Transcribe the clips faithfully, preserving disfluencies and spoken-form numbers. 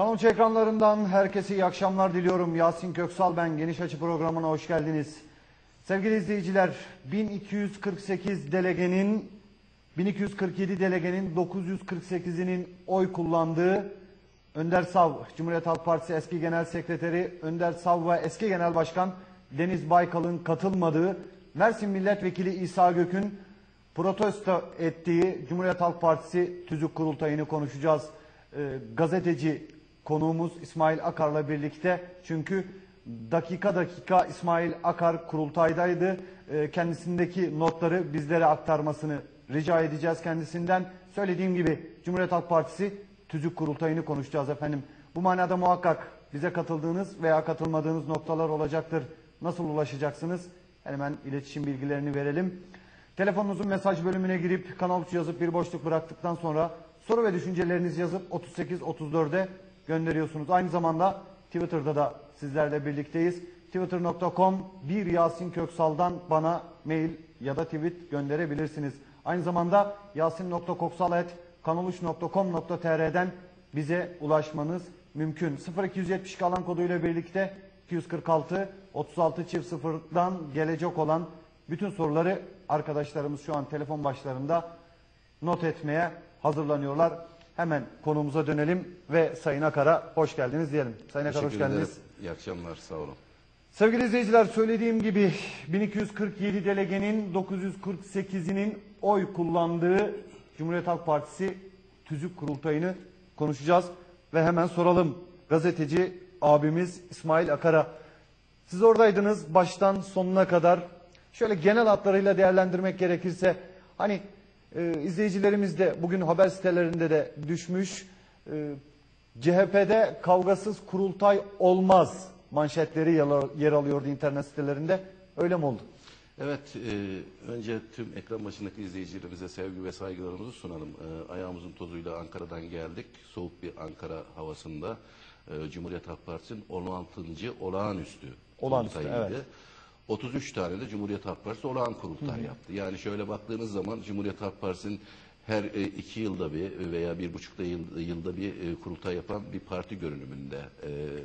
Kanal Ç ekranlarından herkese iyi akşamlar diliyorum. Yasin Köksal ben. Geniş Açı programına hoş geldiniz. Sevgili izleyiciler, bin iki yüz kırk sekiz delegenin, bin iki yüz kırk yedi delegenin dokuz yüz kırk sekizinin oy kullandığı Önder Sav, Cumhuriyet Halk Partisi eski Genel Sekreteri Önder Sav ve eski Genel Başkan Deniz Baykal'ın katılmadığı, Mersin Milletvekili İsa Gök'ün protesto ettiği Cumhuriyet Halk Partisi Tüzük Kurultayı'nı konuşacağız. Ee, gazeteci konuğumuz İsmail Akar'la birlikte, çünkü dakika dakika İsmail Akar kurultaydaydı. Ee, kendisindeki notları bizlere aktarmasını rica edeceğiz kendisinden. Söylediğim gibi Cumhuriyet Halk Partisi Tüzük Kurultayı'nı konuşacağız efendim. Bu manada muhakkak bize katıldığınız veya katılmadığınız noktalar olacaktır. Nasıl ulaşacaksınız? Hemen iletişim bilgilerini verelim. Telefonunuzun mesaj bölümüne girip Kanal üç yazıp bir boşluk bıraktıktan sonra soru ve düşüncelerinizi yazıp otuz sekiz otuz dört'e gönderiyorsunuz. Aynı zamanda Twitter'da da sizlerle birlikteyiz. twitter nokta com bir Yasin Köksal'dan bana mail ya da tweet gönderebilirsiniz. Aynı zamanda yasin nokta koksal et kanal üç nokta com nokta tr'den bize ulaşmanız mümkün. sıfır iki yetmiş iki alan koduyla birlikte iki yüz kırk altı otuz altı çift sıfır'dan gelecek olan bütün soruları arkadaşlarımız şu an telefon başlarında not etmeye hazırlanıyorlar. Hemen konumuza dönelim ve Sayın Akar'a hoş geldiniz diyelim. Sayın Akar hoş geldiniz. Ederim. İyi akşamlar, sağ olun. Sevgili izleyiciler, söylediğim gibi bin iki yüz kırk yedi delegenin dokuz yüz kırk sekizinin oy kullandığı Cumhuriyet Halk Partisi Tüzük Kurultayı'nı konuşacağız. Ve hemen soralım gazeteci abimiz İsmail Akar'a. Siz oradaydınız baştan sonuna kadar. Şöyle genel hatlarıyla değerlendirmek gerekirse, hani e, izleyicilerimiz de bugün haber sitelerinde de düşmüş, e, C H P'de kavgasız kurultay olmaz manşetleri yer alıyordu internet sitelerinde. Öyle mi oldu? Evet, e, önce tüm ekran başındaki izleyicilerimize sevgi ve saygılarımızı sunalım. E, ayağımızın tozuyla Ankara'dan geldik. Soğuk bir Ankara havasında e, Cumhuriyet Halk Partisi'nin on altıncı olağanüstü Olağanüstü, kurultayıydı. evet. otuz üç tane de Cumhuriyet Halk Partisi olağan kurultay Hı-hı. yaptı. Yani şöyle baktığınız zaman Cumhuriyet Halk Partisi'nin her e, iki yılda bir veya bir buçukta yıl, yılda bir e, kurultay yapan bir parti görünümünde. E,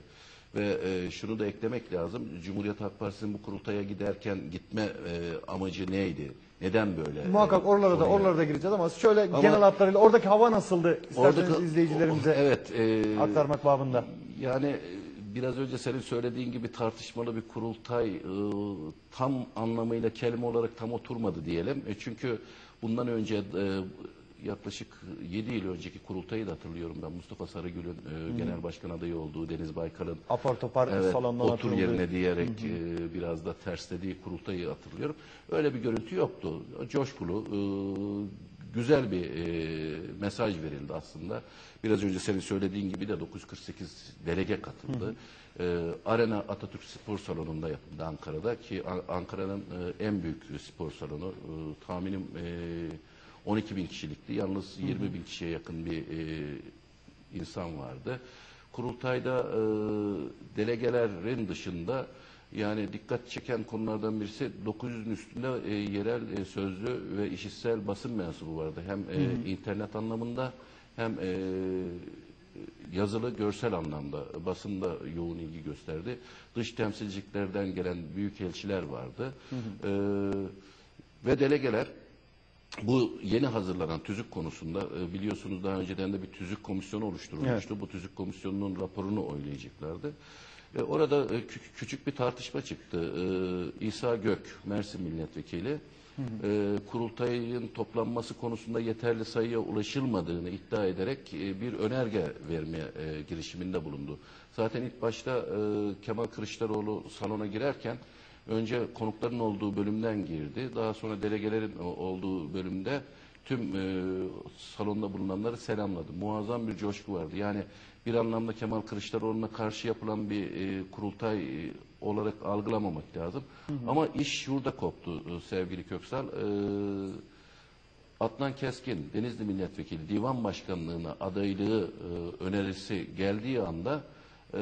ve e, şunu da eklemek lazım. Cumhuriyet Halk Partisi'nin bu kurultaya giderken gitme e, amacı neydi? Neden böyle? Muhakkak e, oralara da oraya... oralara da gireceğiz ama şöyle ama genel hatlarıyla oradaki hava nasıldı? İsterseniz oradaki, izleyicilerimize evet, e, aktarmak babında. Yani biraz önce senin söylediğin gibi tartışmalı bir kurultay e, tam anlamıyla kelime olarak tam oturmadı diyelim. E, çünkü bundan önce e, yaklaşık yedi yıl önceki kurultayı da hatırlıyorum ben. Mustafa Sarıgül'ün e, genel başkan adayı olduğu, Deniz Baykal'ın apar topar evet, salondan otur atıldığı. yerine diyerek hı hı. E, biraz da terslediği kurultayı hatırlıyorum. Öyle bir görüntü yoktu. Coşkulu, e, güzel bir e, mesaj verildi aslında. Biraz önce senin söylediğin gibi de dokuz yüz kırk sekiz delege katıldı. Hı hı. E, Arena Atatürk Spor Salonu'nda yapıldı Ankara'da ki Ankara'nın e, en büyük spor salonu. E, tahminim e, on iki bin kişilikti. Yalnız yirmi bin kişiye yakın bir e, insan vardı. Kurultayda e, delegelerin dışında yani dikkat çeken konulardan birisi dokuz yüzün üstünde e, yerel e, sözlü ve işitsel basın mensubu vardı. Hem e, hı hı. internet anlamında hem e, yazılı, görsel anlamda basında yoğun ilgi gösterdi. Dış temsilciliklerden gelen büyükelçiler vardı. Hı hı. E, ve delegeler bu yeni hazırlanan tüzük konusunda biliyorsunuz daha önceden de bir tüzük komisyonu oluşturulmuştu. Evet. Bu tüzük komisyonunun raporunu oylayacaklardı. E, orada e, küçük bir tartışma çıktı. E, İsa Gök, Mersin Milletvekili, hı hı. E, kurultayın toplanması konusunda yeterli sayıya ulaşılmadığını iddia ederek e, bir önerge vermeye e, girişiminde bulundu. Zaten ilk başta e, Kemal Kılıçdaroğlu salona girerken önce konukların olduğu bölümden girdi. Daha sonra delegelerin olduğu bölümde tüm e, salonda bulunanları selamladı. Muazzam bir coşku vardı. Yani bir anlamda Kemal Kılıçdaroğlu'na karşı yapılan bir e, kurultay e, olarak algılamamak lazım. Hı hı. Ama iş şurada koptu e, sevgili Köksal. E, Adnan Keskin, Denizli Milletvekili Divan Başkanlığı'na adaylığı e, önerisi geldiği anda e,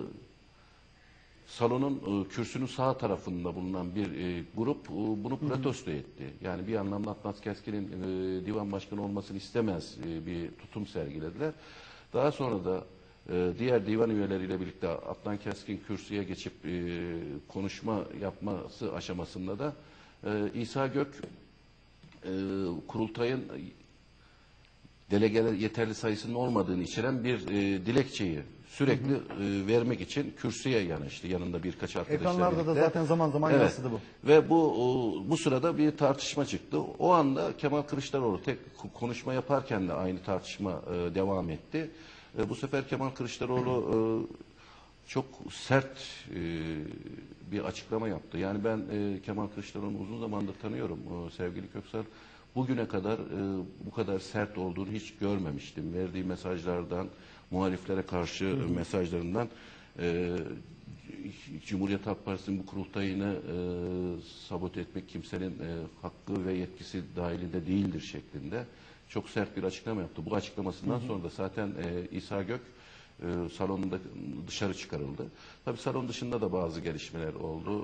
salonun e, kürsünün sağ tarafında bulunan bir e, grup e, bunu protesto etti. Yani bir anlamda Adnan Keskin'in e, divan başkanı olmasını istemez e, bir tutum sergilediler. Daha sonra da e, diğer divan üyeleriyle birlikte Adnan Keskin kürsüye geçip e, konuşma yapması aşamasında da e, İsa Gök e, kurultayın delegeler yeterli sayısının olmadığını içeren bir e, dilekçeyi sürekli hı hı. E, vermek için kürsüye yanaştı. Yanında birkaç arkadaşla Ekranlarda birlikte. da zaten zaman zaman evet. yansıdı bu. Ve bu o, bu sırada bir tartışma çıktı. O anda Kemal Kılıçdaroğlu tek konuşma yaparken de aynı tartışma e, devam etti. E, bu sefer Kemal Kılıçdaroğlu e, çok sert e, bir açıklama yaptı. Yani ben e, Kemal Kılıçdaroğlu'nu uzun zamandır tanıyorum e, sevgili Köksal. Bugüne kadar e, bu kadar sert olduğunu hiç görmemiştim. Verdiği mesajlardan, muhaliflere karşı hı hı. mesajlarından e, Cumhuriyet Halk Partisi'nin bu kurultayını e, sabote etmek kimsenin e, hakkı ve yetkisi dahilinde değildir şeklinde çok sert bir açıklama yaptı. Bu açıklamasından hı hı. sonra da zaten e, İsa Gök e, salonda dışarı çıkarıldı. Tabii salon dışında da bazı gelişmeler oldu.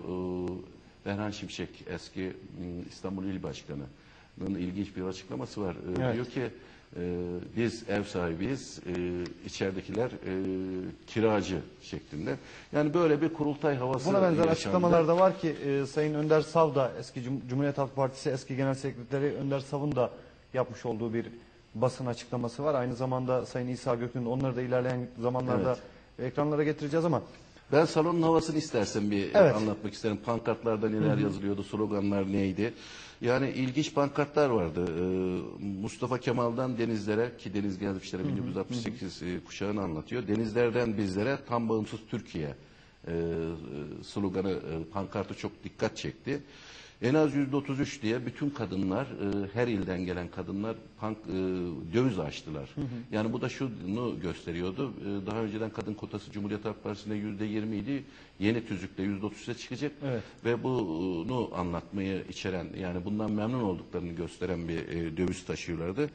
E, Berhan Şimşek eski İstanbul İl Başkanı ilginç bir açıklaması var. Evet. Diyor ki e, biz ev sahibiyiz, e, içeridekiler e, kiracı şeklinde. Yani böyle bir kurultay havası buna benzer yaşandı. açıklamalar da var ki e, Sayın Önder Sav da eski Cum Cumhuriyet Halk Partisi eski Genel Sekreteri Önder Sav'ın da yapmış olduğu bir basın açıklaması var. Aynı zamanda Sayın İsa Gök'ün onları da ilerleyen zamanlarda evet. ekranlara getireceğiz ama ben salonun havasını istersen bir evet. anlatmak isterim. Pankartlarda neler Hı -hı. yazılıyordu, sloganlar neydi? Yani ilginç pankartlar vardı. Ee, Mustafa Kemal'dan denizlere, ki deniz gelmişlere bin dokuz yüz altmış sekiz Hı -hı. kuşağını anlatıyor. Denizlerden bizlere tam bağımsız Türkiye e, sloganı, e, pankartı çok dikkat çekti. En az yüzde otuz üç diye bütün kadınlar, e, her ilden gelen kadınlar pank, e, döviz açtılar. Hı hı. Yani bu da şunu gösteriyordu. E, daha önceden kadın kotası Cumhuriyet Halk Partisi'nde yüzde yirmi idi. Yeni tüzükle yüzde otuz üçe çıkacak. Evet. Ve bunu anlatmayı içeren, yani bundan memnun olduklarını gösteren bir e, döviz taşıyorlardı.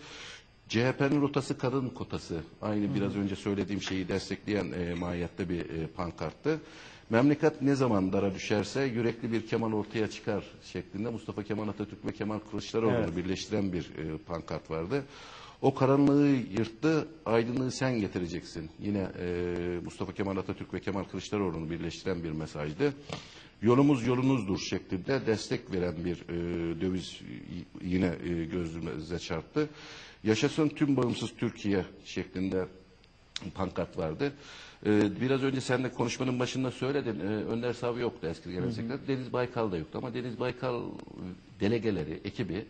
C H P'nin rotası kadın kotası. Aynı hı hı. biraz önce söylediğim şeyi destekleyen e, mahiyette bir e, pankarttı. Memleket ne zaman dara düşerse yürekli bir Kemal ortaya çıkar şeklinde Mustafa Kemal Atatürk ve Kemal Kılıçdaroğlu'nu evet. birleştiren bir e, pankart vardı. O karanlığı yırttı, aydınlığı sen getireceksin. Yine e, Mustafa Kemal Atatürk ve Kemal Kılıçdaroğlu'nu birleştiren bir mesajdı. Yolumuz yolunuzdur şeklinde destek veren bir e, döviz yine e, gözümüze çarptı. Yaşasın tüm bağımsız Türkiye şeklinde pankart vardı. Ee, biraz önce sen de konuşmanın başında söyledin. Ee, Önder Sav yoktu eski genel sekreter. Deniz Baykal da yoktu ama Deniz Baykal delegeleri, ekibi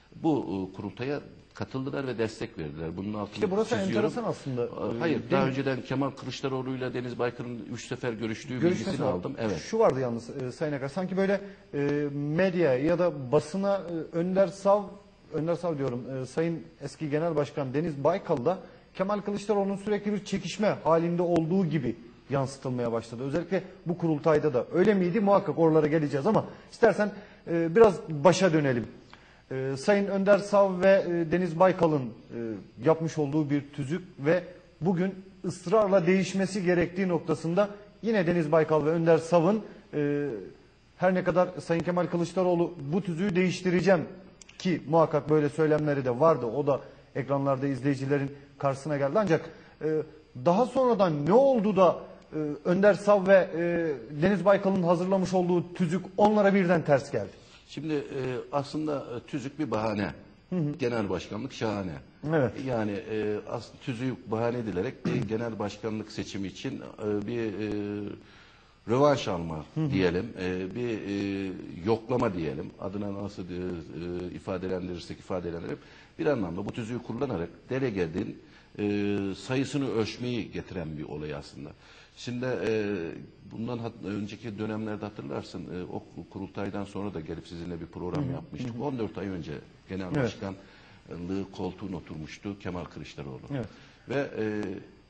bu e, kurultaya katıldılar ve destek verdiler. Bunun altını İşte burası çiziyorum. enteresan aslında. Hayır, Değil daha mi? önceden Kemal Kılıçdaroğlu'yla Deniz Baykal'ın üç sefer görüştüğü bilgisini aldım. Evet. Şu vardı yalnız e, Sayın Akar. Sanki böyle e, medya ya da basına e, Önder Sav, Önder Sav diyorum, e, Sayın eski Genel Başkan Deniz Baykal'da Kemal Kılıçdaroğlu'nun sürekli bir çekişme halinde olduğu gibi yansıtılmaya başladı. Özellikle bu kurultayda da öyle miydi? Muhakkak oralara geleceğiz ama istersen e, biraz başa dönelim. E, Sayın Önder Sav ve e, Deniz Baykal'ın e, yapmış olduğu bir tüzük ve bugün ısrarla değişmesi gerektiği noktasında yine Deniz Baykal ve Önder Sav'ın e, her ne kadar Sayın Kemal Kılıçdaroğlu bu tüzüğü değiştireceğim ki muhakkak böyle söylemleri de vardı. O da ekranlarda izleyicilerin karşısına geldi. Ancak e, daha sonradan ne oldu da e, Önder Sav ve e, Deniz Baykal'ın hazırlamış olduğu tüzük onlara birden ters geldi? Şimdi e, aslında tüzük bir bahane. Hı hı. Genel başkanlık şahane. Evet. Yani e, aslında tüzüğü bahane edilerek bir genel başkanlık seçimi için e, bir e, rövanş alma hı hı. diyelim, e, bir e, yoklama diyelim, adına nasıl e, e, ifadelendirirsek ifadelendirip bir anlamda bu tüzüğü kullanarak delegenin e, sayısını ölçmeyi getiren bir olay aslında. Şimdi e, bundan önceki dönemlerde hatırlarsın, e, o kurultaydan sonra da gelip sizinle bir program hı hı. yapmıştık. Hı hı. on dört ay önce genel evet. başkanlığı koltuğuna oturmuştu Kemal Kılıçdaroğlu. Evet. Ve e,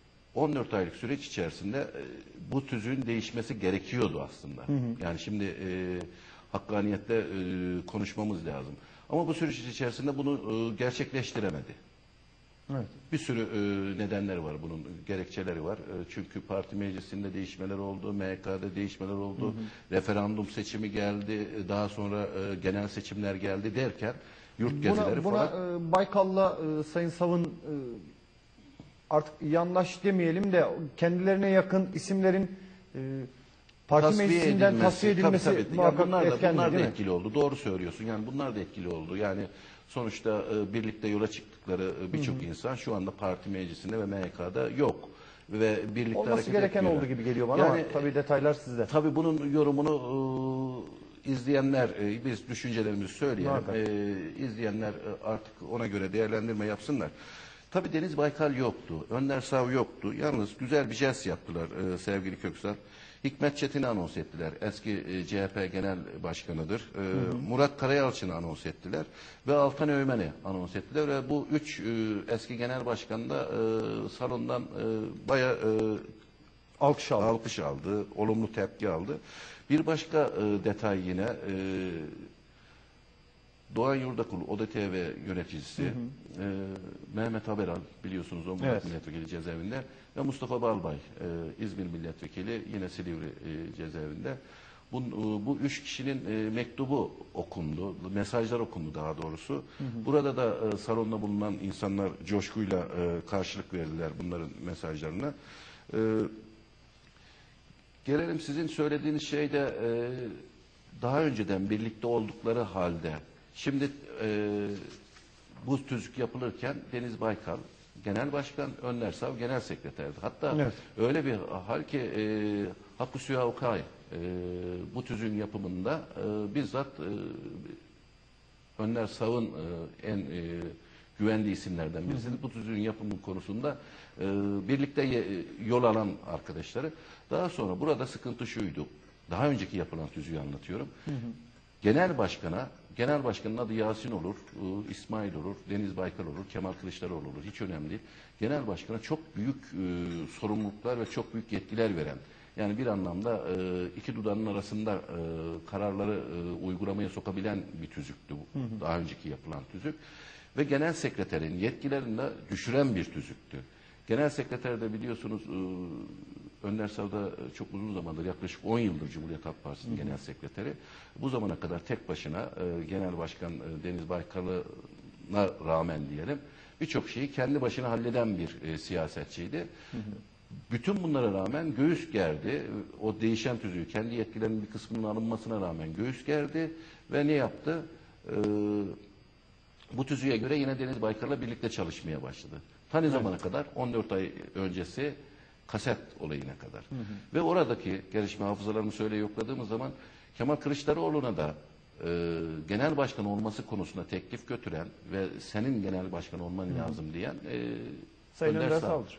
on dört aylık süreç içerisinde e, bu tüzüğün değişmesi gerekiyordu aslında. Hı hı. Yani şimdi e, hakkaniyette e, konuşmamız lazım. Ama bu süreç içerisinde bunu e, gerçekleştiremedi. Evet. Bir sürü e, nedenleri var bunun, gerekçeleri var. E, çünkü parti meclisinde değişmeler oldu, M H K'da değişmeler oldu, hı hı. referandum seçimi geldi, daha sonra e, genel seçimler geldi derken yurt gezileri buna, buna, falan. Buna e, Baykal'la e, Sayın Sav'ın e, artık yandaş demeyelim de kendilerine yakın isimlerin e, parti Tasfiye meclisinden edilmesi, tasfiye edilmesi tabii, tabii. Ya muhakkak bunlar da, etkenli, bunlar da değil mi? etkili oldu. Doğru söylüyorsun. Yani bunlar da etkili oldu. Yani sonuçta e, birlikte yola çıktıkları e, birçok insan şu anda parti meclisinde ve M Y K'da yok. Ve birlikte Olması hareket gereken etmiyorlar. oldu gibi geliyor bana ama Yani, tabii detaylar sizde. Tabii bunun yorumunu e, izleyenler, e, biz düşüncelerimizi söyleyelim. Muhakkak. E, izleyenler e, artık ona göre değerlendirme yapsınlar. Tabii Deniz Baykal yoktu. Önder Sav yoktu. Yalnız güzel bir jest yaptılar e, sevgili Köksal. Hikmet Çetin'i anons ettiler. Eski e, C H P Genel Başkanı'dır. E, hı hı. Murat Karayalçın'ı anons ettiler. Ve Altan Öğmen'i anons ettiler. Ve bu üç e, eski genel başkan da e, salondan e, bayağı e, Alkış aldı. alkış aldı. Olumlu tepki aldı. Bir başka e, detay yine e, Doğan Yurdakul, O D T V yöneticisi, hı hı. E, Mehmet Haberal, biliyorsunuz o Evet. milletvekili cezaevinde ve Mustafa Balbay, e, İzmir milletvekili, yine Silivri e, cezaevinde. Bu, e, bu üç kişinin e, mektubu okundu, mesajlar okundu daha doğrusu. Hı hı. Burada da e, salonda bulunan insanlar coşkuyla e, karşılık verdiler bunların mesajlarına. E, gelelim sizin söylediğiniz şeyde e, daha önceden birlikte oldukları halde, şimdi e, bu tüzük yapılırken Deniz Baykal Genel Başkan, Önder Sav Genel Sekreterdi. Hatta evet. öyle bir hal ki e, Hakkı Süha Okay e, bu tüzüğün yapımında e, bizzat e, Önder Sav'ın e, en e, güvendiği isimlerden birisi. Hı hı. Bu tüzüğün yapımı konusunda e, birlikte ye, yol alan arkadaşları. Daha sonra burada sıkıntı şuydu. Daha önceki yapılan tüzüğü anlatıyorum. Hı hı. Genel Başkan'a, Genel Başkanın adı Yasin olur, e, İsmail olur, Deniz Baykal olur, Kemal Kılıçdaroğlu olur. Hiç önemli değil. Genel Başkan'a çok büyük e, sorumluluklar ve çok büyük yetkiler veren, yani bir anlamda e, iki dudağının arasında e, kararları e, uygulamaya sokabilen bir tüzüktü bu. Hı hı. Daha önceki yapılan tüzük. Ve Genel Sekreterin yetkilerini de düşüren bir tüzüktü. Genel Sekreter de biliyorsunuz e, Önder Sav'da çok uzun zamandır, yaklaşık on yıldır Cumhuriyet Halk Partisi'nin genel sekreteri. Bu zamana kadar tek başına e, Genel Başkan e, Deniz Baykal'a rağmen diyelim, birçok şeyi kendi başına halleden bir e, siyasetçiydi. Hı hı. Bütün bunlara rağmen göğüs gerdi. O değişen tüzüğü, kendi yetkilerinin bir kısmının alınmasına rağmen göğüs gerdi ve ne yaptı? E, bu tüzüğe göre yine Deniz Baykal'la birlikte çalışmaya başladı. Ta ne evet. zamana kadar? on dört ay öncesi kaset olayına kadar. Hı hı. Ve oradaki gelişme hafızalarımı söyle yokladığımız zaman Kemal Kılıçdaroğlu'na da e, genel başkan olması konusunda teklif götüren ve senin genel başkan olman hı hı. lazım diyen e, Sayın Önder Sav'dır.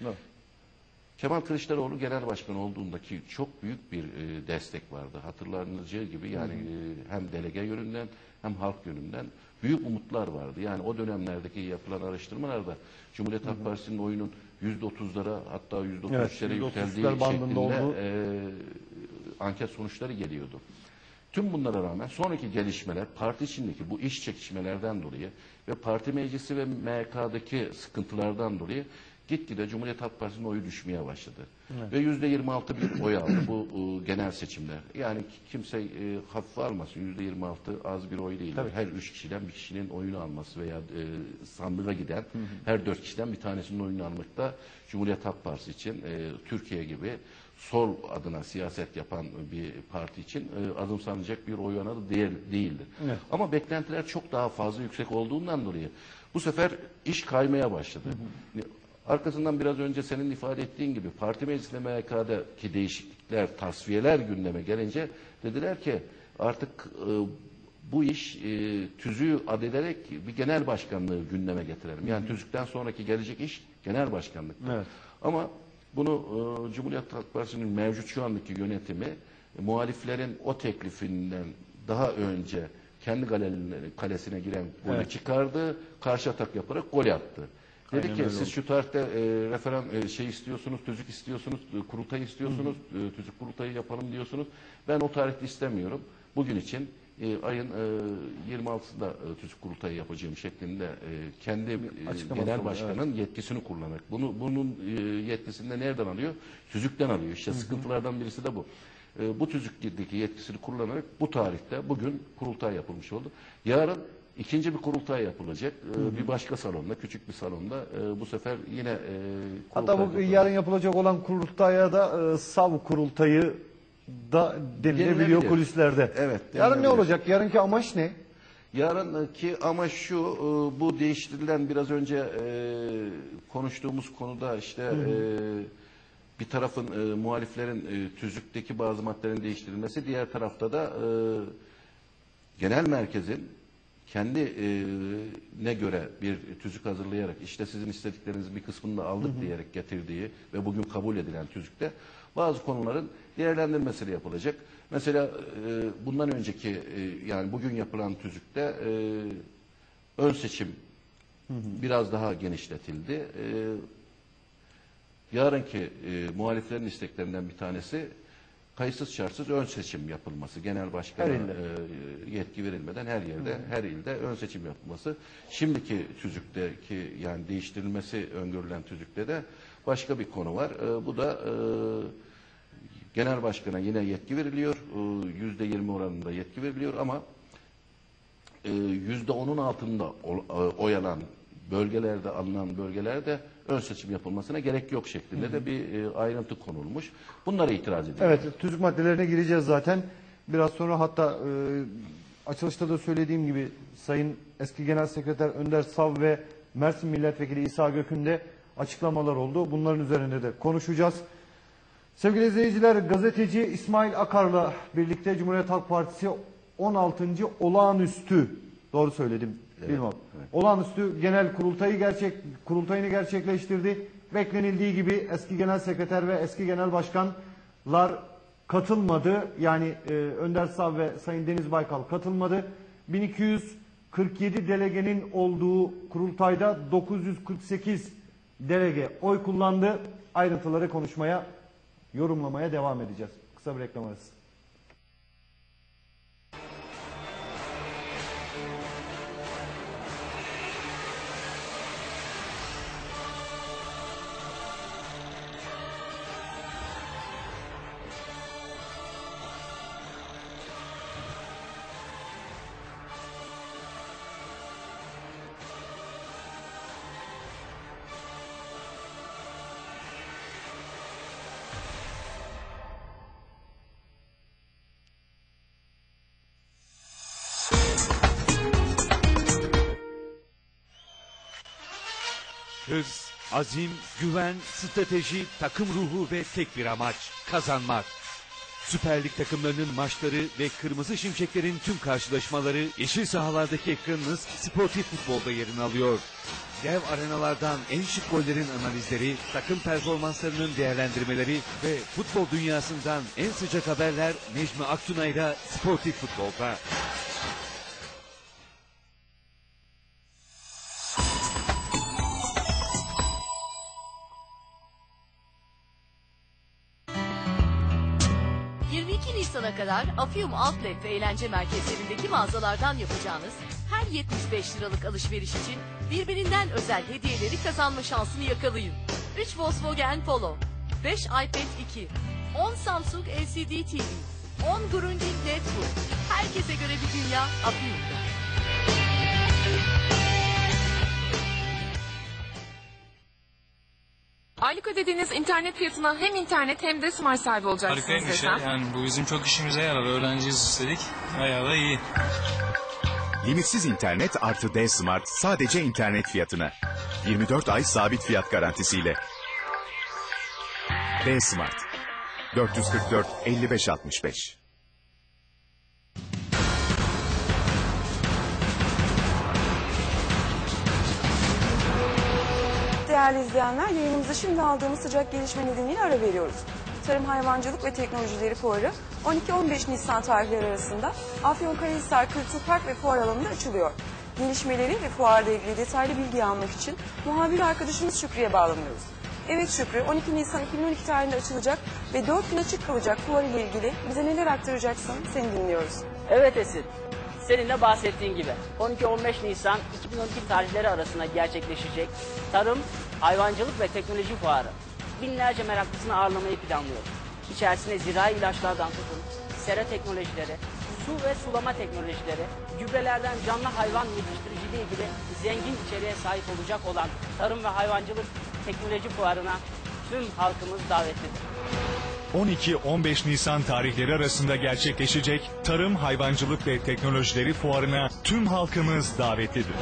Kemal Kılıçdaroğlu genel başkan olduğundaki çok büyük bir e, destek vardı. Hatırlanacağı gibi yani hı hı. E, hem delege yönünden hem halk yönünden büyük umutlar vardı. Yani o dönemlerdeki yapılan araştırmalarda Cumhuriyet Halk Partisi'nin oyunun yüzde otuzlara hatta yüzde otuz üçlere evet, yükseldiği şeklinde e, anket sonuçları geliyordu. Tüm bunlara rağmen sonraki gelişmeler parti içindeki bu iş çekişmelerden dolayı ve parti meclisi ve M Y K'daki sıkıntılardan dolayı gitgide Cumhuriyet Halk Partisi'nin oyu düşmeye başladı. Evet. Ve yüzde yirmi altı bir oy aldı bu e, genel seçimler. Yani kimse e, hafife almasın. Yüzde yirmi altı az bir oy değil. Tabii. Her üç kişiden bir kişinin oyunu alması veya e, sandığa giden hı hı. her dört kişiden bir tanesinin oyunu almak da Cumhuriyet Halk Partisi için e, Türkiye gibi sol adına siyaset yapan bir parti için e, azımsanacak bir oy oranı değil, değildir. Evet. Ama beklentiler çok daha fazla yüksek olduğundan dolayı bu sefer iş kaymaya başladı. Hı hı. Arkasından biraz önce senin ifade ettiğin gibi parti meclisinde M Y K'daki değişiklikler, tasfiyeler gündeme gelince dediler ki artık e, bu iş e, tüzüğü adederek bir genel başkanlığı gündeme getirelim. Yani tüzükten sonraki gelecek iş genel başkanlık. Evet. Ama bunu e, Cumhuriyet Halk Partisi'nin mevcut şu andaki yönetimi e, muhaliflerin o teklifinden daha önce kendi kalesine giren golü evet. çıkardı, karşı atak yaparak gol attı. Dedi Aynen ki siz oldu. Şu tarihte e, referan e, şey istiyorsunuz, tüzük istiyorsunuz, e, kurultay istiyorsunuz, e, tüzük kurultayı yapalım diyorsunuz. Ben o tarihte istemiyorum. Bugün için e, ayın e, yirmi altısında e, tüzük kurultayı yapacağım şeklinde e, kendi e, genel başkanın evet. yetkisini kullanarak. Bunu bunun e, yetkisini de nereden alıyor? Tüzükten alıyor. İşte hı hı. sıkıntılardan birisi de bu. E, bu tüzükteki yetkisini kullanarak bu tarihte bugün kurultay yapılmış oldu. Yarın İkinci bir kurultay yapılacak. Ee, bir başka salonda, küçük bir salonda. Ee, bu sefer yine e, Hatta bu kurultay yarın yapılacak olan kurultaya da e, SAV kurultayı da denilebiliyor Denilebilir. kulislerde. Evet, Yarın ne denilebilir. olacak? Yarınki amaç ne? Yarınki ama şu, e, bu değiştirilen biraz önce e, konuştuğumuz konuda işte e, bir tarafın e, muhaliflerin e, tüzükteki bazı maddelerin değiştirilmesi, diğer tarafta da e, genel merkezin kendi e, ne göre bir tüzük hazırlayarak işte sizin istediklerinizin bir kısmını da aldık diyerek getirdiği ve bugün kabul edilen tüzükte bazı konuların değerlendirmesi yapılacak. Mesela e, bundan önceki e, yani bugün yapılan tüzükte e, ön seçim biraz daha genişletildi. E, yarınki e, muhaliflerin isteklerinden bir tanesi kayıtsız şartsız ön seçim yapılması. Genel başkana Her ilde. e, yetki verilmeden her yerde, her ilde ön seçim yapılması. Şimdiki tüzükteki yani değiştirilmesi öngörülen tüzükte de başka bir konu var. E, bu da e, genel başkana yine yetki veriliyor. Yüzde yirmi oranında yetki veriliyor ama yüzde onun altında oy alan bölgelerde, alınan bölgelerde ön seçim yapılmasına gerek yok şeklinde de bir ayrıntı konulmuş. Bunlara itiraz ediyor. Evet, tüzük maddelerine gireceğiz zaten. Biraz sonra hatta e, açılışta da söylediğim gibi Sayın Eski Genel Sekreter Önder Sav ve Mersin Milletvekili İsa Gök'ün de açıklamalar oldu. Bunların üzerinde de konuşacağız. Sevgili izleyiciler, gazeteci İsmail Akar'la birlikte Cumhuriyet Halk Partisi on altıncı olağanüstü, doğru söyledim, Evet, bilmem. evet. Olağanüstü genel kurultayı gerçek kurultayını gerçekleştirdi. Beklenildiği gibi eski genel sekreter ve eski genel başkanlar katılmadı. Yani e, Önder Sav ve Sayın Deniz Baykal katılmadı. bin iki yüz kırk yedi delegenin olduğu kurultayda dokuz yüz kırk sekiz delege oy kullandı. Ayrıntıları konuşmaya, yorumlamaya devam edeceğiz. Kısa bir reklam arası. Hız, azim, güven, strateji, takım ruhu ve tek bir amaç, kazanmak. Süper Lig takımlarının maçları ve Kırmızı Şimşeklerin tüm karşılaşmaları yeşil sahalardaki ekranınız Sportif Futbol'da yerini alıyor. Dev arenalardan en şık gollerin analizleri, takım performanslarının değerlendirmeleri ve futbol dünyasından en sıcak haberler Necmi Aktunay'la Sportif Futbol'da. yirmi iki Nisan'a kadar Afyum Outlet ve eğlence merkezlerindeki mağazalardan yapacağınız her yetmiş beş liralık alışveriş için birbirinden özel hediyeleri kazanma şansını yakalayın. üç Volkswagen Polo, beş iPad iki, on Samsung L C D T V, on Grundig Netbook. Herkese göre bir dünya Afyum'da. Aylık ödediğiniz internet fiyatına hem internet hem de smart sahibi olacaksınız Harikaymış ya. desem. Yani bu bizim çok işimize yarar. Öğrenciyiz üstelik. Bayağı da iyi. Limitsiz internet artı D-Smart sadece internet fiyatına. yirmi dört ay sabit fiyat garantisiyle. D-Smart. dört yüz kırk dört elli beş altmış beş. Değerli izleyenler, yayınımıza şimdi aldığımız sıcak gelişme nedeniyle ara veriyoruz. Tarım, Hayvancılık ve Teknolojileri Fuarı on iki on beş Nisan tarihleri arasında Afyonkarahisar Kültür Park ve Fuar alanında açılıyor. Gelişmeleri ve fuarla ilgili detaylı bilgi almak için muhabir arkadaşımız Şükrü'ye bağlanıyoruz. Evet Şükrü, on iki Nisan iki bin on iki tarihinde açılacak ve dört gün açık kalacak fuar ile ilgili bize neler aktaracaksın? Seni dinliyoruz. Evet Esin, senin de bahsettiğin gibi on iki on beş Nisan iki bin on iki tarihleri arasında gerçekleşecek Tarım, Hayvancılık ve Teknoloji Fuarı binlerce meraklısını ağırlamayı planlıyor. İçerisine zirai ilaçlardan tutun, sera teknolojileri, su ve sulama teknolojileri, gübrelerden canlı hayvan yetiştiriciliği gibi zengin içeriğe sahip olacak olan Tarım ve Hayvancılık Teknoloji Fuarı'na tüm halkımız davetlidir. on iki on beş Nisan tarihleri arasında gerçekleşecek Tarım, Hayvancılık ve Teknolojileri Fuarı'na tüm halkımız davetlidir.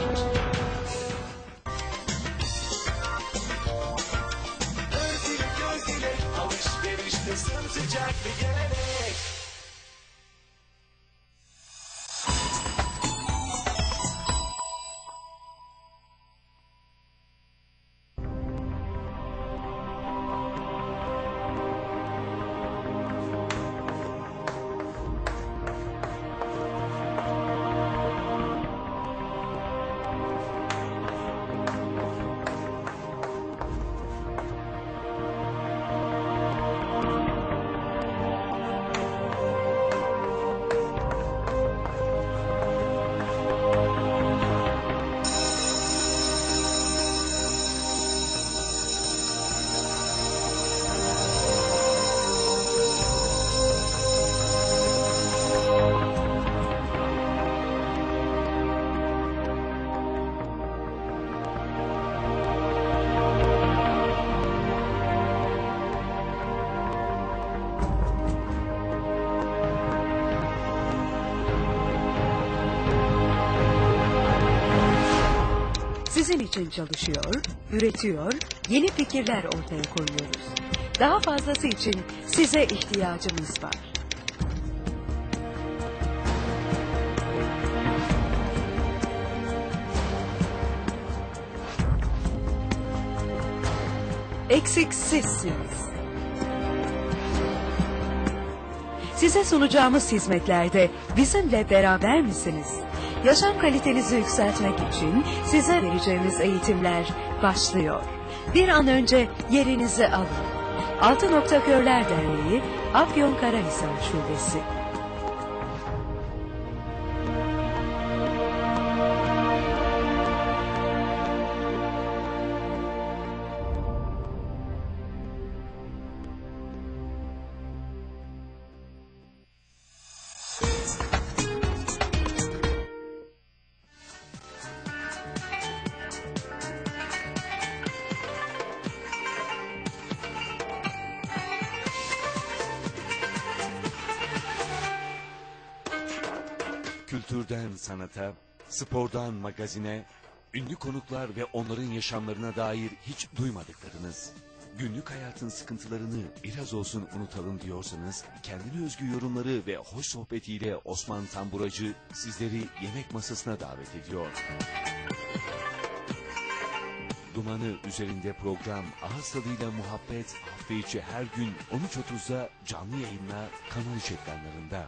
Sizin için çalışıyor, üretiyor, yeni fikirler ortaya koyuyoruz. Daha fazlası için size ihtiyacımız var. Eksiksizsiniz. Size sunacağımız hizmetlerde bizimle beraber misiniz? Yaşam kalitenizi yükseltmek için size vereceğimiz eğitimler başlıyor. Bir an önce yerinizi alın. Altı Nokta Körler Derneği, Afyonkarahisar Şubesi. Kültürden sanata, spordan magazine, ünlü konuklar ve onların yaşamlarına dair hiç duymadıklarınız. Günlük hayatın sıkıntılarını biraz olsun unutalım diyorsanız, kendine özgü yorumları ve hoş sohbetiyle Osman Tamburacı sizleri yemek masasına davet ediyor. Dumanı üzerinde program Ağız Tadıyla Muhabbet hafta içi her gün on üç otuzda canlı yayınla Kanal üç ekranlarında.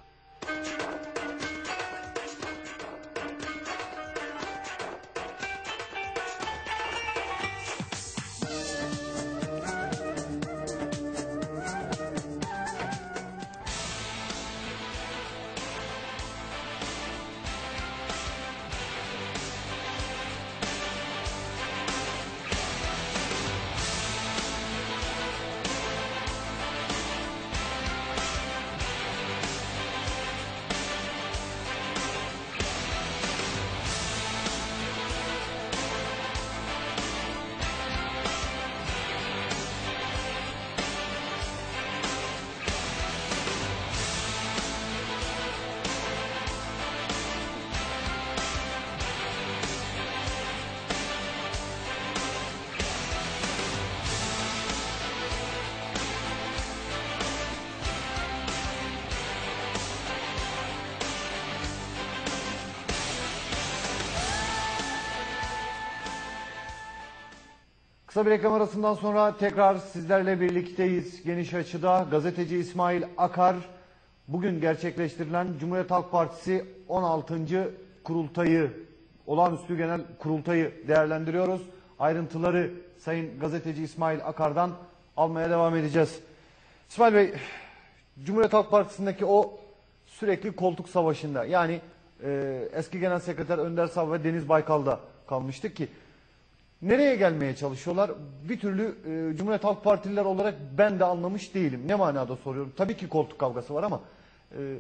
Kısa bir reklam arasından sonra tekrar sizlerle birlikteyiz. Geniş Açı'da gazeteci İsmail Akar bugün gerçekleştirilen Cumhuriyet Halk Partisi on altıncı kurultayı, olağanüstü genel kurultayı değerlendiriyoruz. Ayrıntıları Sayın Gazeteci İsmail Akar'dan almaya devam edeceğiz. İsmail Bey, Cumhuriyet Halk Partisi'ndeki o sürekli koltuk savaşında, yani e, eski Genel Sekreter Önder Sav ve Deniz Baykal'da kalmıştık ki nereye gelmeye çalışıyorlar? Bir türlü e, Cumhuriyet Halk Partililer olarak ben de anlamış değilim. Ne manada soruyorum? Tabii ki koltuk kavgası var ama e,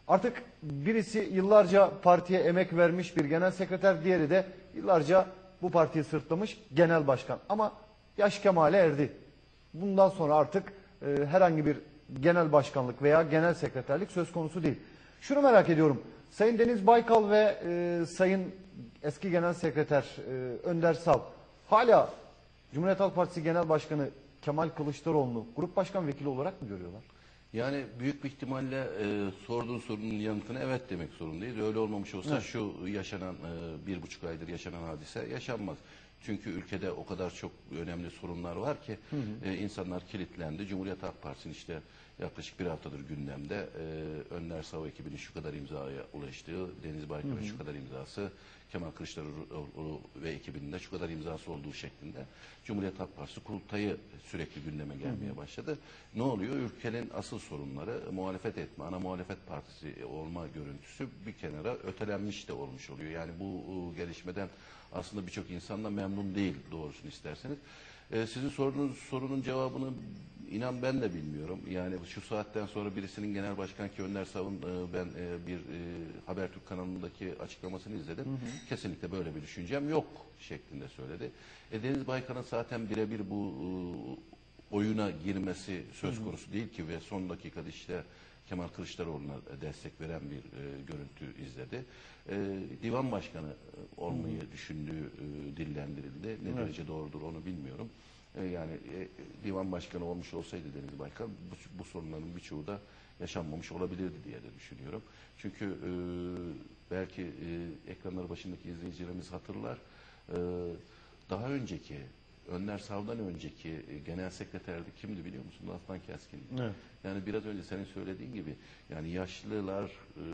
Artık birisi yıllarca partiye emek vermiş bir genel sekreter, diğeri de yıllarca bu partiyi sırtlamış genel başkan. Ama yaş kemale erdi. Bundan sonra artık e, herhangi bir genel başkanlık veya genel sekreterlik söz konusu değil. Şunu merak ediyorum. Sayın Deniz Baykal ve e, Sayın eski genel sekreter e, Önder Sav hala Cumhuriyet Halk Partisi Genel Başkanı Kemal Kılıçdaroğlu'nu grup başkan vekili olarak mı görüyorlar? Yani büyük bir ihtimalle e, sorduğun sorunun yanıtını evet demek zorundayız. Öyle olmamış olsa Evet. şu yaşanan e, bir buçuk aydır yaşanan hadise yaşanmaz. Çünkü ülkede o kadar çok önemli sorunlar var ki Hı hı. e, insanlar kilitlendi. Cumhuriyet Halk Partisi'nin işte yaklaşık bir haftadır gündemde e, Önder Sav ekibinin şu kadar imzaya ulaştığı, Deniz Baykal'ın Hı hı. şu kadar imzası, Kemal Kılıçdaroğlu ve ekibinin de şu kadar imzası olduğu şeklinde Cumhuriyet Halk Partisi kurultayı sürekli gündeme gelmeye başladı. Ne oluyor? Ülkenin asıl sorunları muhalefet etme, ana muhalefet partisi olma görüntüsü bir kenara ötelenmiş de olmuş oluyor. Yani bu e, gelişmeden aslında birçok insan da memnun değil doğrusunu isterseniz. Ee, sizin sorunuz, sorunun cevabını inan ben de bilmiyorum. Yani şu saatten sonra birisinin genel başkan ki Önder Sav'ın e, ben e, bir e, Habertürk kanalındaki açıklamasını izledim. Hı hı. Kesinlikle böyle bir düşüncem yok şeklinde söyledi. E, Deniz Baykal'ın zaten birebir bu e, oyuna girmesi söz konusu değil ki ve son dakikada işte Kemal Kılıçdaroğlu'na destek veren bir e, görüntü izledi. E, divan başkanı olmayı hmm. düşündüğü e, dillendirildi. Ne evet. derece doğrudur onu bilmiyorum. E, yani e, divan başkanı olmuş olsaydı Deniz Baykal bu, bu sorunların birçoğu da yaşanmamış olabilirdi diye de düşünüyorum. Çünkü e, belki e, ekranları başındaki izleyicilerimiz hatırlar. E, daha önceki Önder Sav'dan önceki genel sekreterdi kimdi biliyor musun? Aslan Keskin. Evet. Yani biraz önce senin söylediğin gibi yani yaşlılar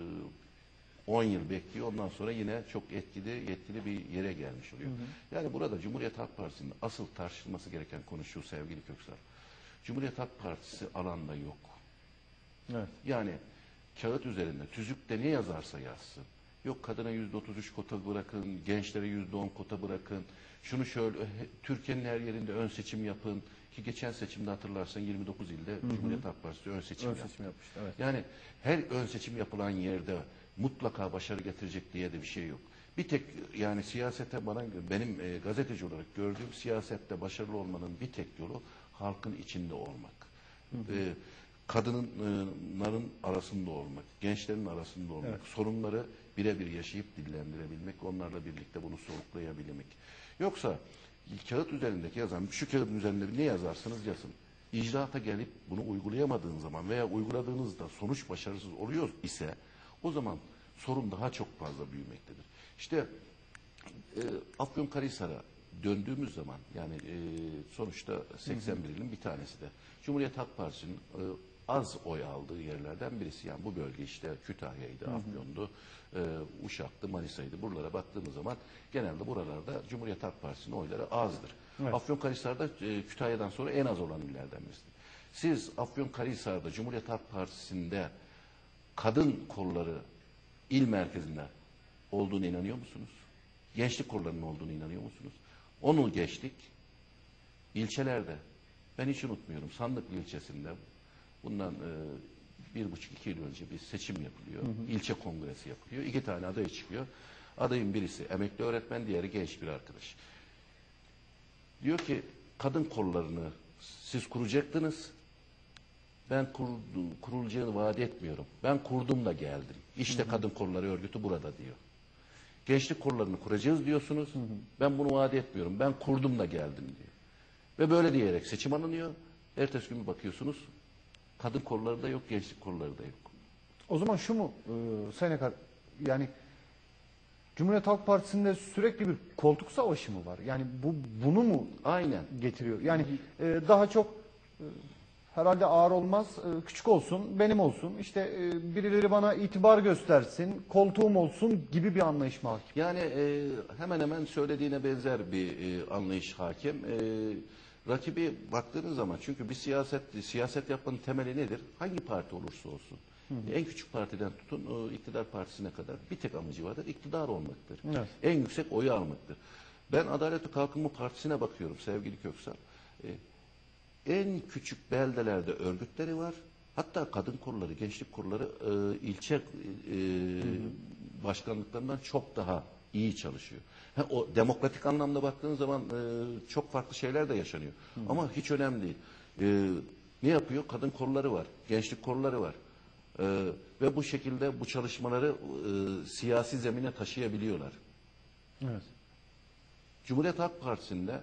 on yıl bekliyor, ondan sonra yine çok etkili, yetkili bir yere gelmiş oluyor. Hı hı. Yani burada Cumhuriyet Halk Partisi'nin asıl tartışılması gereken konu şu sevgili Köksal. Cumhuriyet Halk Partisi alanda yok. Evet. Yani kağıt üzerinde tüzükte ne yazarsa yazsın. Yok kadına yüzde otuz üç kota bırakın, gençlere yüzde on kota bırakın. Şunu şöyle, Türkiye'nin her yerinde ön seçim yapın. Ki geçen seçimde hatırlarsan yirmi dokuz ilde hı hı. Cumhuriyet Halk Partisi ön seçim, ön yaptı. seçim yapmıştı. Evet. Yani her ön seçim yapılan yerde mutlaka başarı getirecek diye de bir şey yok. Bir tek yani siyasete bana benim e, gazeteci olarak gördüğüm siyasette başarılı olmanın bir tek yolu halkın içinde olmak. Hı hı. E, kadınların arasında olmak, gençlerin arasında olmak, evet. sorunları birebir yaşayıp dillendirebilmek, onlarla birlikte bunu soluklayabilmek. Yoksa kağıt üzerindeki yazan, şu kağıdın üzerinde ne yazarsanız yazın. İcraata gelip bunu uygulayamadığın zaman veya uyguladığınızda sonuç başarısız oluyor ise o zaman sorun daha çok fazla büyümektedir. İşte e, Afyonkarahisar'a döndüğümüz zaman yani e, sonuçta seksen bir ilin bir tanesi de Cumhuriyet Halk Partisi'nin e, az oy aldığı yerlerden birisi. Yani bu bölge işte Kütahya'ydı, Afyon'du, e, Uşak'tı, Manisa'ydı. Buralara baktığımız zaman genelde buralarda Cumhuriyet Halk Partisi'nin oyları azdır. Evet. Afyonkarahisar'da e, Kütahya'dan sonra en az olan illerden birisi. Siz Afyonkarahisar'da Cumhuriyet Halk Partisi'nde kadın kolları il merkezinde olduğunu inanıyor musunuz? Gençlik kollarının olduğunu inanıyor musunuz? Onu geçtik. İlçelerde ben hiç unutmuyorum. Sandıklı ilçesinde bundan e, bir buçuk iki yıl önce bir seçim yapılıyor. Hı hı. İlçe kongresi yapılıyor. İki tane aday çıkıyor. Adayın birisi emekli öğretmen, diğeri genç bir arkadaş. Diyor ki kadın kollarını siz kuracaktınız. Ben kur, kurulacağını vaat etmiyorum. Ben kurdum da geldim. İşte hı hı. kadın kolları örgütü burada diyor. Gençlik kollarını kuracağız diyorsunuz. Hı hı. Ben bunu vaat etmiyorum. Ben kurdum da geldim diyor. Ve böyle diyerek seçim alınıyor. Ertesi gün bakıyorsunuz kadın kolları da yok, gençlik kolları da yok. O zaman şu mu e, Sayın Akar, yani Cumhuriyet Halk Partisi'nde sürekli bir koltuk savaşı mı var? Yani bu bunu mu aynen getiriyor? Yani e, daha çok e, herhalde ağır olmaz, e, küçük olsun, benim olsun, işte e, birileri bana itibar göstersin, koltuğum olsun gibi bir anlayış mı hakim? Yani e, hemen hemen söylediğine benzer bir e, anlayış hakim. E, rakibi baktığınız zaman, çünkü bir siyaset siyaset yapmanın temeli nedir? Hangi parti olursa olsun. Hı hı. En küçük partiden tutun o iktidar partisine kadar bir tek amacı vardır. İktidar olmaktır. Evet. En yüksek oyu almaktır. Ben Adalet ve Kalkınma Partisi'ne bakıyorum sevgili Köksal. Ee, en küçük beldelerde örgütleri var. Hatta kadın kolları, gençlik kolları e, ilçe e, başkanlıklarından çok daha iyi çalışıyor. Ha, o demokratik anlamda baktığın zaman e, çok farklı şeyler de yaşanıyor. Hı. Ama hiç önemli değil. E, ne yapıyor? Kadın kolları var, gençlik kolları var. E, ve bu şekilde bu çalışmaları e, siyasi zemine taşıyabiliyorlar. Evet. Cumhuriyet Halk Partisi'nde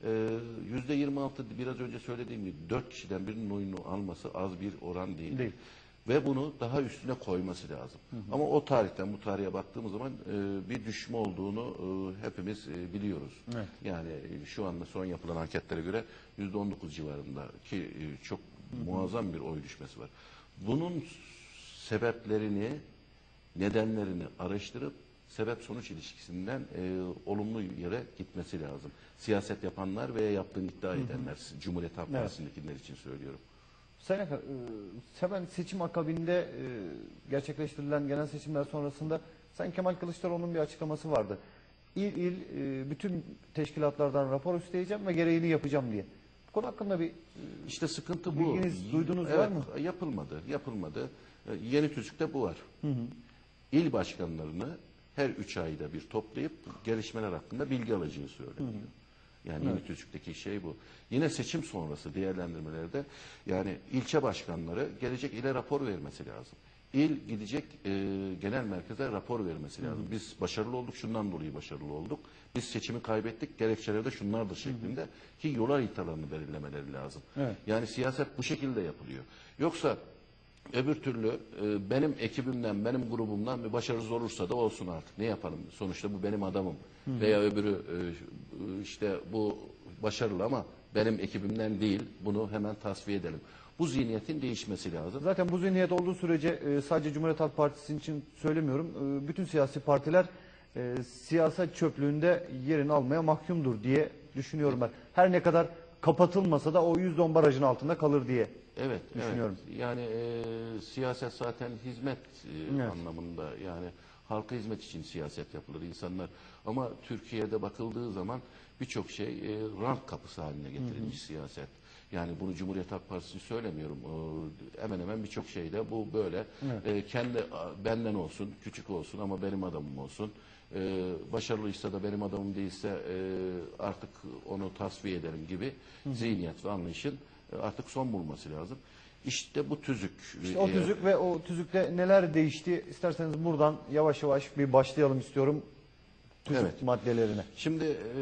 yüzde yirmi altı biraz önce söylediğim gibi dört kişiden birinin oyunu alması az bir oran değil. değil. Ve bunu daha üstüne koyması lazım. Hı hı. Ama o tarihten bu tarihe baktığımız zaman e, bir düşme olduğunu e, hepimiz e, biliyoruz. Evet. Yani e, şu anda son yapılan anketlere göre yüzde on dokuz civarında ki e, çok hı hı. muazzam bir oy düşmesi var. Bunun sebeplerini, nedenlerini araştırıp sebep sonuç ilişkisinden e, olumlu yere gitmesi lazım. Siyaset yapanlar veya yaptığını iddia edenler, hı hı. Cumhuriyet Halk Partisi'ndekiler evet. için söylüyorum. Sayın Akar, hemen seçim akabinde e, gerçekleştirilen genel seçimler sonrasında Sayın Kemal Kılıçdaroğlu'nun bir açıklaması vardı. İl il e, bütün teşkilatlardan rapor isteyeceğim ve gereğini yapacağım diye. Bu konu hakkında bir e, işte sıkıntı bu. Bilginiz, duydunuz evet, var mı? Yapılmadı, yapılmadı. E, Yeni Tüzük'te bu var. Hı hı. İl başkanlarını her üç ayda bir toplayıp gelişmeler hakkında bilgi alacağı söyleniyor. Hı hı. Yani evet. Yeni Tüzük'teki şey bu. Yine seçim sonrası değerlendirmelerde yani ilçe başkanları gelecek ile rapor vermesi lazım. İl gidecek e, genel merkeze rapor vermesi lazım. Hı hı. Biz başarılı olduk, şundan dolayı başarılı olduk. Biz seçimi kaybettik, gerekçeleri de şunlardır şeklinde. Hı hı. Ki yol haritalarını belirlemeleri lazım. Evet. Yani siyaset bu şekilde yapılıyor. Yoksa öbür türlü e, benim ekibimden, benim grubumdan bir başarısız olursa da olsun artık. Ne yapalım? Sonuçta bu benim adamım. Hı hı. Veya öbürü e, işte bu başarılı ama benim ekibimden değil. Bunu hemen tasfiye edelim. Bu zihniyetin değişmesi lazım. Zaten bu zihniyet olduğu sürece e, sadece Cumhuriyet Halk Partisi için söylemiyorum. E, bütün siyasi partiler e, siyaset çöplüğünde yerini almaya mahkumdur diye düşünüyorum ben. Her ne kadar kapatılmasa da o yüzde on barajın altında kalır diye. Evet, düşünüyorum. Evet. Yani e, siyaset zaten hizmet e, evet. anlamında yani halka hizmet için siyaset yapılır insanlar. Ama Türkiye'de bakıldığı zaman birçok şey e, rant kapısı haline getirilmiş hı hı. siyaset. Yani bunu Cumhuriyet Halk Partisi söylemiyorum. E, hemen hemen birçok şeyde bu böyle. Evet. E, kendi benden olsun, küçük olsun ama benim adamım olsun. E, başarılıysa da benim adamım değilse e, artık onu tasfiye ederim gibi hı hı. zihniyet ve anlayışın artık son bulması lazım. İşte bu tüzük. İşte o tüzük ve o tüzükte neler değişti? İsterseniz buradan yavaş yavaş bir başlayalım istiyorum. Tüzük evet. maddelerine. Şimdi e,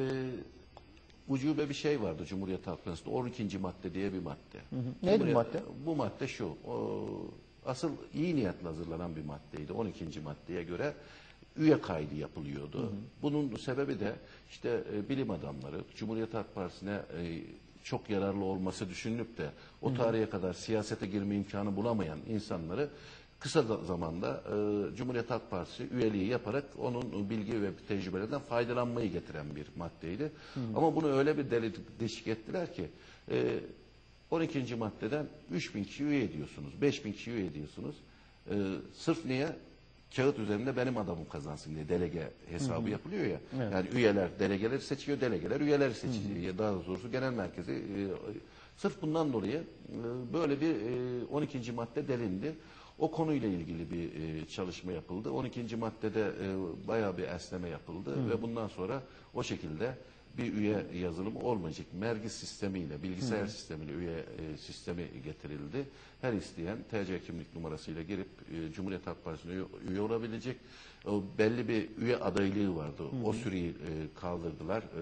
ucube bir şey vardı Cumhuriyet Halk Partisi'nde. on ikinci madde diye bir madde. Hı hı. Neydi bu madde? Bu madde şu. O, asıl iyi niyetle hazırlanan bir maddeydi. on ikinci maddeye göre üye kaydı yapılıyordu. Hı hı. Bunun sebebi de işte e, bilim adamları Cumhuriyet Halk Partisi'ne e, çok yararlı olması düşünülüp de o tarihe kadar siyasete girme imkanı bulamayan insanları kısa zamanda e, Cumhuriyet Halk Partisi üyeliği yaparak onun bilgi ve tecrübelerden faydalanmayı getiren bir maddeydi. Hı hı. Ama bunu öyle bir delik deşik ettiler ki e, on ikinci maddeden üç bin kişi üye ediyorsunuz, beş bin kişi üye ediyorsunuz. E, sırf niye? Kağıt üzerinde benim adamım kazansın diye delege hesabı hı hı. yapılıyor ya. Evet. Yani üyeler delegeleri seçiyor, delegeler üyeleri seçiyor. Hı hı. Daha doğrusu genel merkezi. E, sırf bundan dolayı e, böyle bir e, on ikinci madde delindi. O konuyla ilgili bir e, çalışma yapıldı. on ikinci maddede e, bayağı bir esneme yapıldı. Hı hı. Ve bundan sonra o şekilde bir üye yazılımı olmayacak. Mergiz sistemiyle, bilgisayar hı hı. sistemiyle üye e, sistemi getirildi. Her isteyen T C kimlik numarasıyla girip e, Cumhuriyet Halk Partisi'ne üye, üye olabilecek. O, belli bir üye adaylığı vardı. Hı hı. O süreyi e, kaldırdılar. E,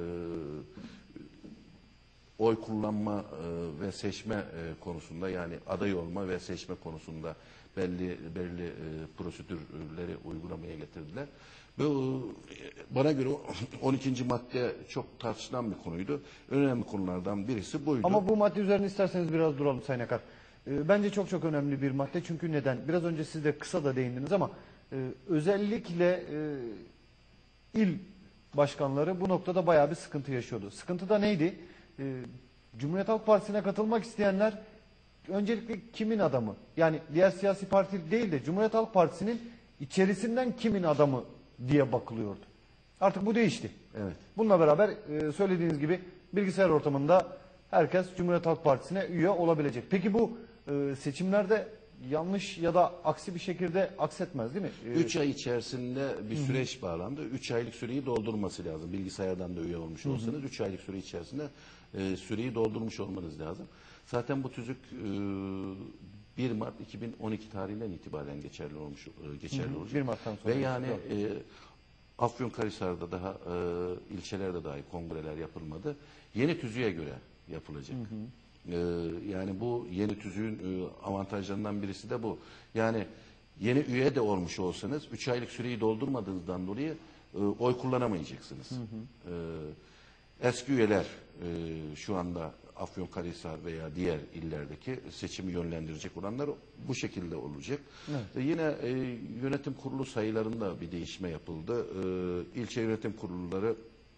oy kullanma e, ve seçme e, konusunda yani aday olma ve seçme konusunda belli belli e, prosedürleri uygulamaya getirdiler. Bu bana göre on ikinci madde çok tartışılan bir konuydu. Önemli konulardan birisi buydu. Ama bu madde üzerine isterseniz biraz duralım Sayın Akar. E, bence çok çok önemli bir madde. Çünkü neden? Biraz önce siz de kısa da değindiniz ama e, özellikle e, il başkanları bu noktada bayağı bir sıkıntı yaşıyordu. Sıkıntı da neydi? E, Cumhuriyet Halk Partisi'ne katılmak isteyenler öncelikle kimin adamı? Yani diğer siyasi parti değil de Cumhuriyet Halk Partisi'nin içerisinden kimin adamı diye bakılıyordu. Artık bu değişti. Evet. Bununla beraber e, söylediğiniz gibi bilgisayar ortamında herkes Cumhuriyet Halk Partisi'ne üye olabilecek. Peki bu e, seçimlerde yanlış ya da aksi bir şekilde aksetmez değil mi? Ee, üç ay içerisinde bir süreç bağlandı. üç aylık süreyi doldurması lazım. Bilgisayardan da üye olmuş olsanız üç aylık süre içerisinde e, süreyi doldurmuş olmanız lazım. Zaten bu tüzük e, bir Mart iki bin on iki tarihinden itibaren geçerli olmuş e, geçerli olacak. bir Mart'tan sonra. Ve yani e, Afyonkarahisar'da daha e, ilçelerde dahi kongreler yapılmadı. Yeni tüzüğe göre yapılacak. Hı hı. E, yani bu yeni tüzüğün e, avantajlarından birisi de bu. Yani yeni üye de olmuş olsanız üç aylık süreyi doldurmadığınızdan dolayı e, oy kullanamayacaksınız. Hı hı. E, eski üyeler e, şu anda Afyonkarahisar veya diğer illerdeki seçimi yönlendirecek olanlar bu şekilde olacak. Evet. E, yine e, yönetim kurulu sayılarında bir değişme yapıldı. E, ilçe yönetim kurulları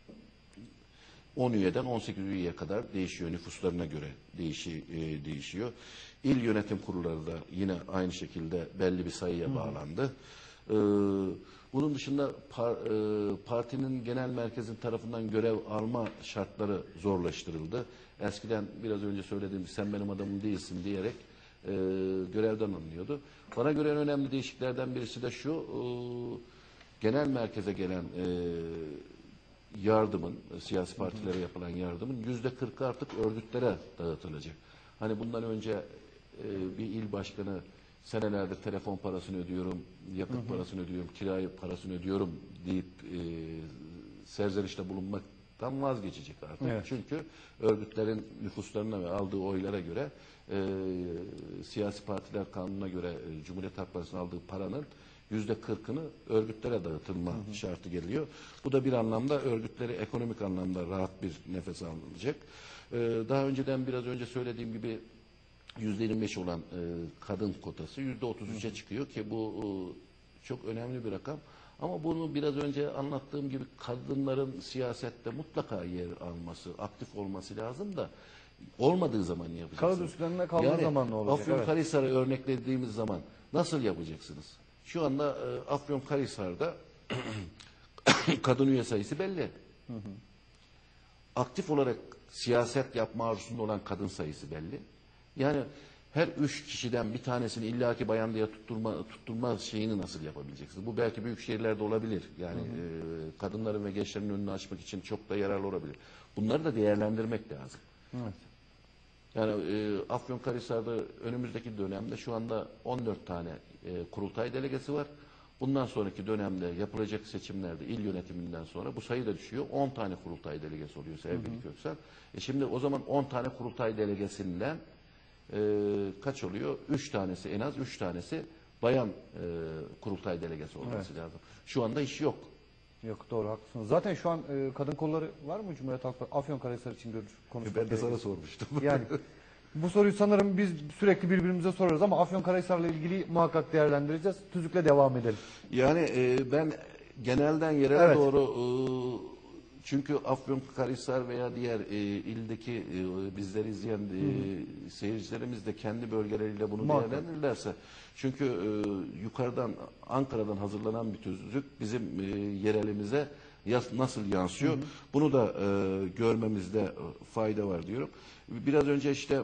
on üyeden on sekiz üyeye kadar değişiyor. Nüfuslarına göre değişi, e, değişiyor. İl yönetim kurulları da yine aynı şekilde belli bir sayıya Hı. bağlandı. E, bunun dışında par, e, partinin genel merkezin tarafından görev alma şartları zorlaştırıldı. Eskiden biraz önce söylediğim sen benim adamım değilsin diyerek e, görevden alınıyordu. Bana göre en önemli değişikliklerden birisi de şu, e, genel merkeze gelen e, yardımın, siyasi partilere yapılan yardımın yüzde kırkı artık örgütlere dağıtılacak. Hani bundan önce e, bir il başkanı senelerdir telefon parasını ödüyorum, yakıt hı hı. parasını ödüyorum, kirayı parasını ödüyorum deyip e, serzenişte bulunmaktan vazgeçecek artık. Evet. Çünkü örgütlerin nüfuslarına ve aldığı oylara göre e, siyasi partiler kanununa göre e, Cumhuriyet Halk Partisi'nin aldığı paranın yüzde kırkını örgütlere dağıtılma hı hı. şartı geliyor. Bu da bir anlamda örgütleri ekonomik anlamda rahat bir nefes alınacak. Ee, daha önceden biraz önce söylediğim gibi yüzde yirmi beş olan e, kadın kotası yüzde otuz üçe çıkıyor ki bu e, çok önemli bir rakam. Ama bunu biraz önce anlattığım gibi kadınların siyasette mutlaka yer alması, aktif olması lazım da olmadığı zaman yapacaksınız. Karadut üstlerinde kaldığı yani, zaman ne olacak? Afyonkarahisar'ı evet. örneklediğimiz zaman nasıl yapacaksınız? Şu anda e, Afyonkarahisar'da kadın üye sayısı belli. Hı hı. Aktif olarak siyaset yapma arzusunda olan kadın sayısı belli. Yani her üç kişiden bir tanesini illaki bayan diye tutturma, tutturma şeyini nasıl yapabileceksiniz? Bu belki büyük şehirlerde olabilir. Yani hı hı. E, kadınların ve gençlerin önünü açmak için çok da yararlı olabilir. Bunları da değerlendirmek lazım. Evet. Yani e, Afyonkarahisar'da önümüzdeki dönemde şu anda on dört tane e, kurultay delegesi var. Bundan sonraki dönemde yapılacak seçimlerde il yönetiminden sonra bu sayı da düşüyor. on tane kurultay delegesi oluyor sevgili Köksal. E şimdi o zaman on tane kurultay delegesinden e, kaç oluyor? üç tanesi en az üç tanesi bayan e, kurultay delegesi olması evet. lazım. Şu anda iş yok. Yok doğru haklısınız. Zaten şu an e, kadın kolları var mı Cumhuriyet Halk Partisi? Afyonkarahisar için görüş konuşmak. Ben de sana sormuştum. Yani bu soruyu sanırım biz sürekli birbirimize soruyoruz ama Afyonkarahisar'la ilgili muhakkak değerlendireceğiz. Tüzükle devam edelim. Yani e, ben genelden yerel evet. doğru e, çünkü Afyonkarahisar veya diğer e, ildeki e, bizleri izleyen e, seyircilerimiz de kendi bölgeleriyle bunu muhakkak. değerlendirirlerse çünkü e, yukarıdan Ankara'dan hazırlanan bir tüzük bizim e, yerelimize yas, nasıl yansıyor hı hı. bunu da e, görmemizde fayda var diyorum. Biraz önce işte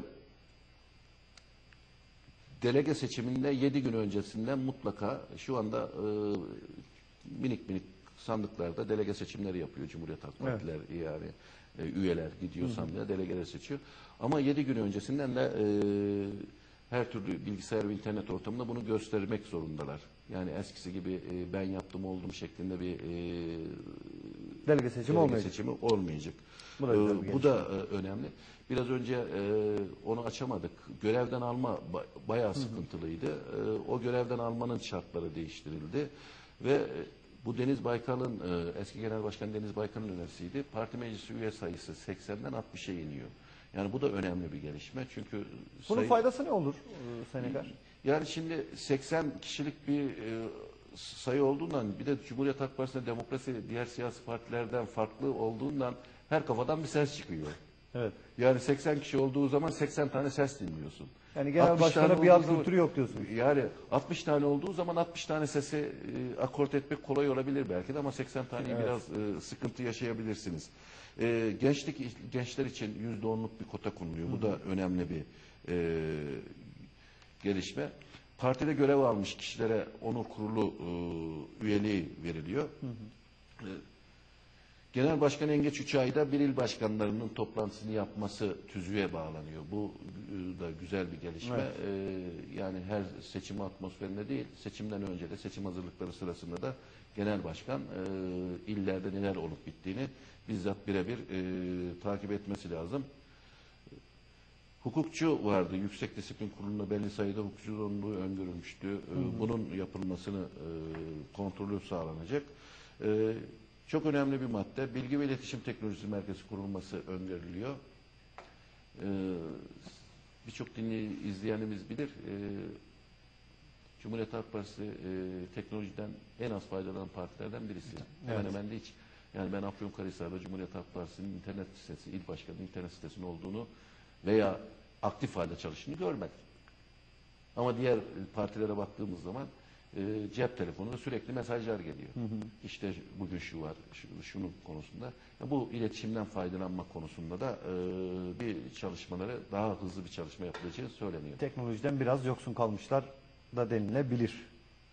delege seçiminde yedi gün öncesinden mutlaka şu anda e, minik minik sandıklarda delege seçimleri yapıyor Cumhuriyet Halk Partiler evet. yani e, üyeler gidiyor hı hı. sandığa delegeler seçiyor. Ama yedi gün öncesinden de e, her türlü bilgisayar ve internet ortamında bunu göstermek zorundalar. Yani eskisi gibi e, ben yaptım oldum şeklinde bir e, delege seçimi delege olmayacak. Seçimi olmayacak. Bu da, e, bu da e, önemli. Biraz önce e, onu açamadık. Görevden alma ba bayağı sıkıntılıydı. E, o görevden almanın şartları değiştirildi ve e, bu Deniz Baykal'ın e, eski Genel Başkan Deniz Baykal'ın önerisiydi. Parti meclisi üye sayısı seksenden altmışa iniyor. Yani bu da önemli bir gelişme. Çünkü bunun sayı... faydası ne olur Senegal? Yani şimdi seksen kişilik bir e, sayı olduğundan bir de Cumhuriyet Halk Partisi'nde demokrasi diğer siyasi partilerden farklı olduğundan her kafadan bir ses çıkıyor. Evet. Yani seksen kişi olduğu zaman seksen tane ses dinliyorsun. Yani genel başkana biat kültürü yok diyorsun. Yani altmış tane olduğu zaman altmış tane sesi e, akort etmek kolay olabilir belki de ama seksen taneyi evet. biraz e, sıkıntı yaşayabilirsiniz. E, gençlik gençler için yüzde onluk bir kota konuluyor. Hı. Bu da önemli bir e, gelişme. partide görev almış kişilere onur kurulu e, üyeliği veriliyor. Hı hı. E, Genel Başkan en geç üç ayda bir il başkanlarının toplantısını yapması tüzüğe bağlanıyor. Bu e, da güzel bir gelişme. Evet. E, yani her seçim atmosferinde değil, seçimden önce de seçim hazırlıkları sırasında da Genel Başkan e, illerde neler olup bittiğini bizzat birebir e, takip etmesi lazım. Hukukçu vardı. Yüksek Disiplin Kurulu'nda belli sayıda hukukçu zorunluluğu öngörülmüştü. Hı hı. Bunun yapılmasını e, kontrolü sağlanacak. E, çok önemli bir madde. Bilgi ve İletişim Teknolojisi Merkezi kurulması öngörülüyor. E, Birçok dinleyici, izleyenimiz bilir. E, Cumhuriyet Halk Partisi e, teknolojiden en az faydalanan partilerden birisi. Evet. Hemen hemen de hiç. Yani ben Afyonkarahisar'da Cumhuriyet Halk Partisi'nin internet sitesi, il başkanının internet sitesinin olduğunu veya aktif halde çalıştığını görmedim. Ama diğer partilere baktığımız zaman e, cep telefonunda sürekli mesajlar geliyor. Hı hı. İşte bugün şu var, şu, şunun konusunda. Ya bu iletişimden faydalanmak konusunda da e, bir çalışmaları, daha hızlı bir çalışma yapılacağı söyleniyor. Teknolojiden biraz yoksun kalmışlar da denilebilir.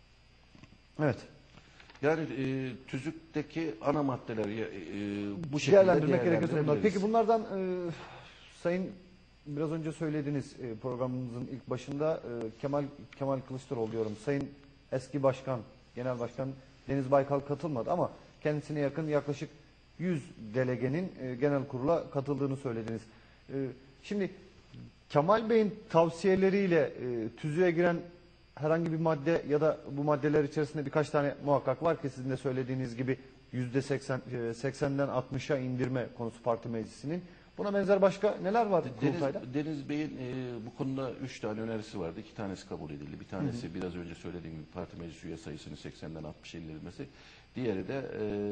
Evet. Yani e, tüzükteki ana maddeleri e, bu şekilde değerlendirmek gerekirse bunlar. değerlendirebiliriz. Peki bunlardan e, Sayın biraz önce söylediğiniz e, programımızın ilk başında e, Kemal Kemal Kılıçdaroğlu diyorum. Sayın eski başkan, genel başkan Deniz Baykal katılmadı ama kendisine yakın yaklaşık yüz delegenin e, genel kurula katıldığını söylediniz. E, şimdi Kemal Bey'in tavsiyeleriyle e, tüzüğe giren herhangi bir madde ya da bu maddeler içerisinde birkaç tane muhakkak var ki sizin de söylediğiniz gibi yüzde seksen, seksenden altmışa indirme konusu parti meclisinin. Buna benzer başka neler var kurultayda? Deniz, Deniz Bey'in e, bu konuda üç tane önerisi vardı. İki tanesi kabul edildi. Bir tanesi hı hı. biraz önce söylediğim gibi parti meclis üye sayısının seksenden altmışa indirilmesi. Diğeri de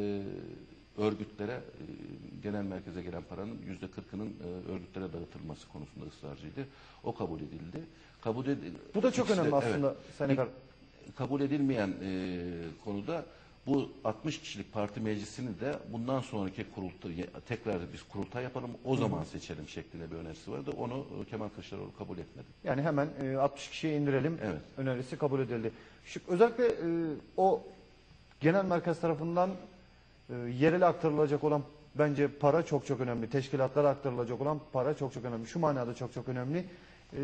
e, örgütlere, e, genel merkeze gelen paranın yüzde kırkının e, örgütlere dağıtılması konusunda ısrarcıydı. O kabul edildi. Kabul edildi. Bu da çok önemli de, aslında evet, Sayın Akar. Kabul edilmeyen e, konuda bu altmış kişilik parti meclisini de bundan sonraki kurultay, tekrar biz kurultay yapalım, o zaman Hı. seçelim şeklinde bir önerisi vardı. Onu Kemal Kılıçdaroğlu kabul etmedi. Yani hemen e, altmış kişiye indirelim evet. önerisi kabul edildi. Şu, özellikle e, o genel merkez tarafından e, yerele aktarılacak olan bence para çok çok önemli. Teşkilatlara aktarılacak olan para çok çok önemli. Şu manada çok çok önemli. E,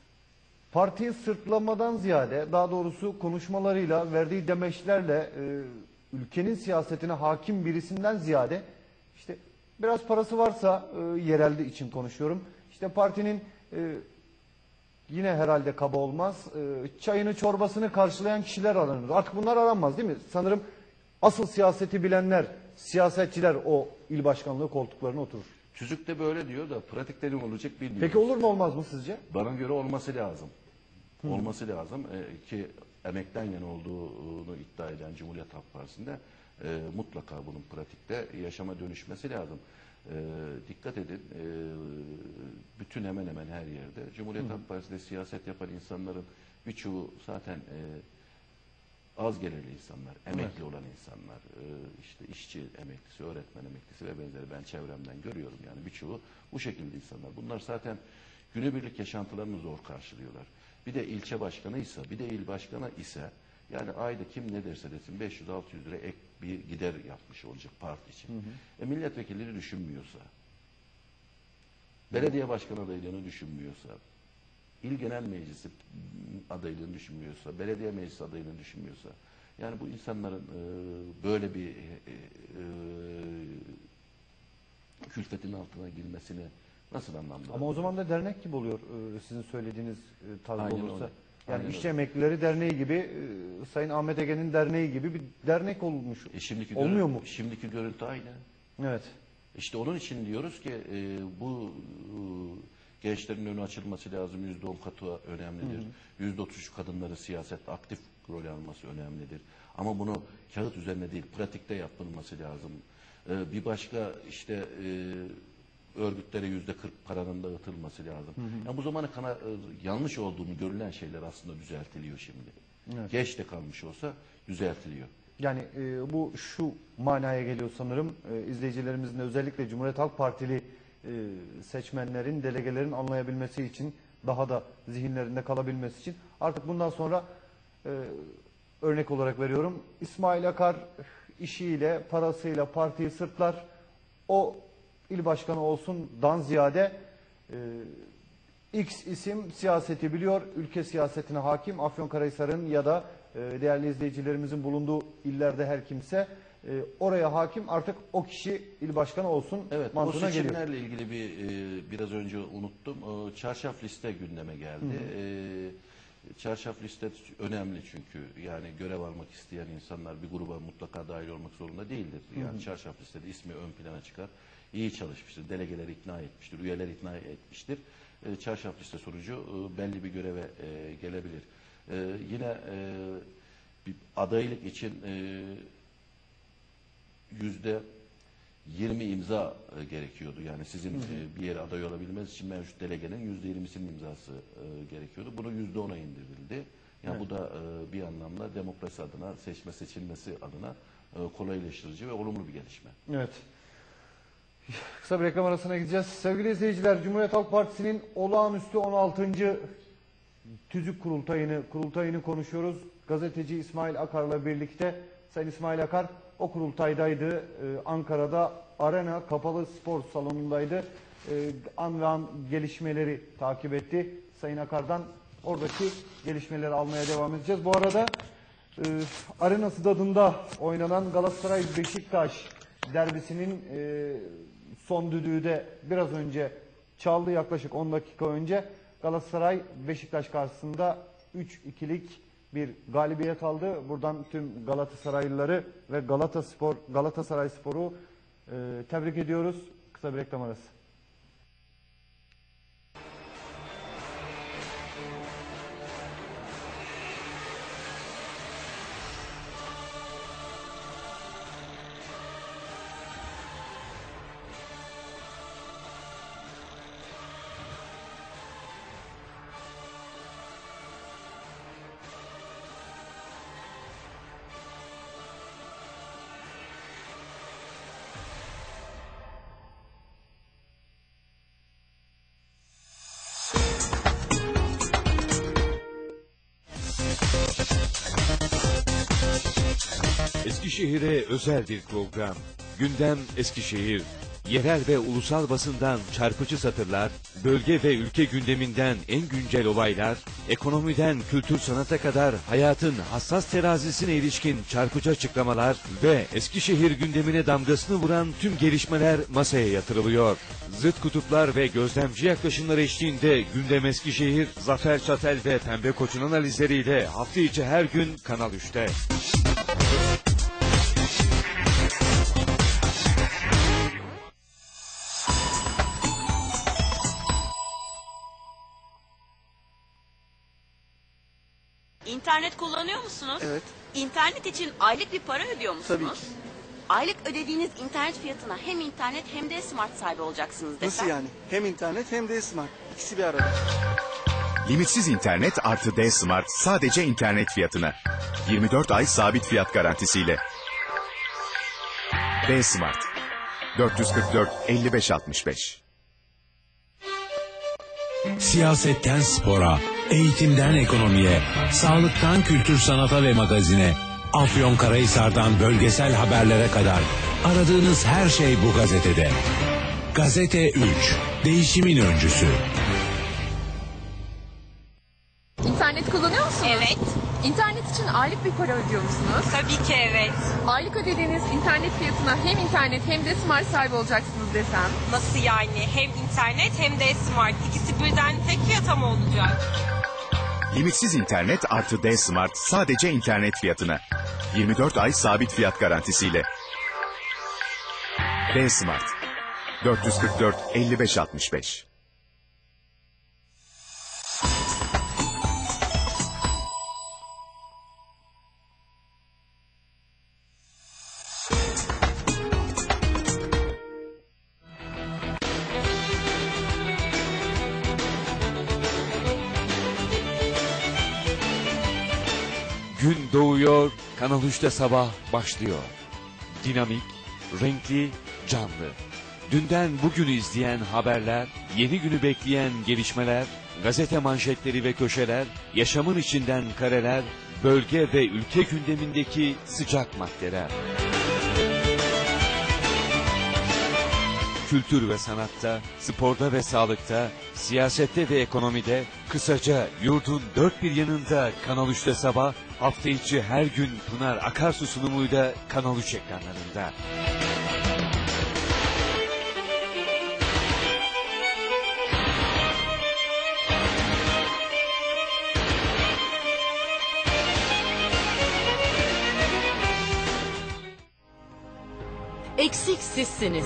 partiyi sırtlamadan ziyade, daha doğrusu konuşmalarıyla, verdiği demeçlerle e, ülkenin siyasetine hakim birisinden ziyade işte biraz parası varsa e, yerelde için konuşuyorum. İşte partinin e, yine herhalde kaba olmaz. E, çayını çorbasını karşılayan kişiler aranır. Artık bunlar aranmaz değil mi? Sanırım asıl siyaseti bilenler, siyasetçiler o il başkanlığı koltuklarına oturur. Tüzükte böyle diyor da pratikte ne olacak bilmiyorum. Peki olur mu olmaz mı sizce? Bana göre olması lazım. Hı. Olması lazım ee, ki emekten yana olduğunu iddia eden Cumhuriyet Halk Partisi'nde e, mutlaka bunun pratikte yaşama dönüşmesi lazım. E, dikkat edin, e, bütün hemen hemen her yerde Cumhuriyet Hı. Halk Partisi'nde siyaset yapan insanların birçoğu zaten e, az gelirli insanlar, emekli evet. olan insanlar, e, işte işçi emeklisi, öğretmen emeklisi ve benzeri ben çevremden görüyorum yani birçoğu bu şekilde insanlar. Bunlar zaten günübirlik yaşantılarını zor karşılıyorlar. Bir de ilçe başkanıysa, bir de il başkanı ise yani ayda kim ne derse desin beş yüz altı yüz lira ek bir gider yapmış olacak parti için. Hı hı. E, milletvekilleri düşünmüyorsa, belediye başkanı adaylığını düşünmüyorsa, İl Genel Meclisi adaylığını düşünmüyorsa, belediye meclisi adaylığını düşünmüyorsa, yani bu insanların e, böyle bir e, e, külfetin altına girmesini nasıl anlamda? Ama o zaman da dernek gibi oluyor e, sizin söylediğiniz e, tarzda olursa. Öyle. Yani Aynen İşçi öyle. Emeklileri Derneği gibi, e, Sayın Ahmet Ege'nin derneği gibi bir dernek olmuş. E şimdiki Olmuyor görüntü, mu? Şimdiki görüntü aynı. Evet. İşte onun için diyoruz ki e, bu e, gençlerin önü açılması lazım. Yüzde on katı önemlidir. Yüzde otuz üç kadınların siyasette aktif rol alması önemlidir. Ama bunu kağıt üzerine değil, pratikte yapılması lazım. E, bir başka işte e, örgütlere yüzde kırk paranın dağıtılması lazım. Hı hı. Yani bu zamana kadar e, yanlış olduğunu görülen şeyler aslında düzeltiliyor şimdi. Evet. Geç de kalmış olsa düzeltiliyor. Yani e, bu şu manaya geliyor sanırım. E, izleyicilerimizin özellikle Cumhuriyet Halk Partili e, seçmenlerin, delegelerin anlayabilmesi için daha da zihinlerinde kalabilmesi için. Artık bundan sonra e, örnek olarak veriyorum. İsmail Akar işiyle, parasıyla partiyi sırtlar. O il başkanı olsundan ziyade e, X isim siyaseti biliyor, ülke siyasetine hakim. Afyonkarahisar'ın ya da e, değerli izleyicilerimizin bulunduğu illerde her kimse e, oraya hakim. Artık o kişi il başkanı olsun Evet, o mantığına geliyor. seçimlerle ilgili bir e, biraz önce unuttum. O çarşaf liste gündeme geldi. Hı hı. E, çarşaf liste önemli çünkü yani görev almak isteyen insanlar bir gruba mutlaka dahil olmak zorunda değildir. Yani Hı hı. çarşaf listede ismi ön plana çıkar. İyi çalışmıştır, delegeler ikna etmiştir, üyeler ikna etmiştir. E, çarşaf liste sonucu e, belli bir göreve e, gelebilir. E, yine e, bir adaylık için e, yüzde yirmi imza e, gerekiyordu. Yani sizin Hı hı. e, bir yere aday olabilmeniz için mevcut delegenin yüzde yirmisinin imzası e, gerekiyordu. Bunu yüzde ona indirildi. Yani Evet. bu da e, bir anlamda demokrasi adına, seçme seçilmesi adına e, kolaylaştırıcı ve olumlu bir gelişme. Evet. Kısa bir reklam arasına gideceğiz. Sevgili izleyiciler, Cumhuriyet Halk Partisi'nin olağanüstü on altıncı tüzük kurultayını, kurultayını konuşuyoruz. Gazeteci İsmail Akar'la birlikte. Sayın İsmail Akar o kurultaydaydı. Ee, Ankara'da Arena Kapalı Spor Salonu'ndaydı. Ee, an ve an gelişmeleri takip etti. Sayın Akar'dan oradaki gelişmeleri almaya devam edeceğiz. Bu arada e, Arena Stadı'nda oynanan Galatasaray Beşiktaş derbisinin e, son düdüğü de biraz önce çaldı, yaklaşık on dakika önce. Galatasaray Beşiktaş karşısında üç ikilik bir galibiyet aldı. Buradan tüm Galatasaraylıları ve Galataspor, Galatasaray Spor'u e, tebrik ediyoruz. Kısa bir reklam arası. Eskişehir'e özel bir program. Gündem Eskişehir. Yerel ve ulusal basından çarpıcı satırlar, bölge ve ülke gündeminden en güncel olaylar, ekonomiden kültür sanata kadar hayatın hassas terazisine ilişkin çarpıcı açıklamalar ve Eskişehir gündemine damgasını vuran tüm gelişmeler masaya yatırılıyor. Zıt kutuplar ve gözlemci yaklaşımlar eşliğinde Gündem Eskişehir, Zafer Çatel ve Pembe Koç'un analizleriyle hafta içi her gün Kanal üçte. İnternet kullanıyor musunuz? Evet. İnternet için aylık bir para ödüyor musunuz? Tabii ki. Aylık ödediğiniz internet fiyatına hem internet hem de smart sahibi olacaksınız desem. Nasıl yani? Hem internet hem de smart. İkisi bir arada. Limitsiz internet artı D-Smart sadece internet fiyatına. yirmi dört ay sabit fiyat garantisiyle. D-Smart. dört yüz kırk dört elli beş altmış beş. Siyasetten spora, eğitimden ekonomiye, sağlıktan kültür sanata ve magazine, Afyonkarahisar'dan bölgesel haberlere kadar aradığınız her şey bu gazetede. Gazete üç, değişimin öncüsü. İnternet kullanıyor musunuz? Evet. İnternet için aylık bir para ödüyor musunuz? Tabii ki evet. Aylık ödediğiniz internet fiyatına hem internet hem de smart sahibi olacaksınız desem. Nasıl yani? Hem internet hem de smart. İkisi birden tek fiyata mı olacak? Limitsiz internet artı D-Smart sadece internet fiyatına. yirmi dört ay sabit fiyat garantisiyle. D-Smart. dört yüz kırk dört elli beş altmış beş. Gün doğuyor, Kanal üçte sabah başlıyor. Dinamik, renkli, canlı. Dünden bugünü izleyen haberler, yeni günü bekleyen gelişmeler, gazete manşetleri ve köşeler, yaşamın içinden kareler, bölge ve ülke gündemindeki sıcak maddeler. Kültür ve sanatta, sporda ve sağlıkta, siyasette ve ekonomide, kısaca yurdun dört bir yanında Kanal üçte sabah, hafta içi her gün Pınar Akarsu sunumuyla Kanal üç ekranlarında. Eksik sizsiniz.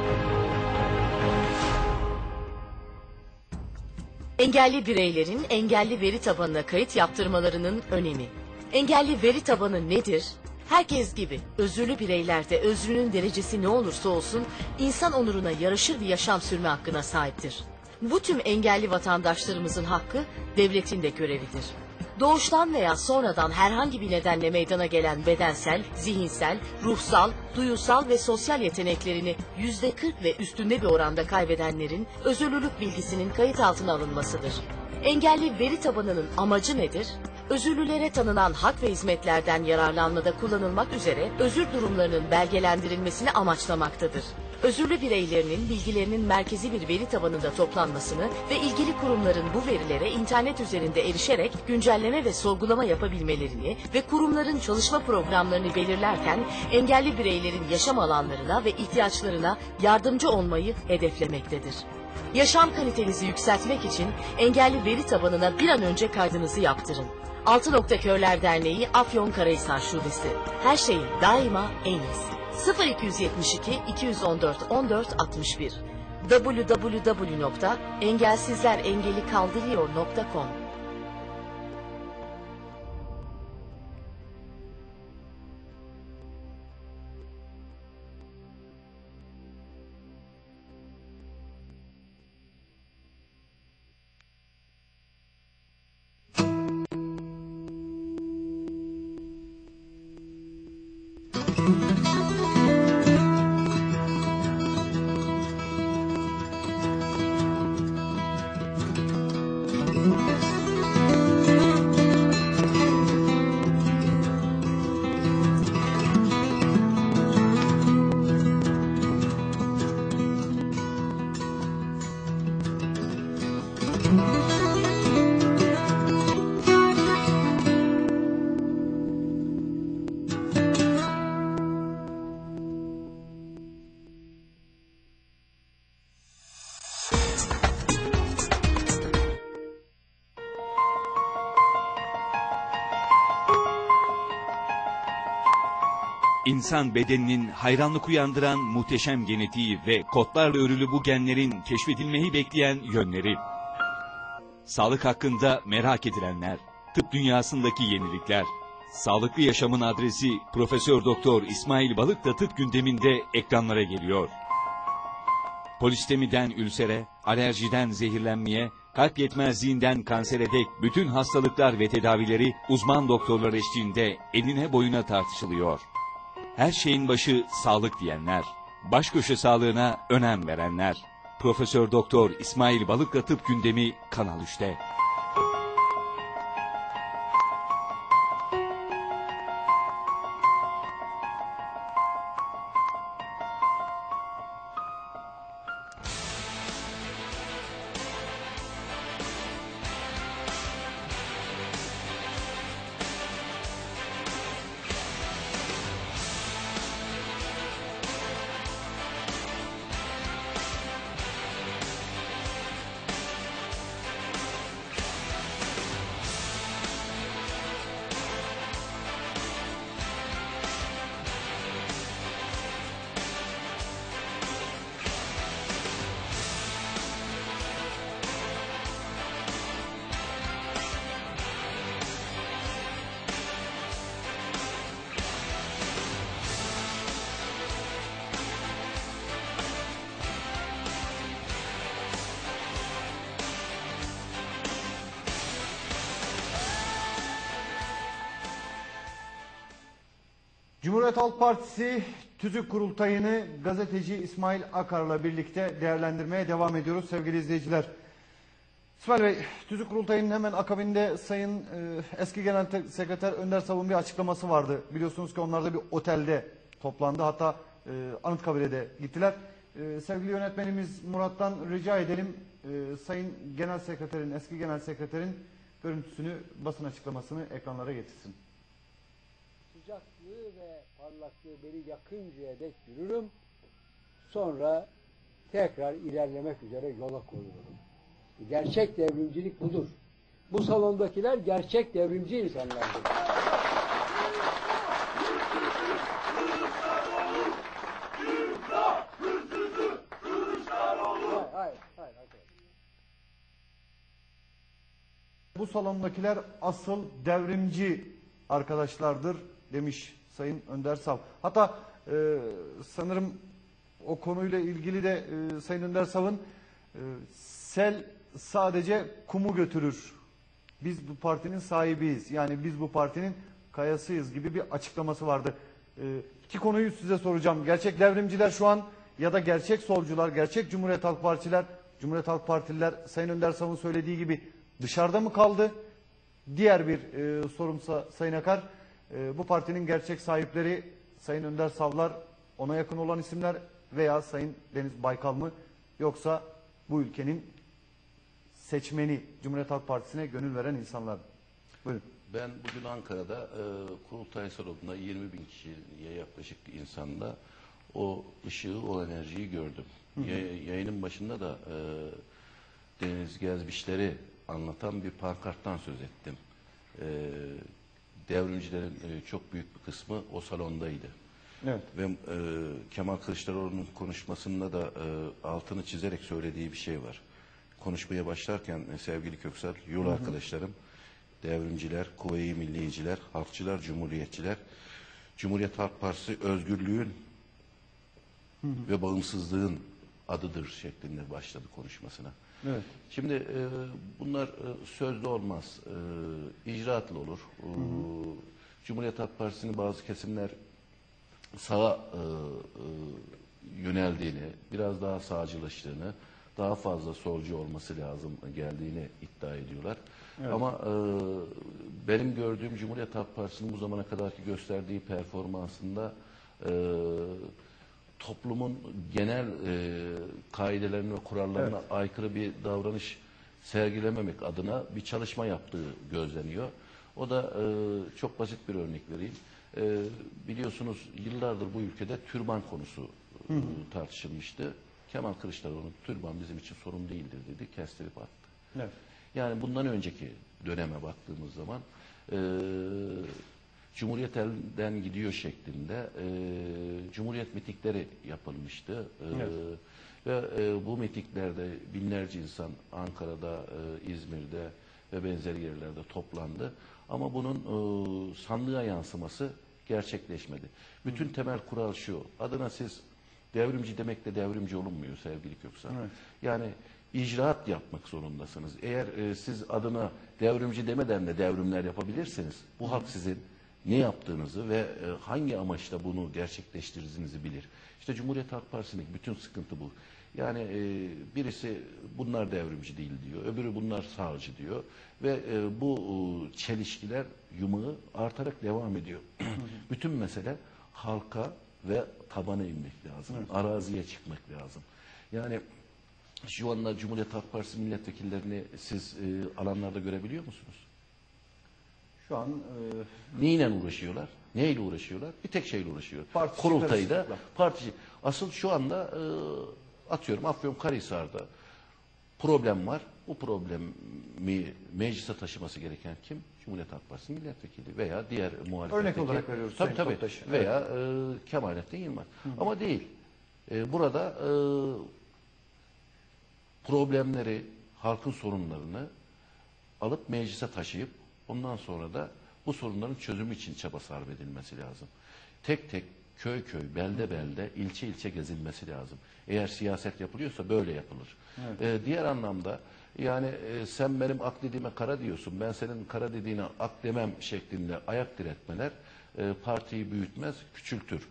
Engelli bireylerin engelli veri tabanına kayıt yaptırmalarının önemi. Engelli veri tabanı nedir? Herkes gibi özürlü bireylerde özrünün derecesi ne olursa olsun insan onuruna yaraşır bir yaşam sürme hakkına sahiptir. Bu tüm engelli vatandaşlarımızın hakkı devletin de görevidir. Doğuştan veya sonradan herhangi bir nedenle meydana gelen bedensel, zihinsel, ruhsal, duyusal ve sosyal yeteneklerini yüzde kırk ve üstünde bir oranda kaybedenlerin özürlülük bilgisinin kayıt altına alınmasıdır. Engelli veri tabanının amacı nedir? Özürlülere tanınan hak ve hizmetlerden yararlanmada kullanılmak üzere özür durumlarının belgelendirilmesini amaçlamaktadır. Özürlü bireylerinin bilgilerinin merkezi bir veri tabanında toplanmasını ve ilgili kurumların bu verilere internet üzerinde erişerek güncelleme ve sorgulama yapabilmelerini ve kurumların çalışma programlarını belirlerken engelli bireylerin yaşam alanlarına ve ihtiyaçlarına yardımcı olmayı hedeflemektedir. Yaşam kalitenizi yükseltmek için engelli veri tabanına bir an önce kaydınızı yaptırın. Altı Nokta Körler Derneği Afyonkarahisar Şubesi. Her şeyin daima en iyisi. sıfır iki yetmiş iki iki yüz on dört on dört altmış bir double-u double-u double-u nokta engelsizler engeli kaldırıyor nokta com İnsan bedeninin hayranlık uyandıran muhteşem genetiği ve kodlarla örülü bu genlerin keşfedilmeyi bekleyen yönleri. Sağlık hakkında merak edilenler, tıp dünyasındaki yenilikler. Sağlıklı yaşamın adresi Profesör Doktor İsmail Balık'ta tıp gündeminde ekranlara geliyor. Polistemiden ülsere, alerjiden zehirlenmeye, kalp yetmezliğinden kansere dek bütün hastalıklar ve tedavileri uzman doktorlar eşliğinde eline boyuna tartışılıyor. Her şeyin başı sağlık diyenler, baş köşe sağlığına önem verenler. Profesör Doktor İsmail Balık'la tıp gündemi Kanal üçte. Cumhuriyet Halk Partisi TÜZÜK kurultayını gazeteci İsmail Akar'la birlikte değerlendirmeye devam ediyoruz sevgili izleyiciler. İsmail Bey, TÜZÜK kurultayının hemen akabinde Sayın e, eski Genel Sekreter Önder Sav'ın bir açıklaması vardı. Biliyorsunuz ki onlar da bir otelde toplandı. Hatta e, Anıtkabir'e de gittiler. E, sevgili yönetmenimiz Murat'tan rica edelim e, Sayın Genel Sekreterin, eski Genel Sekreterin görüntüsünü, basın açıklamasını ekranlara getirsin. Sıcaklığı ve parlaklığı beni yakıncaya dek yürürüm. Sonra tekrar ilerlemek üzere yola koyulurum. Gerçek devrimcilik budur. Bu salondakiler gerçek devrimci insanlardır. Hayır, hayır, hayır. Bu salondakiler asıl devrimci arkadaşlardır demiş Sayın Önder Sav. Hatta e, sanırım o konuyla ilgili de e, Sayın Önder Sav'ın e, sel sadece kumu götürür. Biz bu partinin sahibiyiz. Yani biz bu partinin kayasıyız gibi bir açıklaması vardı. E, iki konuyu size soracağım. Gerçek devrimciler şu an ya da gerçek solcular, gerçek Cumhuriyet Halk Partililer, Cumhuriyet Halk Partililer Sayın Önder Sav'ın söylediği gibi dışarıda mı kaldı? Diğer bir e, sorumsa Sayın Akar, e, bu partinin gerçek sahipleri Sayın Önder Savlar, ona yakın olan isimler veya Sayın Deniz Baykal mı? Yoksa bu ülkenin seçmeni, Cumhuriyet Halk Partisi'ne gönül veren insanlar. Buyurun. Ben bugün Ankara'da e, kurultay salonunda yirmi bin kişiye yaklaşık insanda o ışığı, o enerjiyi gördüm. Hı hı. Ya, yayının başında da e, Deniz Gezmişleri anlatan bir pankarttan söz ettim. E, devrimcilerin e, çok büyük bir kısmı o salondaydı. Evet. Ve e, Kemal Kılıçdaroğlu'nun konuşmasında da e, altını çizerek söylediği bir şey var. Konuşmaya başlarken e, sevgili Köksal, yol hı hı. arkadaşlarım, devrimciler, kuvve-i milliyeciler, halkçılar, cumhuriyetçiler, Cumhuriyet Halk Partisi özgürlüğün hı hı. ve bağımsızlığın adıdır şeklinde başladı konuşmasına. Evet. Şimdi e, bunlar e, sözlü olmaz, e, icraatlı olur. Hı hı. Cumhuriyet Halk Partisi'nin bazı kesimler sağa e, e, yöneldiğini, biraz daha sağcılaştığını, daha fazla solcu olması lazım geldiğini iddia ediyorlar. Evet. Ama e, benim gördüğüm Cumhuriyet Halk Partisi'nin bu zamana kadarki gösterdiği performansında e, toplumun genel e, kaidelerine ve kurallarına evet. aykırı bir davranış sergilememek adına bir çalışma yaptığı gözleniyor. O da e, çok basit bir örnek vereyim. E, biliyorsunuz yıllardır bu ülkede türban konusu e, tartışılmıştı. Kemal Kılıçdaroğlu türban bizim için sorun değildir dedi, kestirip attı. Evet. Yani bundan önceki döneme baktığımız zaman e, Cumhuriyet elden gidiyor şeklinde e, Cumhuriyet mitikleri yapılmıştı. E, evet. Ve e, bu mitiklerde binlerce insan Ankara'da, e, İzmir'de ve benzeri yerlerde toplandı. Ama bunun e, sandığa yansıması gerçekleşmedi. Bütün temel kural şu, adına siz devrimci demekle devrimci olunmuyor sevgili Köksal. Evet. Yani icraat yapmak zorundasınız. Eğer e, siz adına devrimci demeden de devrimler yapabilirsiniz, bu halk sizin ne yaptığınızı ve e, hangi amaçla bunu gerçekleştirdiğinizi bilir. İşte Cumhuriyet Halk Partisi'ndeki bütün sıkıntı bu. Yani e, birisi bunlar devrimci değil diyor, öbürü bunlar sağcı diyor ve e, bu e, çelişkiler yumağı artarak devam ediyor. Bütün mesele halka ve tabana inmek lazım, evet. araziye çıkmak lazım. Yani şu anda Cumhuriyet Halk Partisi milletvekillerini siz e, alanlarda görebiliyor musunuz? Şu an e... neyle uğraşıyorlar? Neyle uğraşıyorlar? Bir tek şeyle uğraşıyor. Partisi Kurultayda parti. Asıl şu anda e, atıyorum Afyonkarahisar'da problem var. Bu problemi meclise taşıması gereken kim? Cumhuriyet Halk Partisi milletvekili veya diğer muhalefetteki. Örnek olarak veriyoruz. Tabii tabii. Veya evet. e, Kemalettin Yılmaz. Hı hı. Ama değil. E, burada e, problemleri, halkın sorunlarını alıp meclise taşıyıp ondan sonra da bu sorunların çözümü için çaba sarf edilmesi lazım. Tek tek, köy köy, belde belde, ilçe ilçe gezilmesi lazım. Eğer siyaset yapılıyorsa böyle yapılır. Evet. Ee, diğer anlamda yani e, sen benim ak dediğime kara diyorsun, ben senin kara dediğine ak demem şeklinde ayak diretmeler e, partiyi büyütmez, küçültür.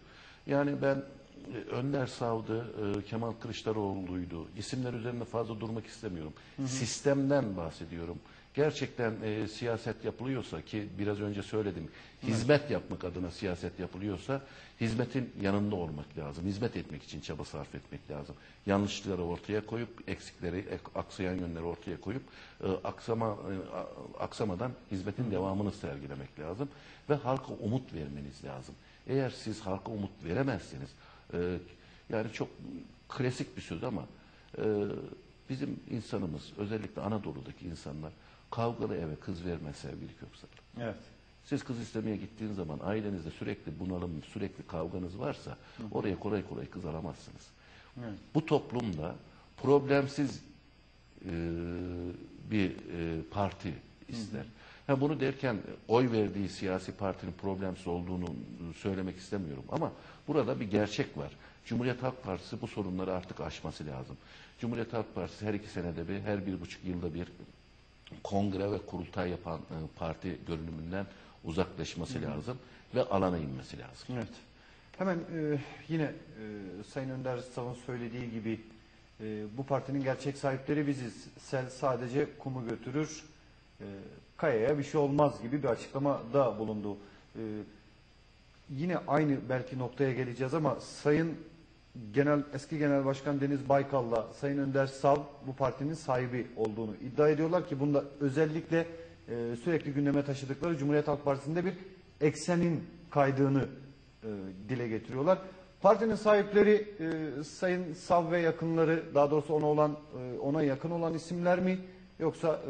Yani ben e, Önder Sav'dı, e, Kemal Kılıçdaroğlu'ydu. İsimler üzerinde fazla durmak istemiyorum. Hı hı. Sistemden bahsediyorum. Gerçekten e, siyaset yapılıyorsa, ki biraz önce söyledim, hizmet yapmak adına siyaset yapılıyorsa hizmetin yanında olmak lazım. Hizmet etmek için çaba sarf etmek lazım. Yanlışlıkları ortaya koyup, eksikleri, ek, aksayan yönleri ortaya koyup e, aksama e, a- aksamadan hizmetin devamını sergilemek lazım ve halka umut vermeniz lazım. Eğer siz halka umut veremezseniz, e, yani çok klasik bir söz ama e, bizim insanımız, özellikle Anadolu'daki insanlar kavgalı eve kız vermez sevgili Köksal. Evet. Siz kız istemeye gittiğiniz zaman ailenizde sürekli bunalım, sürekli kavganız varsa Hı hı. oraya kolay kolay kız alamazsınız. Evet. Bu toplumda problemsiz e, bir e, parti ister. Hı hı. Ha, bunu derken oy verdiği siyasi partinin problemsiz olduğunu söylemek istemiyorum ama burada bir gerçek var. Cumhuriyet Halk Partisi bu sorunları artık aşması lazım. Cumhuriyet Halk Partisi her iki senede bir, her bir buçuk yılda bir kongre ve kurultay yapan e, parti görünümünden uzaklaşması Hı hı. lazım ve alana inmesi lazım. Evet. Hemen e, yine e, Sayın Önder Sav'ın söylediği gibi e, bu partinin gerçek sahipleri biziz. Sel sadece kumu götürür, e, kayaya bir şey olmaz gibi bir açıklamada bulundu. E, yine aynı belki noktaya geleceğiz ama Sayın Genel Eski Genel Başkan Deniz Baykal'la Sayın Önder Sav bu partinin sahibi olduğunu iddia ediyorlar ki bunda özellikle e, sürekli gündeme taşıdıkları Cumhuriyet Halk Partisi'nde bir eksenin kaydığını e, dile getiriyorlar. Partinin sahipleri e, Sayın Sav ve yakınları, daha doğrusu ona olan e, ona yakın olan isimler mi, yoksa e,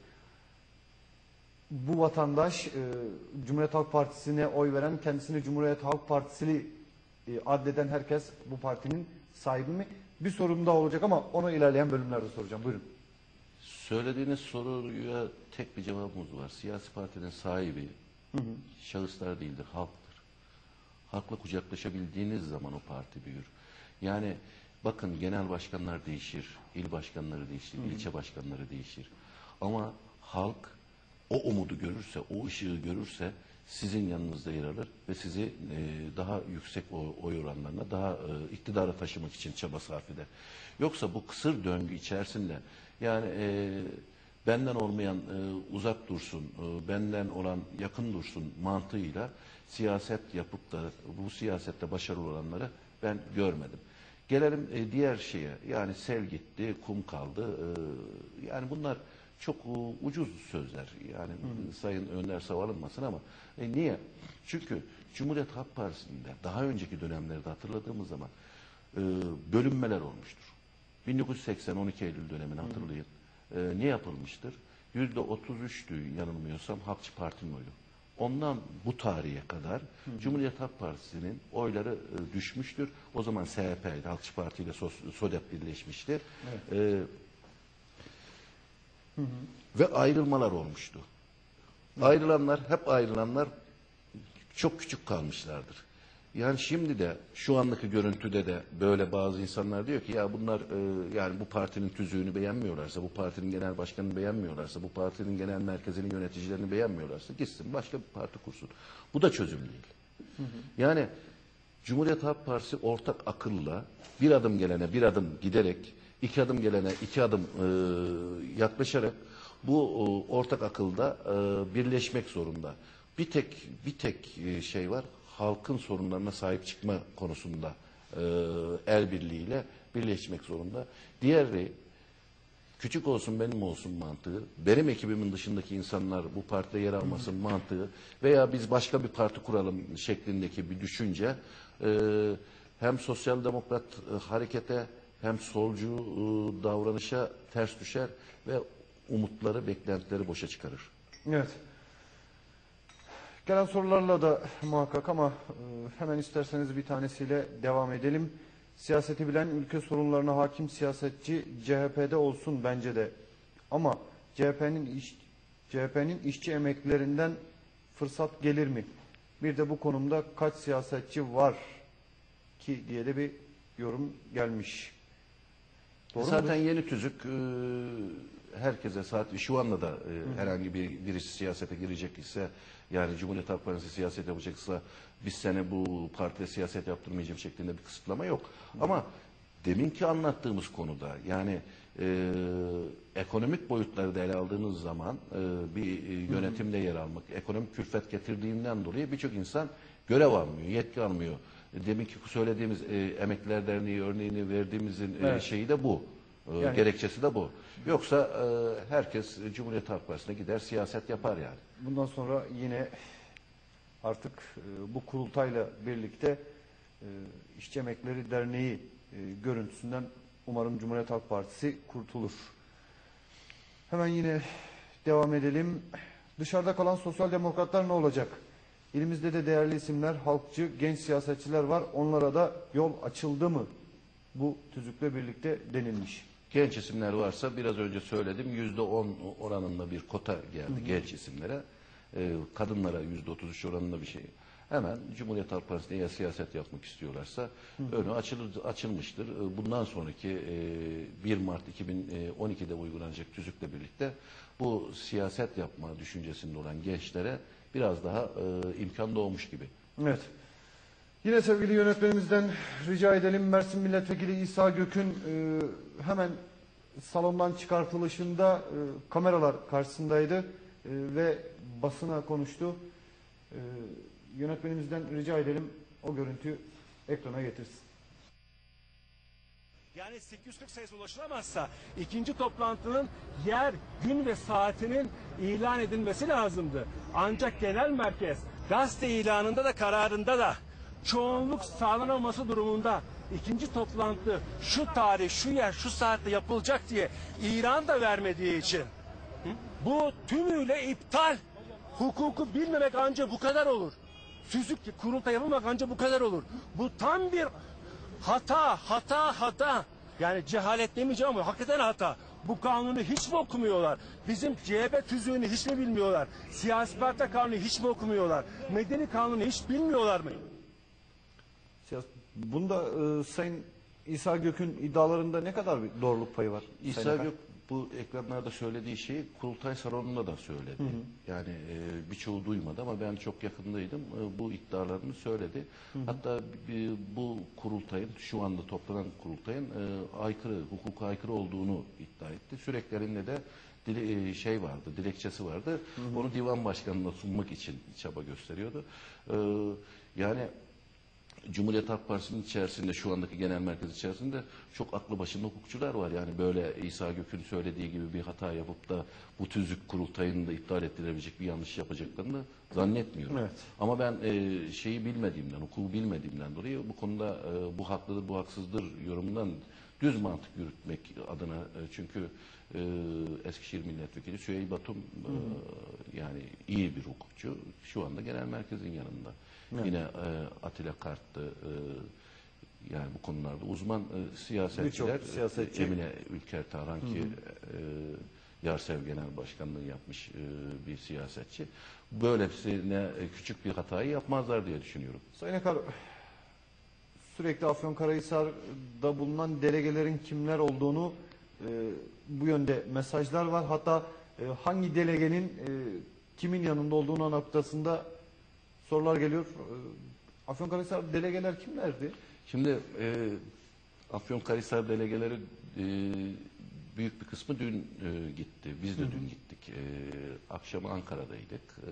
bu vatandaş e, Cumhuriyet Halk Partisi'ne oy veren, kendisini Cumhuriyet Halk Partisi e, addeden herkes bu partinin sahibi mi? Bir sorum daha olacak ama onu ilerleyen bölümlerde soracağım. Buyurun. Söylediğiniz soruya tek bir cevabımız var. Siyasi partinin sahibi Hı hı. şahıslar değildir, halktır. Halkla kucaklaşabildiğiniz zaman o parti büyür. Yani bakın, genel başkanlar değişir, il başkanları değişir, Hı hı. ilçe başkanları değişir. Ama halk o umudu görürse, o ışığı görürse sizin yanınızda yer alır ve sizi e, daha yüksek o, oy oranlarına, daha e, iktidara taşımak için çaba sarf eder. Yoksa bu kısır döngü içerisinde yani e, benden olmayan e, uzak dursun, e, benden olan yakın dursun mantığıyla siyaset yapıp da bu siyasette başarılı olanları ben görmedim. Gelelim e, diğer şeye, yani sel gitti, kum kaldı. E, yani bunlar çok e, ucuz sözler. Yani Hı. Sayın Önder Sav alınmasın ama e, niye? Çünkü Cumhuriyet Halk Partisi'nde daha önceki dönemlerde hatırladığımız zaman e, bölünmeler olmuştur. bin dokuz yüz seksen on iki Eylül dönemini hatırlayın. E, ne yapılmıştır? yüzde otuz üçtü yanılmıyorsam Halkçı Parti'nin oyu. Ondan bu tarihe kadar Hı hı. Cumhuriyet Halk Partisi'nin oyları e, düşmüştür. O zaman S H P'ydi, Halkçı Parti ile SODEP birleşmişti. Evet. E, Hı hı. ve ayrılmalar olmuştu. Hı. Ayrılanlar, hep ayrılanlar çok küçük kalmışlardır. Yani şimdi de şu andaki görüntüde de böyle bazı insanlar diyor ki ya bunlar e, yani bu partinin tüzüğünü beğenmiyorlarsa, bu partinin genel başkanını beğenmiyorlarsa, bu partinin genel merkezinin yöneticilerini beğenmiyorlarsa gitsin başka bir parti kursun. Bu da çözüm değil. Hı hı. Yani Cumhuriyet Halk Partisi ortak akılla bir adım gelene bir adım giderek, iki adım gelene iki adım e, yaklaşarak bu e, ortak akılda e, birleşmek zorunda. Bir tek bir tek e, şey var. Halkın sorunlarına sahip çıkma konusunda e, el birliğiyle birleşmek zorunda. Diğeri küçük olsun benim olsun mantığı, benim ekibimin dışındaki insanlar bu partide yer almasın mantığı veya biz başka bir parti kuralım şeklindeki bir düşünce e, hem sosyal demokrat e, harekete hem solcu e, davranışa ters düşer ve umutları, beklentileri boşa çıkarır. Evet. Gelen sorularla da muhakkak ama e, hemen isterseniz bir tanesiyle devam edelim. Siyaseti bilen, ülke sorunlarına hakim siyasetçi C H P'de olsun bence de. Ama C H P'nin iş, C H P'nin işçi emeklilerinden fırsat gelir mi? Bir de bu konumda kaç siyasetçi var ki diye de bir yorum gelmiş. Doğru Zaten mudur? yeni tüzük e, herkese saat şu anda da e, herhangi bir birisi siyasete girecek ise yani Cumhuriyet Halk Partisi siyaset yapacaksa biz sene bu partiye siyaset yaptırmayacağım şeklinde bir kısıtlama yok. Hı. Ama deminki anlattığımız konuda yani e, ekonomik boyutları da ele aldığınız zaman e, bir e, yönetimde yer almak, ekonomik külfet getirdiğinden dolayı birçok insan görev almıyor, yetki almıyor. Deminki söylediğimiz e, Emekliler Derneği örneğini verdiğimizin evet. e, şeyi de bu. E, yani, gerekçesi de bu. Yoksa e, herkes Cumhuriyet Halk Partisi'ne gider siyaset yapar yani. Bundan sonra yine artık e, bu kurultayla birlikte e, İşçi Emeklileri Derneği e, görüntüsünden umarım Cumhuriyet Halk Partisi kurtulur. Hemen yine devam edelim. Dışarıda kalan sosyal demokratlar ne olacak? İlimizde de değerli isimler, halkçı, genç siyasetçiler var. Onlara da yol açıldı mı? Bu tüzükle birlikte denilmiş. Genç isimler varsa biraz önce söyledim yüzde on oranında bir kota geldi hı hı. genç isimlere. Ee, kadınlara yüzde otuz üç oranında bir şey. Hemen Cumhuriyet Halk Partisi'ne eğer siyaset yapmak istiyorlarsa hı hı. önü açılır, açılmıştır. Bundan sonraki e, bir Mart iki bin on iki'de uygulanacak tüzükle birlikte bu siyaset yapma düşüncesinde olan gençlere biraz daha e, imkan doğmuş gibi. Evet. Yine sevgili yönetmenimizden rica edelim. Mersin Milletvekili İsa Gök'ün e, hemen salondan çıkartılışında e, kameralar karşısındaydı e, ve basına konuştu. E, yönetmenimizden rica edelim o görüntüyü ekrana getirsin. Yani sekiz yüz kırk sayısı ulaşılamazsa ikinci toplantının yer, gün ve saatinin ilan edilmesi lazımdı. Ancak genel merkez gazete ilanında da kararında da çoğunluk sağlanamaması durumunda ikinci toplantı şu tarih, şu yer, şu saatte yapılacak diye ilan da vermediği için bu tümüyle iptal. Hukuku bilmemek ancak bu kadar olur. Tüzük kurultay yapılmak ancak bu kadar olur. Bu tam bir hata, hata, hata. Yani cehalet demeyeceğim ama hakikaten hata. Bu kanunu hiç mi okumuyorlar? Bizim C H P tüzüğünü hiç mi bilmiyorlar? Siyasi parti kanunu hiç mi okumuyorlar? Medeni kanunu hiç bilmiyorlar mı? Bunda e, Sayın İsa Gök'ün iddialarında ne kadar bir doğruluk payı var? İsa Gök bu ekranlarda söylediği şeyi kurultay salonunda da söyledi. Hı hı. Yani e, birçoğu duymadı ama ben çok yakındaydım. E, bu iddialarını söyledi. Hı hı. Hatta e, bu kurultayın, şu anda toplanan kurultayın e, aykırı, hukuka aykırı olduğunu iddia etti. Sürekli elinde de dile, e, şey vardı, dilekçesi vardı. Hı hı. Onu divan başkanına sunmak için çaba gösteriyordu. E, yani Cumhuriyet Halk Partisi'nin içerisinde, şu andaki genel merkez içerisinde çok aklı başında hukukçular var. Yani böyle İsa Gök'ün söylediği gibi bir hata yapıp da bu tüzük kurultayını da iptal ettirebilecek bir yanlış yapacaklarını zannetmiyorum. Evet. Ama ben e, şeyi bilmediğimden, hukuku bilmediğimden dolayı bu konuda e, bu haklıdır, bu haksızdır yorumundan düz mantık yürütmek adına e, çünkü e, Eskişehir Milletvekili Süheyl Batum e, yani iyi bir hukukçu. Şu anda genel merkezin yanında. Evet. Yine e, Atilla Kart'tı e, yani bu konularda uzman e, siyasetçiler siyasetçi. Emine Ülker Tarhan ki e, Yarsev Genel Başkanlığı yapmış e, bir siyasetçi. Böylesine e, küçük bir hatayı yapmazlar diye düşünüyorum. Sayın Akar, sürekli Afyonkarahisar'da bulunan delegelerin kimler olduğunu e, bu yönde mesajlar var. Hatta e, hangi delegenin e, kimin yanında olduğuna noktasında sorular geliyor. Afyonkarahisar delegeler kimlerdi? Şimdi e, Afyonkarahisar delegeleri e, büyük bir kısmı dün e, gitti. Biz de hı hı. dün gittik. E, akşam Ankara'daydık. E,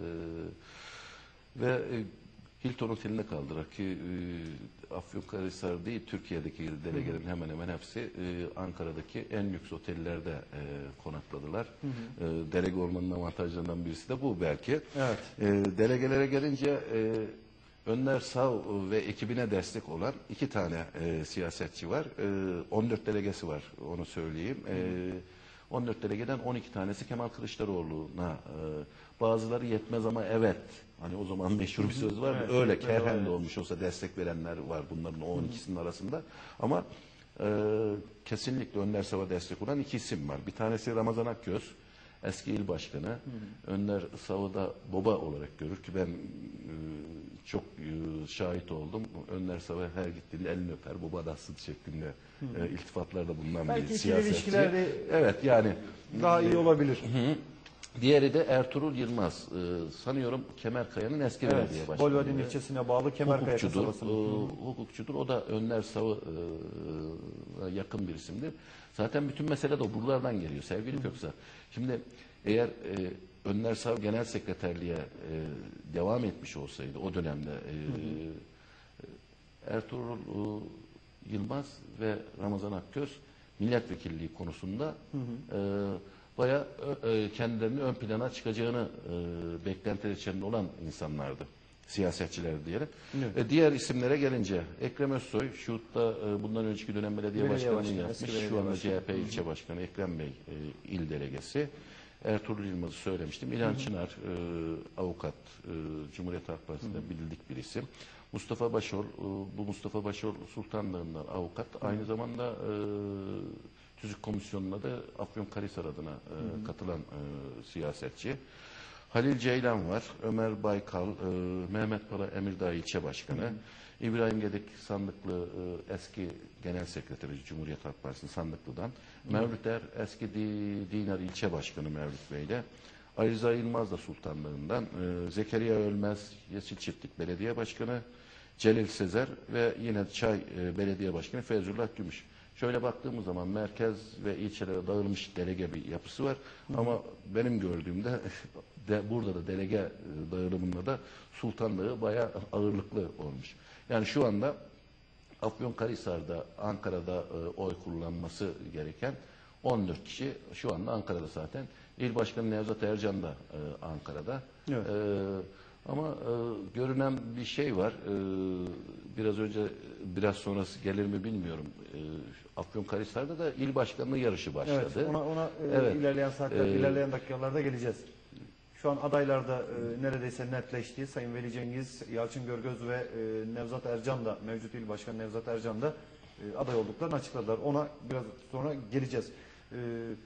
ve e, Hilton Oteli'nde kaldılar ki e, Afyonkarahisar değil, Türkiye'deki delegelerin hı hı. hemen hemen hepsi e, Ankara'daki en lüks otellerde e, konakladılar. Hı hı. E, delege olmanın avantajlarından birisi de bu belki. Evet. E, delegelere gelince e, Önder Sav ve ekibine destek olan iki tane e, siyasetçi var. E, on dört delegesi var, onu söyleyeyim. E, on dört delegeden on iki tanesi Kemal Kılıçdaroğlu'na, e, bazıları yetmez ama evet. Hani o zaman meşhur bir söz var. Evet, öyle kerhen de olmuş olsa destek verenler var bunların on ikisinin arasında. Ama e, kesinlikle Önder Sav'a destek olan iki isim var. Bir tanesi Ramazan Akgöz. eski il başkanı. Önder Sav'ı da baba olarak görür ki ben e, çok e, şahit oldum. Önder Sav'a her gittiğinde elini öper, baba nasılsın şeklinde e, iltifatlarda bulunan Belki bir ikili siyasetçi. ilişkilerde Evet yani. daha iyi olabilir. Hı. Diğeri de Ertuğrul Yılmaz. Ee, sanıyorum Kemerkaya'nın eski Evet, belediye başkanı. Bolvadin ilçesine bağlı Kemerkaya hukukçudur. kasabasının. Ee, hukukçudur. O da Önder Sav'ı e, yakın bir isimdir. Zaten bütün mesele de buralardan geliyor sevgili Köksal. Şimdi eğer e, Önder Sav genel sekreterliğe e, devam etmiş olsaydı o dönemde e, Ertuğrul e, Yılmaz ve Ramazan Akköz milletvekilliği konusunda hı hı. E, bayağı e, kendilerini ön plana çıkacağını e, beklentiler içerisinde olan insanlardı. Siyasetçiler diyelim. Evet. E, diğer isimlere gelince Ekrem Özsoy, Şuhut'ta e, bundan önceki dönem belediye, belediye başkanlığı başkanı, yapmış. Şu anda C H P ilçe başkanı Ekrem Bey e, il delegesi. Ertuğrul Yılmaz'ı söylemiştim. İlhan hı hı. Çınar, e, avukat, e, Cumhuriyet Halk Partisi'nde bilindik bir isim. Mustafa Başol, e, bu Mustafa Başol Sultanlığından avukat. Hı hı. Aynı zamanda e, Tüzük Komisyonu'na da Afyonkarahisar adına e, hı hı. katılan e, siyasetçi. Halil Ceylan var, Ömer Baykal, e, Mehmet Pala Emirdağ ilçe başkanı, hı hı. İbrahim Gedik Sandıklı e, eski genel sekreteri Cumhuriyet Halk Partisi'nin Sandıklı'dan, hı. Mevlüt Er eski Di, Dinar ilçe başkanı Mevlüt Bey'le, Ali Rıza Yılmaz da Sultanlığından, e, Zekeriya Ölmez Yeşil Çiftlik Belediye Başkanı, Celil Sezer ve yine Çay e, Belediye Başkanı Feyzullah Gümüş. Şöyle baktığımız zaman merkez ve ilçelere dağılmış delege bir yapısı var. Hı. Ama benim gördüğümde de, burada da delege dağılımında da sultanlığı bayağı ağırlıklı olmuş. Yani şu anda Afyonkarahisar'da, Ankara'da e, oy kullanması gereken on dört kişi şu anda Ankara'da zaten. İl Başkanı Nevzat Ercan da e, Ankara'da. Evet. E, Ama e, görünen bir şey var. E, biraz önce, biraz sonrası gelir mi bilmiyorum. E, Afyonkarahisar'da da il başkanlığı yarışı başladı. Evet, ona, ona evet. E, ilerleyen saatler, ee, ilerleyen dakikalarda geleceğiz. Şu an adaylarda e, neredeyse netleşti. Sayın Veli Cengiz, Yalçın Görgöz ve e, Nevzat Ercan da, mevcut il başkanı Nevzat Ercan da e, aday olduklarını açıkladılar. Ona biraz sonra geleceğiz. E,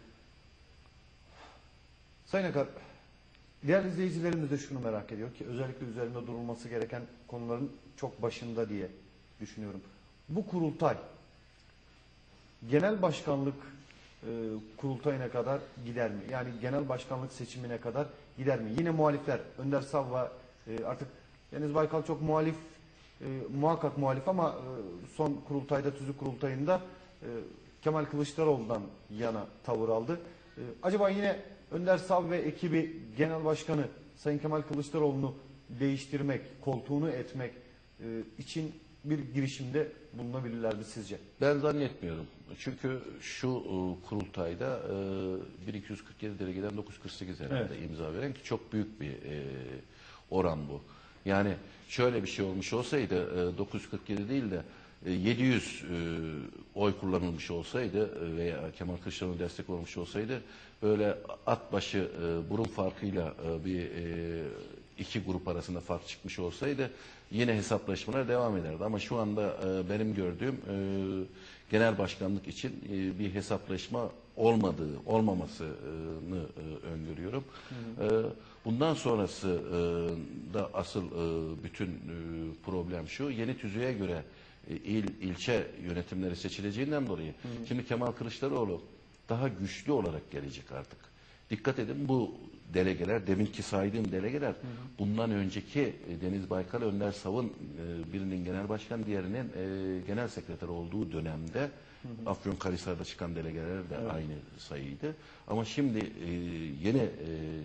Sayın Akar, diğer izleyicilerimiz de şunu merak ediyor ki özellikle üzerinde durulması gereken konuların çok başında diye düşünüyorum. Bu kurultay genel başkanlık e, kurultayına kadar gider mi? Yani genel başkanlık seçimine kadar gider mi? Yine muhalifler, Önder Savva e, artık Deniz Baykal çok muhalif, e, muhakkak muhalif ama e, son kurultayda, tüzük kurultayında e, Kemal Kılıçdaroğlu'ndan yana tavır aldı. E, acaba yine Önder Sav ve ekibi genel başkanı Sayın Kemal Kılıçdaroğlu'nu değiştirmek, koltuğunu etmek e, için bir girişimde bulunabilirler mi sizce? Ben zannetmiyorum. Çünkü şu e, kurultayda e, bin iki yüz kırk yedi delegeden dokuz yüz kırk sekiz herhalde evet. imza veren ki çok büyük bir e, oran bu. Yani şöyle bir şey olmuş olsaydı e, dokuz yüz kırk yedi değil de e, yedi yüz e, oy kullanılmış olsaydı e, veya Kemal Kılıçdaroğlu destek olmuş olsaydı böyle at başı e, burun farkıyla e, bir e, iki grup arasında fark çıkmış olsaydı yine hesaplaşmalar devam ederdi. Ama şu anda e, benim gördüğüm e, genel başkanlık için e, bir hesaplaşma olmadığı, olmamasını e, öngörüyorum. Hı hı. E, bundan sonrası e, da asıl e, bütün e, problem şu, yeni tüzüğe göre e, il, ilçe yönetimleri seçileceğinden dolayı. Hı hı. Şimdi Kemal Kılıçdaroğlu daha güçlü olarak gelecek artık. Dikkat edin bu delegeler, deminki saydığım delegeler, hı hı. bundan önceki Deniz Baykal, Önder Sav'ın e, birinin genel başkan, diğerinin e, genel sekreter olduğu dönemde Afyonkarahisar'da çıkan delegeler de evet. aynı sayıydı. Ama şimdi e, yeni e,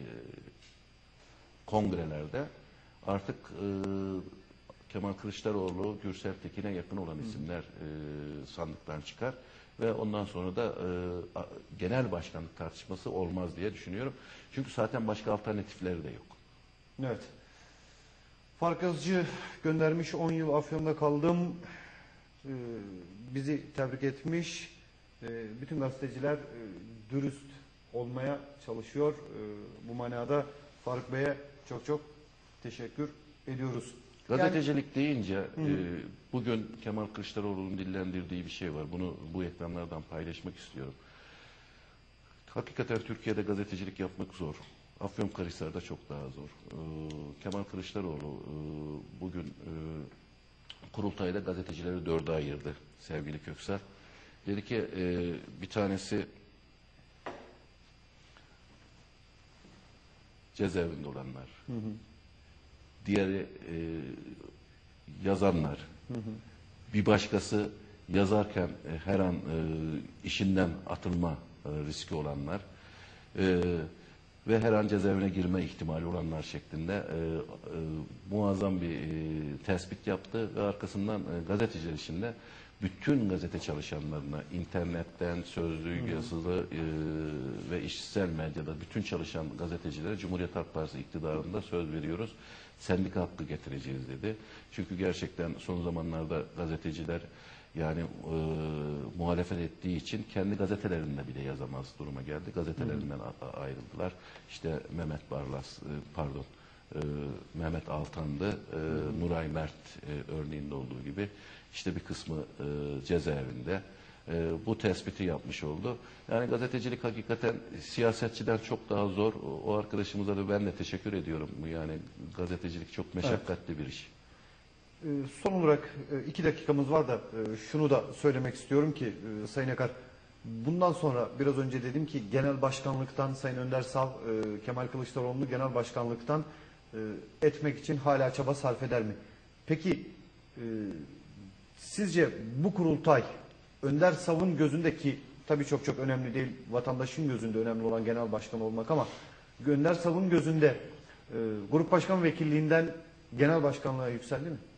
kongrelerde artık e, Kemal Kılıçdaroğlu, Gürsel Tekin'e yakın olan isimler e, sandıktan çıkar. Ve ondan sonra da e, genel başkanlık tartışması olmaz diye düşünüyorum. Çünkü zaten başka alternatifleri de yok. Evet. Fark Yazıcı göndermiş, on yıl Afyon'da kaldım. Ee, bizi tebrik etmiş. Ee, bütün gazeteciler e, dürüst olmaya çalışıyor. Ee, bu manada Faruk Bey'e çok çok teşekkür ediyoruz. Gazetecilik yani, deyince e, bugün Kemal Kılıçdaroğlu'nun dillendirdiği bir şey var. Bunu bu ekranlardan paylaşmak istiyorum. hakikaten Türkiye'de gazetecilik yapmak zor. Afyonkarahisar'da çok daha zor. Ee, Kemal Kılıçdaroğlu e, bugün e, kurultayda gazetecileri dörde ayırdı sevgili Köksal. Dedi ki e, bir tanesi cezaevinde olanlar, hı hı. diğeri e, yazanlar, hı hı. bir başkası yazarken e, her an e, işinden atılma e, riski olanlar e, ve her an cezaevine girme ihtimali olanlar şeklinde e, e, muazzam bir e, tespit yaptı ve arkasından e, gazeteciler içinde bütün gazete çalışanlarına internetten, sözlü, yazılı e, ve işitsel medyada bütün çalışan gazetecilere Cumhuriyet Halk Partisi iktidarında söz veriyoruz. Sendika hakkı getireceğiz dedi. Çünkü gerçekten son zamanlarda gazeteciler yani e, muhalefet ettiği için kendi gazetelerinde bile yazamaz duruma geldi. Gazetelerinden Hı. ayrıldılar. İşte Mehmet Barlas, e, pardon, e, Mehmet Altan'dı, e, Nuray Mert e, örneğinde olduğu gibi işte bir kısmı e, cezaevinde. E, bu tespiti yapmış oldu. Yani gazetecilik hakikaten siyasetçiden çok daha zor. O, o arkadaşımıza da ben de teşekkür ediyorum. Yani gazetecilik çok meşakkatli evet. bir iş. Son olarak iki dakikamız var da şunu da söylemek istiyorum ki Sayın Akar, bundan sonra biraz önce dedim ki genel başkanlıktan Sayın Önder Sav, Kemal Kılıçdaroğlu'nu genel başkanlıktan etmek için hala çaba sarf eder mi? Peki sizce bu kurultay Önder Sav'ın gözündeki, tabii çok çok önemli değil, vatandaşın gözünde önemli olan genel başkan olmak ama Önder Sav'ın gözünde grup başkan vekilliğinden genel başkanlığa yükseldi mi?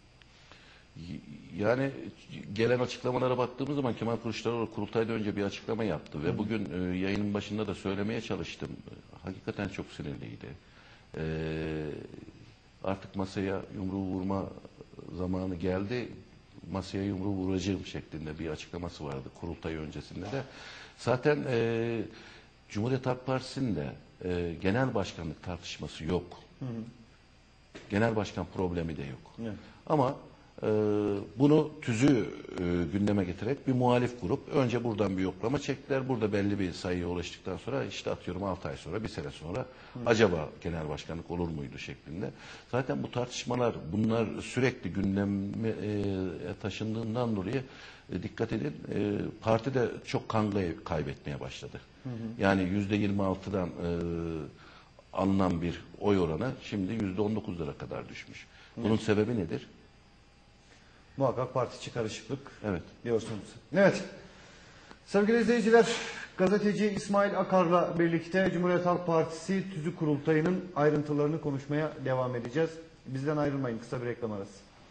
Yani gelen açıklamalara baktığımız zaman Kemal Kılıçdaroğlu kurultayda önce bir açıklama yaptı ve bugün e, yayının başında da söylemeye çalıştım. Hakikaten çok sinirliydi. E, artık masaya yumruğu vurma zamanı geldi. Masaya yumruğu vuracağım şeklinde bir açıklaması vardı kurultay öncesinde de. Zaten e, Cumhuriyet Halk Partisi'nin de e, genel başkanlık tartışması yok. Hı hı. Genel başkan problemi de yok. Evet. Ama e, bunu tüzüğü e, gündeme getirerek bir muhalif grup önce buradan bir yoklama çektiler. Burada belli bir sayıya ulaştıktan sonra işte atıyorum altı ay sonra, bir sene sonra Hı. acaba genel başkanlık olur muydu şeklinde. Zaten bu tartışmalar bunlar sürekli gündeme e, taşındığından dolayı e, dikkat edin e, parti de çok kan kaybetmeye başladı. Hı hı. Yani yüzde yirmi altıdan e, alınan bir oy oranı şimdi yüzde on dokuzlara kadar düşmüş. Bunun evet. sebebi nedir? Muhakkak parti içi karışıklık evet. diyorsunuz. Evet. Sevgili izleyiciler, gazeteci İsmail Akar'la birlikte Cumhuriyet Halk Partisi Tüzük Kurultayı'nın ayrıntılarını konuşmaya devam edeceğiz. Bizden ayrılmayın, kısa bir reklam arası.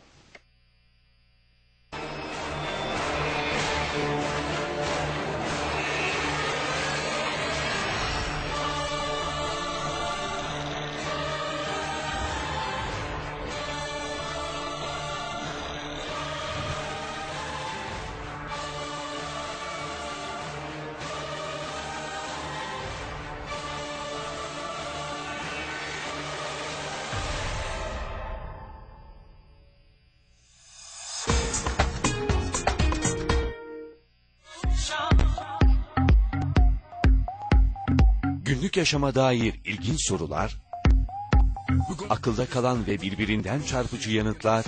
Günlük yaşama dair ilginç sorular, akılda kalan ve birbirinden çarpıcı yanıtlar,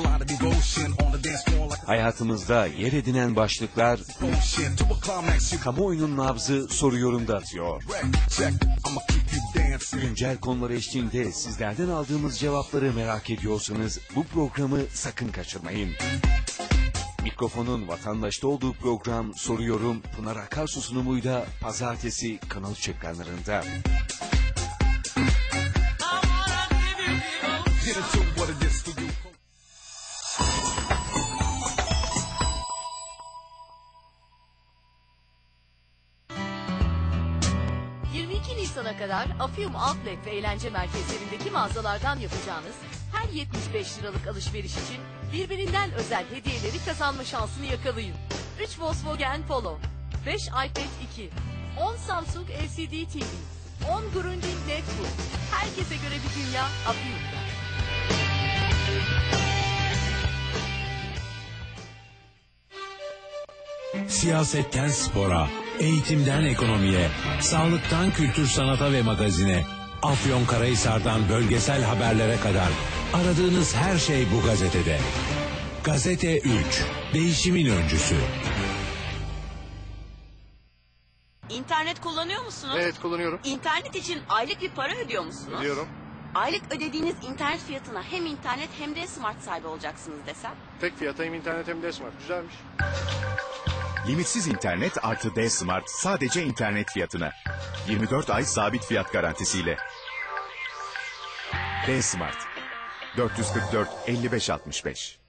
hayatımızda yer edinen başlıklar, kamuoyunun nabzı soru yorumda atıyor. Güncel konular eşliğinde sizlerden aldığımız cevapları merak ediyorsanız bu programı sakın kaçırmayın. Mikrofonun vatandaşta olduğu program Soru Yorum Pınar Akarsu sunumuyla pazartesi Kanal üç ekranlarında. yirmi iki Nisan'a kadar Afyum Outlet ve eğlence merkezlerindeki mağazalardan yapacağınız her yetmiş beş liralık alışveriş için birbirinden özel hediyeleri kazanma şansını yakalayın. üç Volkswagen Polo, beş iPad iki, on Samsung L C D T V, on Grundig Netbook. Herkese göre bir dünya Afyum'da. Siyasetten spora, Eğitimden ekonomiye, sağlıktan kültür sanata ve magazine, Afyonkarahisar'dan bölgesel haberlere kadar aradığınız her şey bu gazetede. Gazete üç, değişimin öncüsü. İnternet kullanıyor musunuz? Evet, kullanıyorum. İnternet için aylık bir para ödüyor musunuz? Ödüyorum. Aylık ödediğiniz internet fiyatına hem internet hem de smart sahibi olacaksınız desem. Tek fiyata hem internet hem de smart. Güzelmiş. Limitsiz internet artı D-Smart sadece internet fiyatına. yirmi dört ay sabit fiyat garantisiyle. D-Smart. dört yüz kırk dört elli beş altmış beş.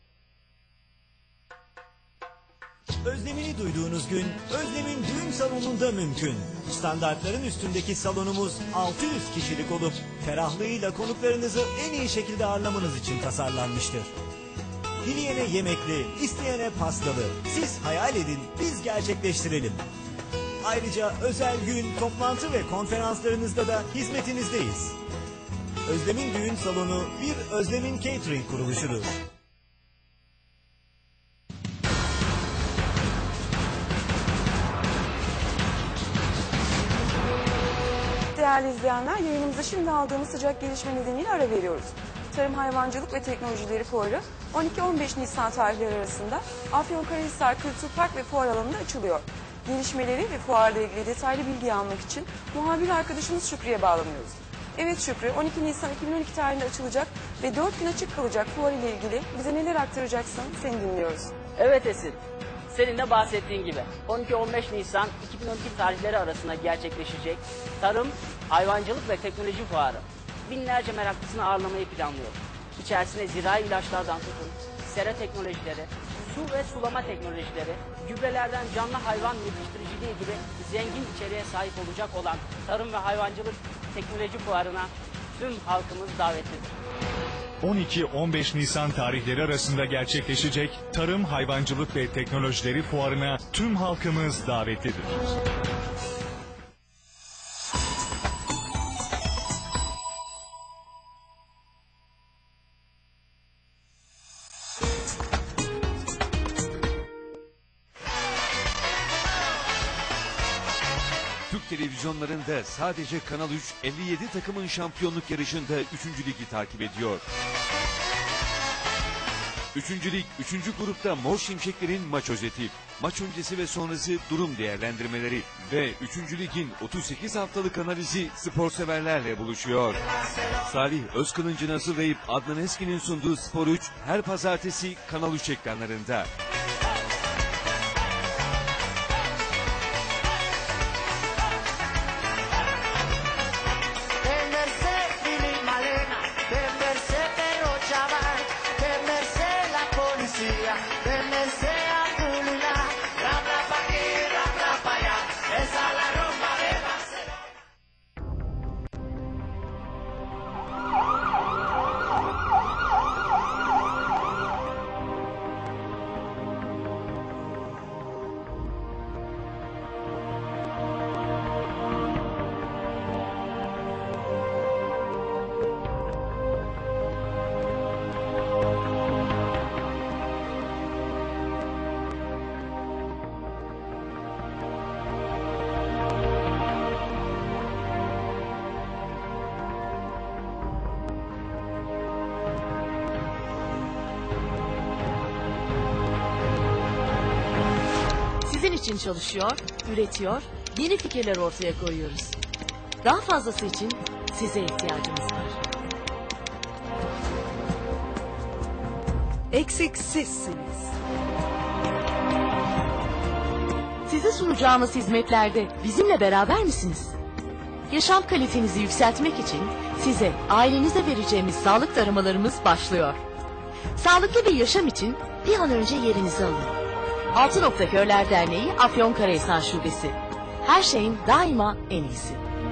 Özlemini duyduğunuz gün Özlem'in düğün salonunda mümkün. Standartların üstündeki salonumuz altı yüz kişilik olup ferahlığıyla konuklarınızı en iyi şekilde ağırlamanız için tasarlanmıştır. Dileyene yemekli, isteyene pastalı. Siz hayal edin, biz gerçekleştirelim. Ayrıca özel gün, toplantı ve konferanslarınızda da hizmetinizdeyiz. Özlem'in düğün salonu bir Özlem'in catering kuruluşudur. Değerli izleyenler, yayınımıza şimdi aldığımız sıcak gelişme nedeniyle ara veriyoruz. Tarım, Hayvancılık ve Teknolojileri Fuarı on iki on beş Nisan tarihleri arasında Afyonkarahisar Kültür Park ve Fuar alanında açılıyor. Gelişmeleri ve fuarla ilgili detaylı bilgi almak için muhabir arkadaşımız Şükrü'ye bağlanıyoruz. Evet Şükrü, on iki Nisan iki bin on iki tarihinde açılacak ve dört gün açık kalacak fuar ile ilgili bize neler aktaracaksın, seni dinliyoruz. Evet Esin, senin de bahsettiğin gibi on iki on beş Nisan iki bin on iki tarihleri arasında gerçekleşecek Tarım, Hayvancılık ve Teknoloji Fuarı binlerce meraklısını ağırlamayı planlıyor. İçerisine zirai ilaçlardan tutun, sera teknolojileri, su ve sulama teknolojileri, gübrelerden canlı hayvan yetiştiriciliği gibi zengin içeriğe sahip olacak olan Tarım ve Hayvancılık Teknoloji Fuarı'na tüm halkımız davetlidir. on iki on beş Nisan tarihleri arasında gerçekleşecek Tarım, Hayvancılık ve Teknolojileri Fuarı'na tüm halkımız davetlidir. Türk televizyonlarında sadece Kanal üç elli yedi takımın şampiyonluk yarışında üçüncü ligi takip ediyor. üçüncü lig üçüncü grupta Mor Şimşekler'in maç özeti, maç öncesi ve sonrası durum değerlendirmeleri ve üçüncü ligin otuz sekiz haftalık analizi spor severlerle buluşuyor. Salih Özkılıncı'nın hazırlayıp Adnan Eski'nin sunduğu Spor üç her pazartesi Kanal üç ekranlarında. Sizin için çalışıyor, üretiyor, yeni fikirler ortaya koyuyoruz. Daha fazlası için size ihtiyacımız var. Eksiksizsiniz. Size sunacağımız hizmetlerde bizimle beraber misiniz? Yaşam kalitenizi yükseltmek için size, ailenize vereceğimiz sağlık taramalarımız başlıyor. Sağlıklı bir yaşam için bir an önce yerinizi alın. Altın Nokta Körler Derneği Afyonkarahisar Şubesi. Her şeyin daima en iyisi.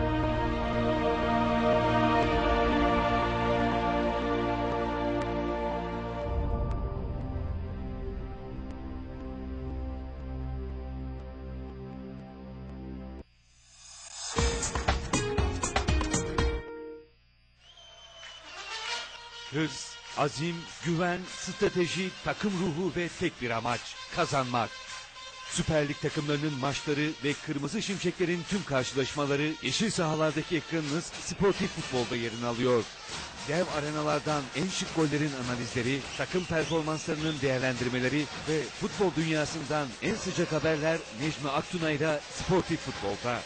Hırs, azim, güven, strateji, takım ruhu ve tek bir amaç, kazanmak. Süper Lig takımlarının maçları ve Kırmızı Şimşeklerin tüm karşılaşmaları yeşil sahalardaki ekranınız Sportif Futbol'da yerini alıyor. Dev arenalardan en şık gollerin analizleri, takım performanslarının değerlendirmeleri ve futbol dünyasından en sıcak haberler Necmi Aktunay'la Sportif Futbol'da.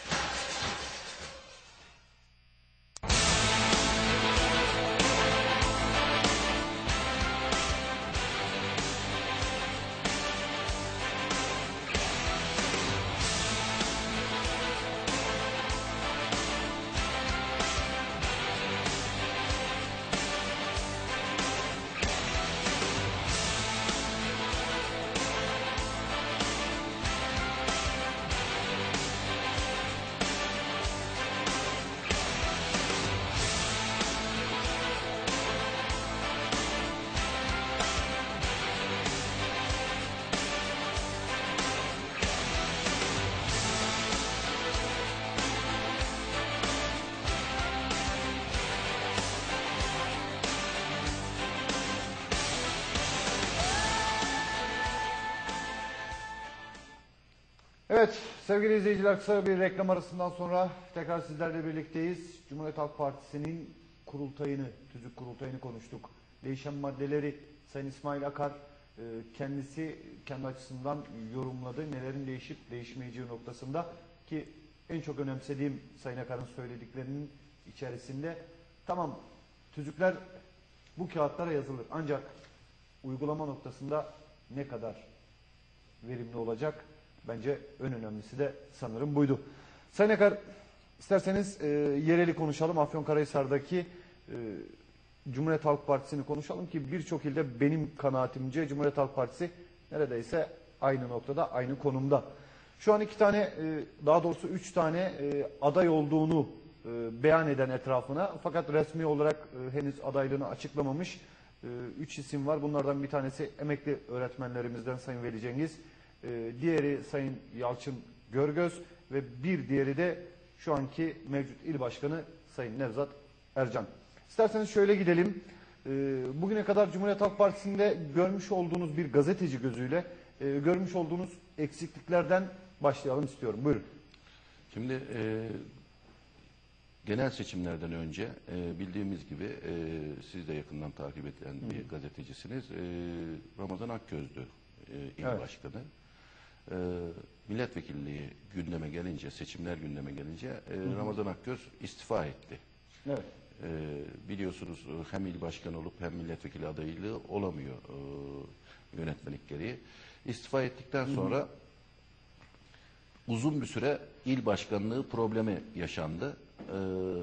Evet sevgili izleyiciler, kısa bir reklam arasından sonra tekrar sizlerle birlikteyiz. Cumhuriyet Halk Partisi'nin kurultayını, tüzük kurultayını konuştuk. Değişen maddeleri Sayın İsmail Akar e, kendisi kendi açısından yorumladı. Nelerin değişip değişmeyeceği noktasında, ki en çok önemsediğim Sayın Akar'ın söylediklerinin içerisinde tamam tüzükler bu kağıtlara yazılır ancak uygulama noktasında ne kadar verimli olacak? Bence en önemlisi de sanırım buydu. Sayın Akar, isterseniz e, yereli konuşalım. Afyonkarahisar'daki e, Cumhuriyet Halk Partisi'ni konuşalım ki birçok ilde benim kanaatimce Cumhuriyet Halk Partisi neredeyse aynı noktada, aynı konumda. Şu an iki tane, e, daha doğrusu üç tane e, aday olduğunu e, beyan eden etrafına, fakat resmi olarak e, henüz adaylığını açıklamamış e, üç isim var. Bunlardan bir tanesi emekli öğretmenlerimizden Sayın Veli Cengiz. Ee, diğeri Sayın Yalçın Görgöz ve bir diğeri de şu anki mevcut il başkanı Sayın Nevzat Ercan. İsterseniz şöyle gidelim. Ee, bugüne kadar Cumhuriyet Halk Partisi'nde görmüş olduğunuz bir gazeteci gözüyle e, görmüş olduğunuz eksikliklerden başlayalım istiyorum. Buyurun. Şimdi e, genel seçimlerden önce e, bildiğimiz gibi e, siz de yakından takip edilen bir gazetecisiniz. E, Ramazan Akgöz'dü e, il Evet. başkanı. E, milletvekilliği gündeme gelince, seçimler gündeme gelince e, hı. Ramazan Akgöz istifa etti. Evet. E, biliyorsunuz hem il başkanı olup hem milletvekili adaylığı olamıyor e, yönetmelik gereği. İstifa ettikten Hı hı. sonra uzun bir süre il başkanlığı problemi yaşandı. E,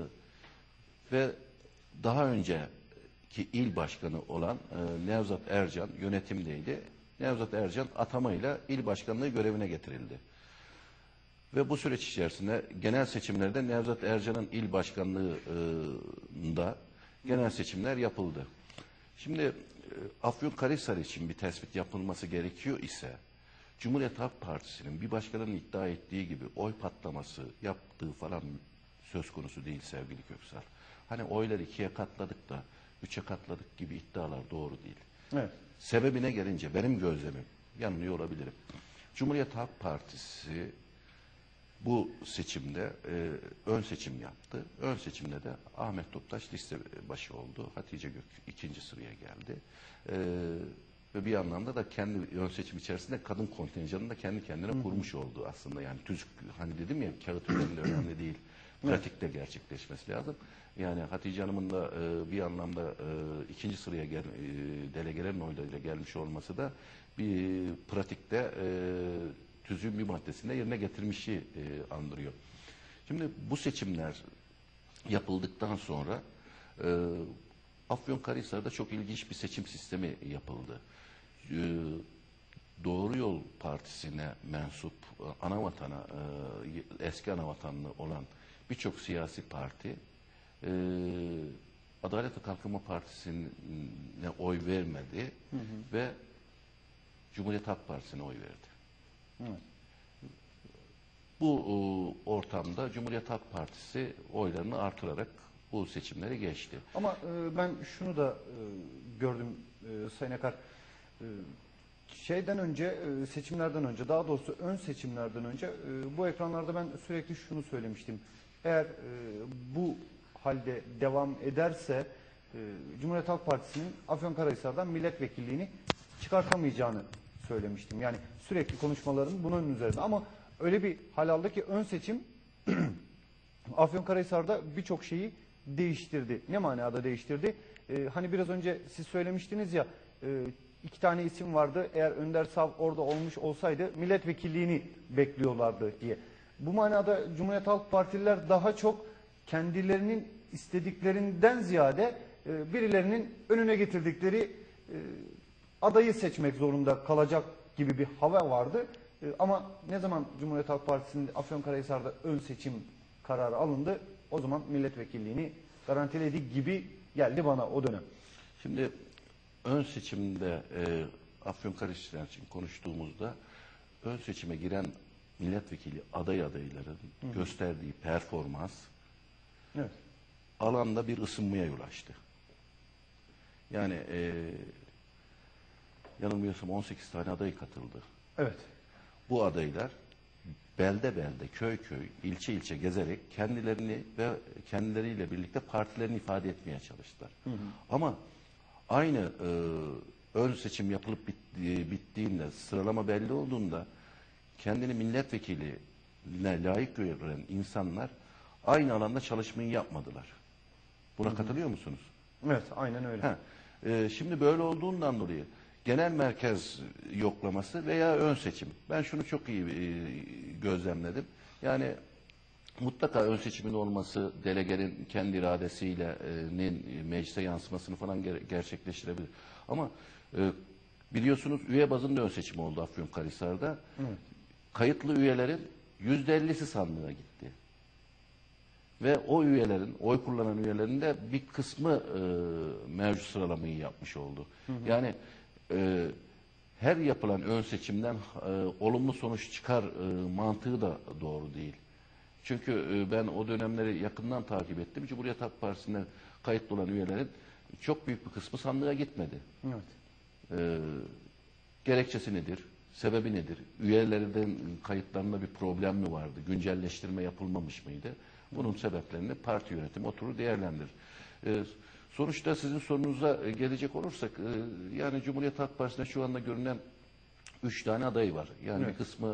ve daha önceki il başkanı olan e, Nevzat Ercan yönetimdeydi. Nevzat Ercan atamayla il başkanlığı görevine getirildi. Ve bu süreç içerisinde genel seçimlerde Nevzat Ercan'ın il başkanlığında genel seçimler yapıldı. Şimdi e, Afyonkarahisar için bir tespit yapılması gerekiyor ise Cumhuriyet Halk Partisi'nin bir başkanın iddia ettiği gibi oy patlaması yaptığı falan söz konusu değil sevgili Köksal. Hani oyları ikiye katladık da üçe katladık gibi iddialar doğru değil. Evet. Sebebine gelince benim gözlemim, yanılıyor olabilirim. Cumhuriyet Halk Partisi bu seçimde e, ön seçim yaptı. Ön seçimde de Ahmet Toptaş liste başı oldu. Hatice Gök ikinci sıraya geldi. E, ve bir anlamda da kendi ön seçim içerisinde kadın kontenjanını da kendi kendine Hı hı. kurmuş oldu aslında. Yani tüzük, hani dedim ya, kağıt üzerinde önemli değil. Pratikte gerçekleşmesi lazım. Yani Hatice Hanım'ın da e, bir anlamda e, ikinci sıraya gel, e, delegelerin oylarıyla gelmiş olması da bir pratikte e, tüzüğün bir maddesinde yerine getirmişi e, andırıyor. Şimdi bu seçimler yapıldıktan sonra e, Afyonkarahisar'da çok ilginç bir seçim sistemi yapıldı. E, Doğru Yol Partisi'ne mensup e, anavatana, e, eski anavatanlı olan birçok siyasi parti e, Adalet ve Kalkınma Partisi'ne oy vermedi Hı hı. ve Cumhuriyet Halk Partisi'ne oy verdi. Evet. Bu e, ortamda Cumhuriyet Halk Partisi oylarını artırarak bu seçimleri geçti. Ama e, ben şunu da e, gördüm e, Sayın Akar. E, şeyden önce, e, seçimlerden önce, daha doğrusu ön seçimlerden önce e, bu ekranlarda ben sürekli şunu söylemiştim. Eğer e, bu halde devam ederse e, Cumhuriyet Halk Partisi'nin Afyonkarahisar'dan milletvekilliğini çıkartamayacağını söylemiştim. Yani sürekli konuşmalarım bunun üzerinde. Ama öyle bir hal aldı ki ön seçim Afyonkarahisar'da birçok şeyi değiştirdi. Ne manada değiştirdi? Ee, hani biraz önce siz söylemiştiniz ya, e, iki tane isim vardı. Eğer Önder Sav orada olmuş olsaydı milletvekilliğini bekliyorlardı diye. Bu manada Cumhuriyet Halk Partililer daha çok kendilerinin istediklerinden ziyade e, birilerinin önüne getirdikleri e, adayı seçmek zorunda kalacak gibi bir hava vardı. E, ama ne zaman Cumhuriyet Halk Partisi'nin Afyonkarahisar'da ön seçim kararı alındı, o zaman milletvekilliğini garantiledi gibi geldi bana o dönem. Şimdi ön seçimde e, Afyonkarahisar için konuştuğumuzda ön seçime giren milletvekili aday adayların Hı hı. gösterdiği performans evet. alanda bir ısınmaya yol açtı. Yani e, yanılmıyorsam on sekiz tane aday katıldı. Evet. Bu adaylar belde belde, köy köy, ilçe ilçe gezerek kendilerini ve kendileriyle birlikte partilerini ifade etmeye çalıştılar. Hı hı. Ama aynı e, ön seçim yapılıp bitti, bittiğinde, sıralama belli olduğunda kendini milletvekiline layık gören insanlar aynı alanda çalışmayı yapmadılar. Buna Hı hı. katılıyor musunuz? Evet, aynen öyle. Ha, e, şimdi böyle olduğundan dolayı genel merkez yoklaması veya ön seçim. Ben şunu çok iyi e, gözlemledim. Yani mutlaka ön seçimin olması delegenin kendi iradesiyle e, meclise yansımasını falan ger gerçekleştirebilir. Ama e, biliyorsunuz üye bazında ön seçim oldu Afyonkarahisar'da. Evet. Kayıtlı üyelerin yüzde ellisi sandığa gitti. Ve o üyelerin, oy kullanan üyelerin de bir kısmı e, mevcut sıralamayı yapmış oldu. Hı hı. Yani e, her yapılan ön seçimden e, olumlu sonuç çıkar e, mantığı da doğru değil. Çünkü e, ben o dönemleri yakından takip ettim. Cumhuriyet Halk Partisi'ne kayıtlı olan üyelerin çok büyük bir kısmı sandığa gitmedi. Evet. E, gerekçesi nedir? Sebebi nedir? Üyelerden kayıtlarında bir problem mi vardı? Güncelleştirme yapılmamış mıydı? Bunun sebeplerini parti yönetimi oturur değerlendirir. Ee, sonuçta sizin sorunuza gelecek olursak, e, yani Cumhuriyet Halk Partisi'nde şu anda görünen üç tane aday var. Yani evet. bir kısmı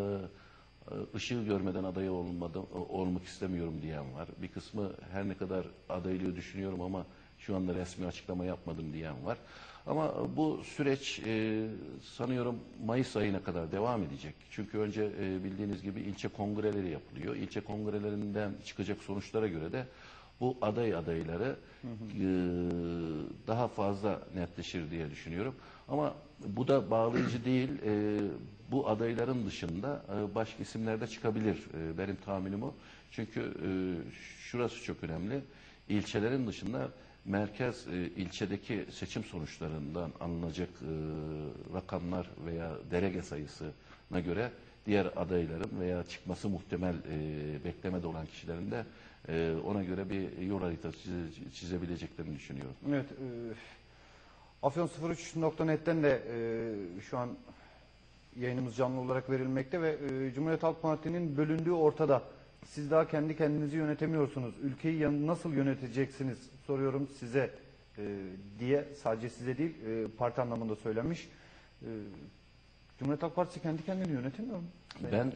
e, ışığı görmeden aday olmadı, olmak istemiyorum diyen var. Bir kısmı her ne kadar adaylığı düşünüyorum ama şu anda resmi açıklama yapmadım diyen var. Ama bu süreç e, sanıyorum Mayıs ayına kadar devam edecek. Çünkü önce e, bildiğiniz gibi ilçe kongreleri yapılıyor. İlçe kongrelerinden çıkacak sonuçlara göre de bu aday adayları hı hı. E, daha fazla netleşir diye düşünüyorum. Ama bu da bağlayıcı değil. E, bu adayların dışında e, başka isimler de çıkabilir. E, benim tahminim o. Çünkü e, şurası çok önemli. İlçelerin dışında merkez e, ilçedeki seçim sonuçlarından alınacak e, rakamlar veya delege sayısına göre diğer adayların veya çıkması muhtemel e, beklemede olan kişilerin de e, ona göre bir yol haritası çize, çizebileceklerini düşünüyorum. Evet. E, Afyon sıfır üç nokta net'ten de e, şu an yayınımız canlı olarak verilmekte ve e, Cumhuriyet Halk Partisi'nin bölündüğü ortada. Siz daha kendi kendinizi yönetemiyorsunuz. Ülkeyi nasıl yöneteceksiniz soruyorum size e, diye, sadece size değil e, parti anlamında söylenmiş. E, Cumhuriyet Halk Partisi kendi kendini yönetemiyor mu? Ben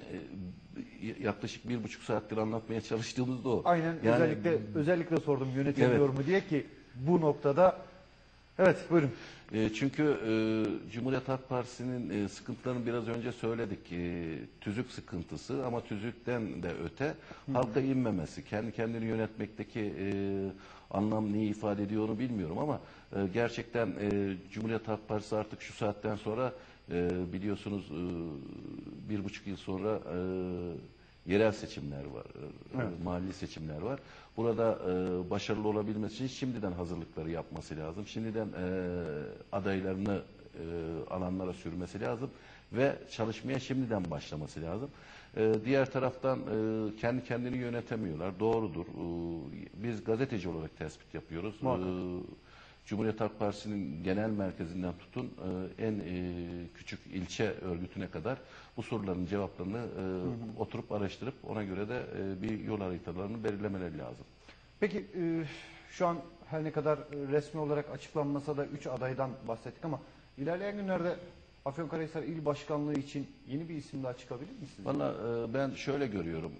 e, yaklaşık bir buçuk saattir anlatmaya çalıştığımızda o. Aynen, yani, özellikle özellikle sordum yönetemiyor evet. mu diye ki bu noktada. Evet, buyurun. E, çünkü e, Cumhuriyet Halk Partisi'nin e, sıkıntılarını biraz önce söyledik. E, tüzük sıkıntısı ama tüzükten de öte Hı-hı. halka inmemesi, kendi kendini yönetmekteki e, anlam neyi ifade ediyor onu bilmiyorum ama e, gerçekten e, Cumhuriyet Halk Partisi artık şu saatten sonra e, biliyorsunuz e, bir buçuk yıl sonra e, yerel seçimler var, evet. mahalli seçimler var. Burada e, başarılı olabilmesi için şimdiden hazırlıkları yapması lazım. Şimdiden e, adaylarını e, alanlara sürmesi lazım ve çalışmaya şimdiden başlaması lazım. E, diğer taraftan e, kendi kendini yönetemiyorlar. Doğrudur. E, biz gazeteci olarak tespit yapıyoruz. E, Cumhuriyet Halk Partisi'nin genel merkezinden tutun e, en e, küçük ilçe örgütüne kadar bu soruların cevaplarını e, oturup araştırıp ona göre de e, bir yol haritalarını belirlemeleri lazım. Peki e, şu an her ne kadar resmi olarak açıklanmasa da üç adaydan bahsettik ama ilerleyen günlerde Afyonkarahisar İl Başkanlığı için yeni bir isim daha çıkabilir mi sizce? Valla e, ben şöyle görüyorum,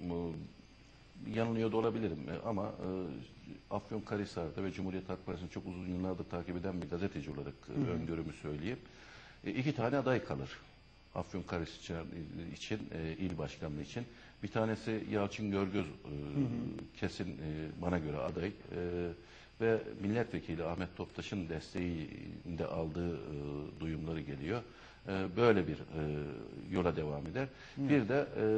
e, yanılıyor da olabilirim e, ama e, Afyonkarahisar'da ve Cumhuriyet Halk Partisi'ni çok uzun yıllardır takip eden bir gazeteci olarak e, Hı hı. öngörümü söyleyeyim. E, iki tane aday kalır Afyonkarahisar için, e, il başkanlığı için. Bir tanesi Yalçın Görgöz, e, hı. kesin e, bana göre aday. E, ve milletvekili Ahmet Toptaş'ın desteğinde aldığı e, duyumları geliyor. E, böyle bir e, yola devam eder. Hı. Bir de e,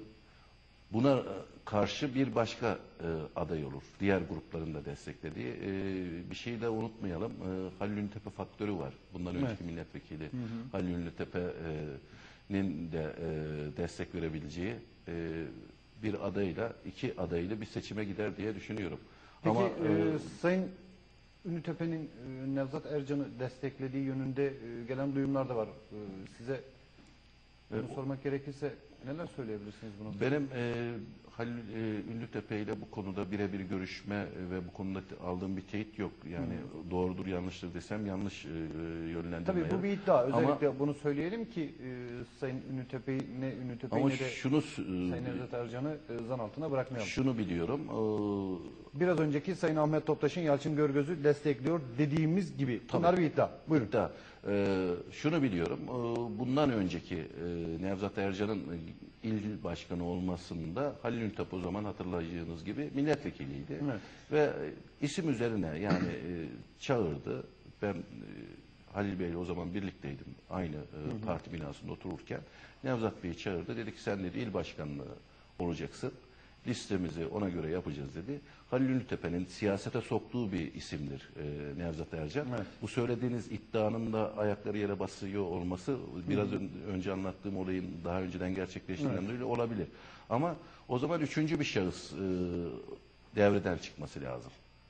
buna karşı bir başka e, aday olur. Diğer grupların da desteklediği. E, bir şeyi de unutmayalım. E, Halil Ünlütepe faktörü var. Bundan Evet. önceki milletvekili Hı hı. Halil Ünlütepe'nin de e, destek verebileceği e, bir adayla, iki adayla bir seçime gider diye düşünüyorum. Peki Ama e, e, Sayın Ünlütepe'nin e, Nevzat Ercan'ı desteklediği yönünde e, gelen duyumlar da var. E, size bunu E, sormak gerekirse neler söyleyebilirsiniz buna? benim e, Halil e, Ünlütepe ile bu konuda birebir görüşme ve bu konuda aldığım bir teyit yok. Yani Hı. doğrudur yanlıştır desem yanlış e, yönlendirme. Tabii bu yer. bir iddia. Özellikle Ama, bunu söyleyelim ki e, Sayın Ünlütepe'yi ne Ünlütepe'yi ama ne de şunu Sayın Nevzat Ercan'ı e, zan altına bırakmayalım. şunu biliyorum. E, Biraz önceki Sayın Ahmet Toptaş'ın Yalçın Görgöz'ü destekliyor dediğimiz gibi. Tabii. Bunlar bir iddia. Buyurun. iddia. E, şunu biliyorum. E, bundan önceki e, Nevzat Ercan'ın e, il başkanı olmasında Halil Ünlütepe o zaman hatırlayacağınız gibi milletvekiliydi. Evet. Ve e, isim üzerine yani e, çağırdı. Ben e, Halil Bey'le o zaman birlikteydim. Aynı e, Hı hı. parti binasında otururken. Nevzat Bey'i çağırdı. Dedi ki sen dedi il başkanlığı olacaksın. Listemizi ona göre yapacağız dedi. Halil Ünlütepe'nin siyasete soktuğu bir isimdir e, Nevzat Ercan. Evet. Bu söylediğiniz iddianın da ayakları yere basıyor olması biraz Hı. ön- önce anlattığım olayın daha önceden gerçekleştiğinden Evet. dolayı olabilir. Ama o zaman üçüncü bir şahıs e, devreden çıkması lazım.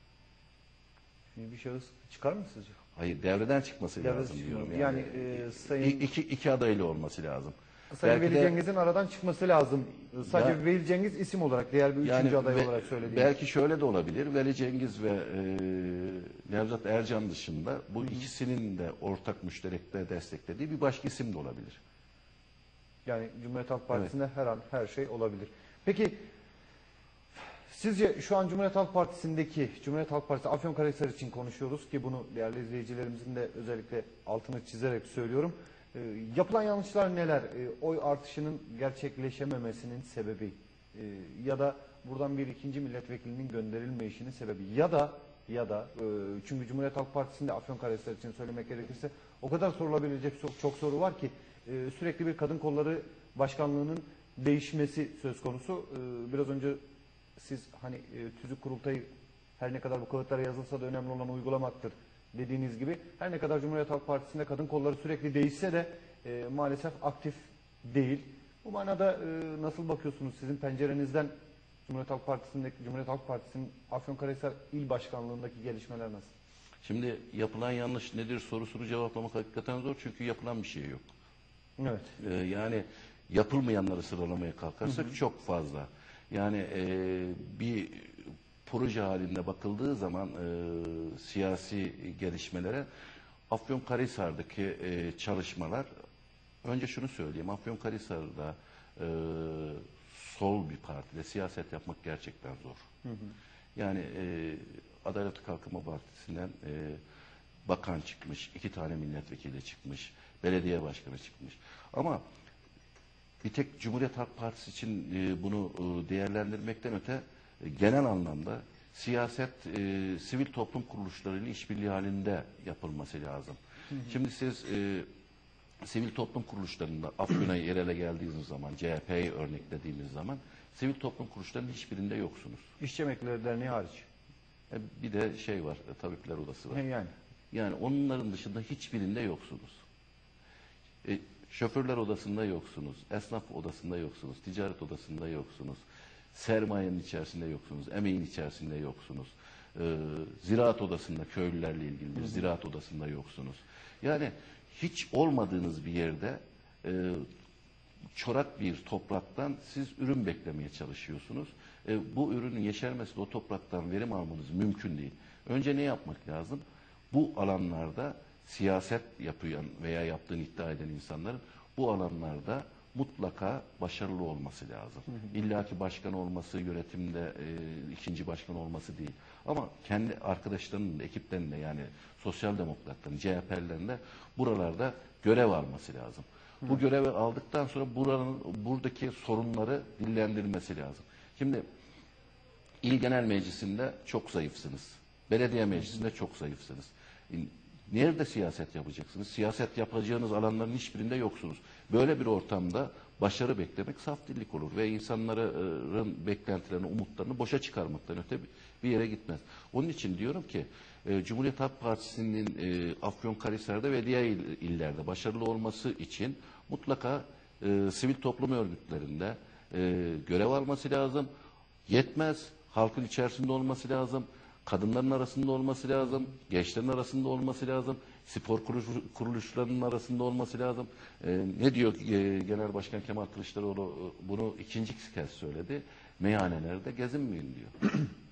Şimdi bir şahıs çıkar mı sizce? Hayır, devreden çıkması Devreden lazım çıkmalı. diyorum. Yani, Yani, e, sayın- İ- iki, iki adaylı olması lazım. Sayın Belki Veli de- Cengiz'in aradan çıkması lazım. Sadece Ya- Veli Cengiz isim olarak diğer bir üçüncü Yani aday ve- olarak söylediğim. belki şöyle de olabilir. Veli Cengiz ve e, Nevzat Ercan dışında bu ikisinin de ortak müşterekte desteklediği bir başka isim de olabilir. Yani Cumhuriyet Halk Partisi'nde her an her şey olabilir. Peki sizce şu an Cumhuriyet Halk Partisi'ndeki Cumhuriyet Halk Partisi Afyonkarahisar için konuşuyoruz ki bunu değerli izleyicilerimizin de özellikle altını çizerek söylüyorum. Ee, yapılan yanlışlar neler? Ee, oy artışının gerçekleşememesinin sebebi ee, ya da buradan bir ikinci milletvekilinin gönderilmeyişinin sebebi ya da ya da e, çünkü Cumhuriyet Halk Partisi'nde Afyonkarahisar için söylemek gerekirse o kadar sorulabilecek çok, çok soru var ki e, sürekli bir kadın kolları başkanlığının değişmesi söz konusu. E, biraz önce siz hani e, tüzük kurultayı her ne kadar bu kağıtlara yazılsa da önemli olan uygulamaktır dediğiniz gibi her ne kadar Cumhuriyet Halk Partisi'nde kadın kolları sürekli değişse de e, maalesef aktif değil. Bu manada e, nasıl bakıyorsunuz sizin pencerenizden Cumhuriyet Halk Partisi'ndeki Cumhuriyet Halk Partisi'nin Afyonkarahisar İl Başkanlığındaki gelişmeler nasıl? Şimdi yapılan yanlış nedir sorusunu cevaplamak hakikaten zor çünkü yapılan bir şey yok. Evet. Ee, yani yapılmayanları sıralamaya kalkarsak Hı hı. çok fazla. Yani e, bir proje halinde bakıldığı zaman e, siyasi gelişmelere Afyonkarahisar'daki e, çalışmalar önce şunu söyleyeyim. Afyonkarahisar'da e, sol bir partide siyaset yapmak gerçekten zor. Hı hı. Yani e, Adalet ve Kalkınma Partisi'nden e, bakan çıkmış, iki tane milletvekili çıkmış, belediye başkanı çıkmış. Ama bir tek Cumhuriyet Halk Partisi için e, bunu e, değerlendirmekten öte e, genel anlamda siyaset e, sivil toplum kuruluşlarıyla işbirliği halinde yapılması lazım. Hı hı. Şimdi siz e, sivil toplum kuruluşlarında Afyon'a yerele geldiğiniz zaman, C H P'yi örneklediğimiz zaman sivil toplum kuruluşlarının hiçbirinde yoksunuz. İşçi Emeklileri Derneği hariç. E, bir de şey var, e, Tabipler Odası var. He, yani. Yani onların dışında hiçbirinde yoksunuz. E, şoförler odasında yoksunuz, esnaf odasında yoksunuz, ticaret odasında yoksunuz, sermayenin içerisinde yoksunuz, emeğin içerisinde yoksunuz. Ee, ziraat odasında köylülerle ilgili bir ziraat odasında yoksunuz. Yani hiç olmadığınız bir yerde e, çorak bir topraktan siz ürün beklemeye çalışıyorsunuz. E, bu ürünün yeşermesi de o topraktan verim almanız mümkün değil. Önce ne yapmak lazım? Bu alanlarda siyaset yapıyor veya yaptığını iddia eden insanların bu alanlarda mutlaka başarılı olması lazım. İlla ki başkan olması, yönetimde e, ikinci başkan olması değil. Ama kendi arkadaşlarının, ekiplerinde yani sosyal demokratların, C H P'lilerin de buralarda görev alması lazım. Hı. Bu görevi aldıktan sonra buranın buradaki sorunları dillendirmesi lazım. Şimdi İl Genel Meclisi'nde çok zayıfsınız. Belediye Meclisi'nde çok zayıfsınız. Nerede siyaset yapacaksınız? Siyaset yapacağınız alanların hiçbirinde yoksunuz. Böyle bir ortamda başarı beklemek saf dillik olur ve insanların beklentilerini, umutlarını boşa çıkarmaktan öte bir yere gitmez. Onun için diyorum ki e, Cumhuriyet Halk Partisi'nin e, Afyonkarahisar'da ve diğer il, illerde başarılı olması için mutlaka e, sivil toplum örgütlerinde e, görev alması lazım. Yetmez, halkın içerisinde olması lazım. Kadınların arasında olması lazım, gençlerin arasında olması lazım, spor kuruluşlarının arasında olması lazım. Ee, ne diyor e, Genel Başkan Kemal Kılıçdaroğlu? Bunu ikinci kez söyledi. Meyhanelerde gezinmeyin diyor.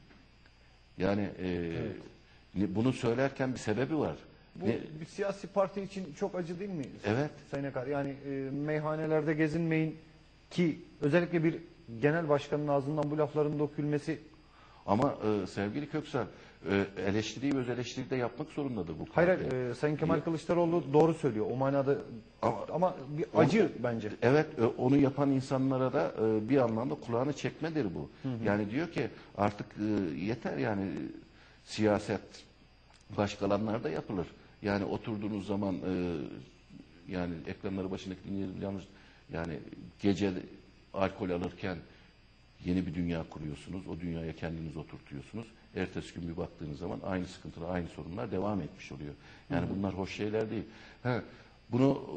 Yani e, evet. Bunu söylerken bir sebebi var. Bu ne? bir siyasi parti için çok acı değil mi? Evet. Sayın Akar, yani e, meyhanelerde gezinmeyin ki özellikle bir genel başkanın ağzından bu lafların dökülmesi. Ama e, sevgili Köksal, e, eleştiriyi öz eleştiri de yapmak zorundadır bu. Hayır, e, Sayın Kemal Kılıçdaroğlu doğru söylüyor. O manada ama, ama bir acı onu, bence. Evet, e, onu yapan insanlara da e, bir anlamda kulağını çekmedir bu. Hı hı. Yani diyor ki artık e, yeter yani siyaset başka alanlarda yapılır. Yani oturduğunuz zaman e, yani ekranları başındaki yanlış yani gece alkol alırken yeni bir dünya kuruyorsunuz. O dünyaya kendiniz oturtuyorsunuz. Ertesi gün bir baktığınız zaman aynı sıkıntılar, aynı sorunlar devam etmiş oluyor. Yani bunlar hoş şeyler değil. Ha, bunu e,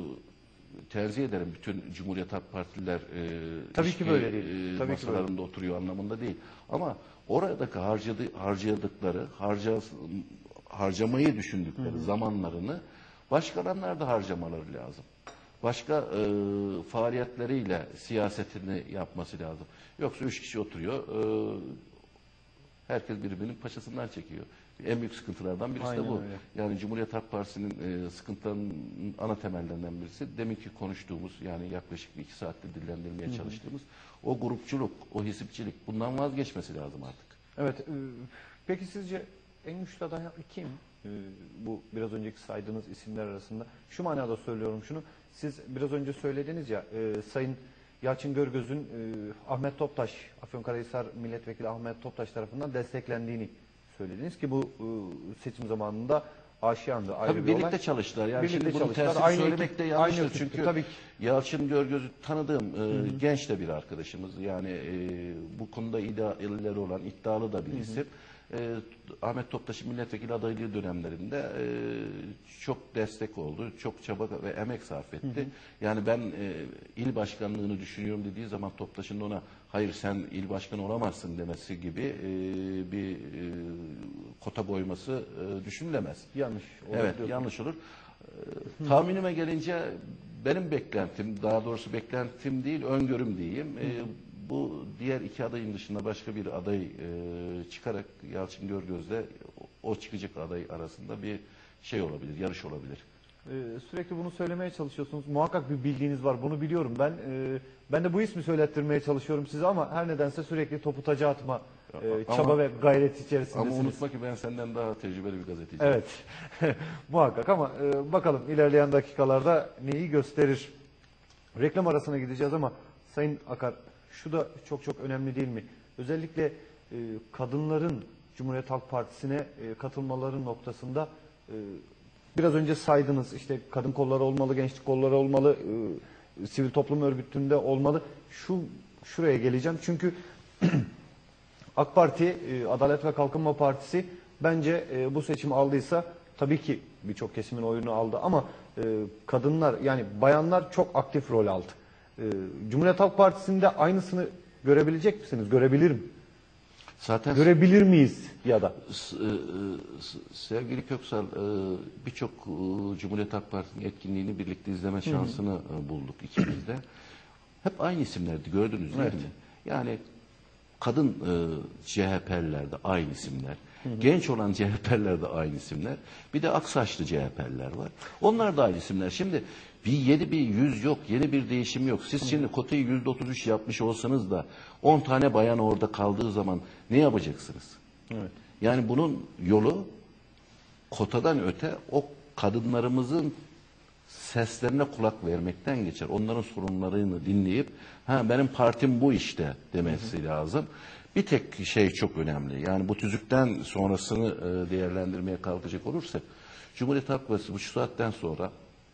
tercih ederim. Bütün Cumhuriyet Halk Partililer e, Tabii ki böyle değil. E, Tabii masalarında ki böyle. oturuyor anlamında değil. Ama oradaki harcadı, harcadıkları, harca, harcamayı düşündükleri hı hı. zamanlarını başka alanlarda harcamaları lazım. Başka e, faaliyetleriyle siyasetini yapması lazım. Yoksa üç kişi oturuyor, e, herkes birbirinin paçasından çekiyor. En büyük sıkıntılardan birisi Aynen de bu. Öyle. Yani Cumhuriyet Halk Partisi'nin e, sıkıntılarının ana temellerinden birisi deminki konuştuğumuz yani yaklaşık bir iki saatte dillendirmeye Hı-hı. çalıştığımız o grupçuluk, o hisipçilik bundan vazgeçmesi lazım artık. Evet. E, peki sizce en güçlü aday kim? E, bu biraz önceki saydığınız isimler arasında. Şu manada söylüyorum şunu. Siz biraz önce söylediniz ya e, Sayın Yalçın Görgöz'ün e, Ahmet Toptaş, Afyonkarahisar Milletvekili Ahmet Toptaş tarafından desteklendiğini söylediniz ki bu e, seçim zamanında aşiyandı. Ayrı tabii bir birlikte olay. çalıştılar. Yani birlikte şimdi bunu tersini aynı söylemek ekip, de yanlıştır. ekip, Çünkü tabii ki. Yalçın Görgöz'ü tanıdığım e, genç de bir arkadaşımız. Yani e, bu konuda ileri olan, iddialı da bir isim. E, Ahmet Toptaş'ın milletvekili adaylığı dönemlerinde e, çok destek oldu, çok çaba ve emek sarf etti. Hı hı. Yani ben e, il başkanlığını düşünüyorum dediği zaman Toptaş'ın ona hayır sen il başkanı olamazsın demesi gibi e, bir e, kota koyması e, düşünülemez. Yanlış. Evet, diyorsun. Yanlış olur. E, tahminime gelince benim beklentim, daha doğrusu beklentim değil, öngörüm diyeyim. E, bu diğer iki adayın dışında başka bir aday e, çıkarak Yalçın Görgöz'le o çıkacak aday arasında bir şey olabilir, yarış olabilir. Ee, sürekli bunu söylemeye çalışıyorsunuz. Muhakkak bir bildiğiniz var. Bunu biliyorum ben. Ee, ben de bu ismi söylettirmeye çalışıyorum size ama her nedense sürekli topu taca atma e, çaba ama, ve gayret içerisindesiniz. Ama unutma ki ben senden daha tecrübeli bir gazeteciyim. Evet. Muhakkak ama e, bakalım ilerleyen dakikalarda neyi gösterir. Reklam arasına gideceğiz ama Sayın Akar şu da çok çok önemli değil mi? Özellikle e, kadınların Cumhuriyet Halk Partisi'ne e, katılmaları noktasında e, biraz önce saydınız işte kadın kolları olmalı, gençlik kolları olmalı, e, sivil toplum örgütünde olmalı. Şu şuraya geleceğim çünkü AK Parti, e, Adalet ve Kalkınma Partisi bence e, bu seçimi aldıysa tabii ki birçok kesimin oyunu aldı ama e, kadınlar yani bayanlar çok aktif rol aldı. E, Cumhuriyet Halk Partisi'nde aynısını görebilecek misiniz? Görebilirim. Zaten görebilir miyiz ya da? Sevgili Köksal, birçok Cumhuriyet Halk Partisi'nin etkinliğini birlikte izleme şansını hı hı. bulduk ikimiz de. Hep aynı isimlerdi, gördünüz değil evet. mi? Yani kadın e, C H P'liler de aynı isimler. Hı hı. Genç olan C H P'liler de aynı isimler. Bir de aksaçlı C H P'liler var. Onlar da aynı isimler. Şimdi bir yeni bir yüz yok, yeni bir değişim yok. Siz şimdi kotayı yüzde otuz üç yapmış olsanız da on tane bayan orada kaldığı zaman ne yapacaksınız? Evet. Yani bunun yolu kotadan öte o kadınlarımızın seslerine kulak vermekten geçer. Onların sorunlarını dinleyip ha benim partim bu işte demesi hı hı. lazım. Bir tek şey çok önemli. Yani bu tüzükten sonrasını e, değerlendirmeye kalkacak olursak Cumhuriyet Halk Partisi bu şu saatten sonra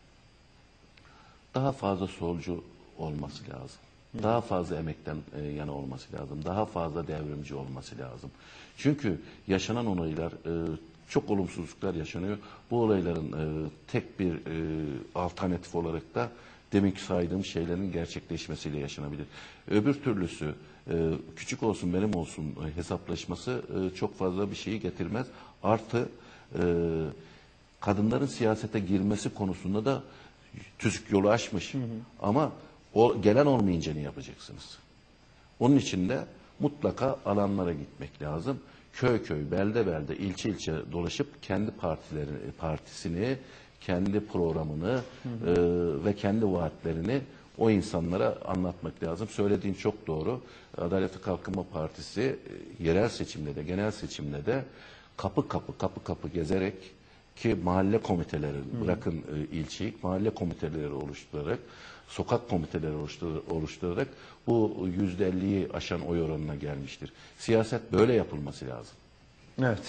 daha fazla solcu olması lazım. Hı. Daha fazla emekten e, yana olması lazım. Daha fazla devrimci olması lazım. Çünkü yaşanan olaylar e, çok olumsuzluklar yaşanıyor. Bu olayların e, tek bir e, alternatif olarak da deminki saydığım şeylerin gerçekleşmesiyle yaşanabilir. Öbür türlüsü e, küçük olsun benim olsun e, hesaplaşması e, çok fazla bir şeyi getirmez. Artı e, kadınların siyasete girmesi konusunda da tüzük yolu açmış. Hı hı. Ama o gelen olmayınca ne yapacaksınız? Onun için de mutlaka alanlara gitmek lazım. Köy köy, belde belde, ilçe ilçe dolaşıp kendi partilerini, partisini, kendi programını hı hı. E, ve kendi vaatlerini o insanlara anlatmak lazım. Söylediğin çok doğru. Adalet ve Kalkınma Partisi e, yerel seçimde de, genel seçimde de kapı kapı, kapı kapı gezerek ki mahalle komiteleri, hı. bırakın e, ilçeyi, mahalle komiteleri oluşturarak, sokak komiteleri oluşturarak, oluşturarak bu yüzde elliyi aşan oy oranına gelmiştir. Siyaset böyle yapılması lazım. Evet.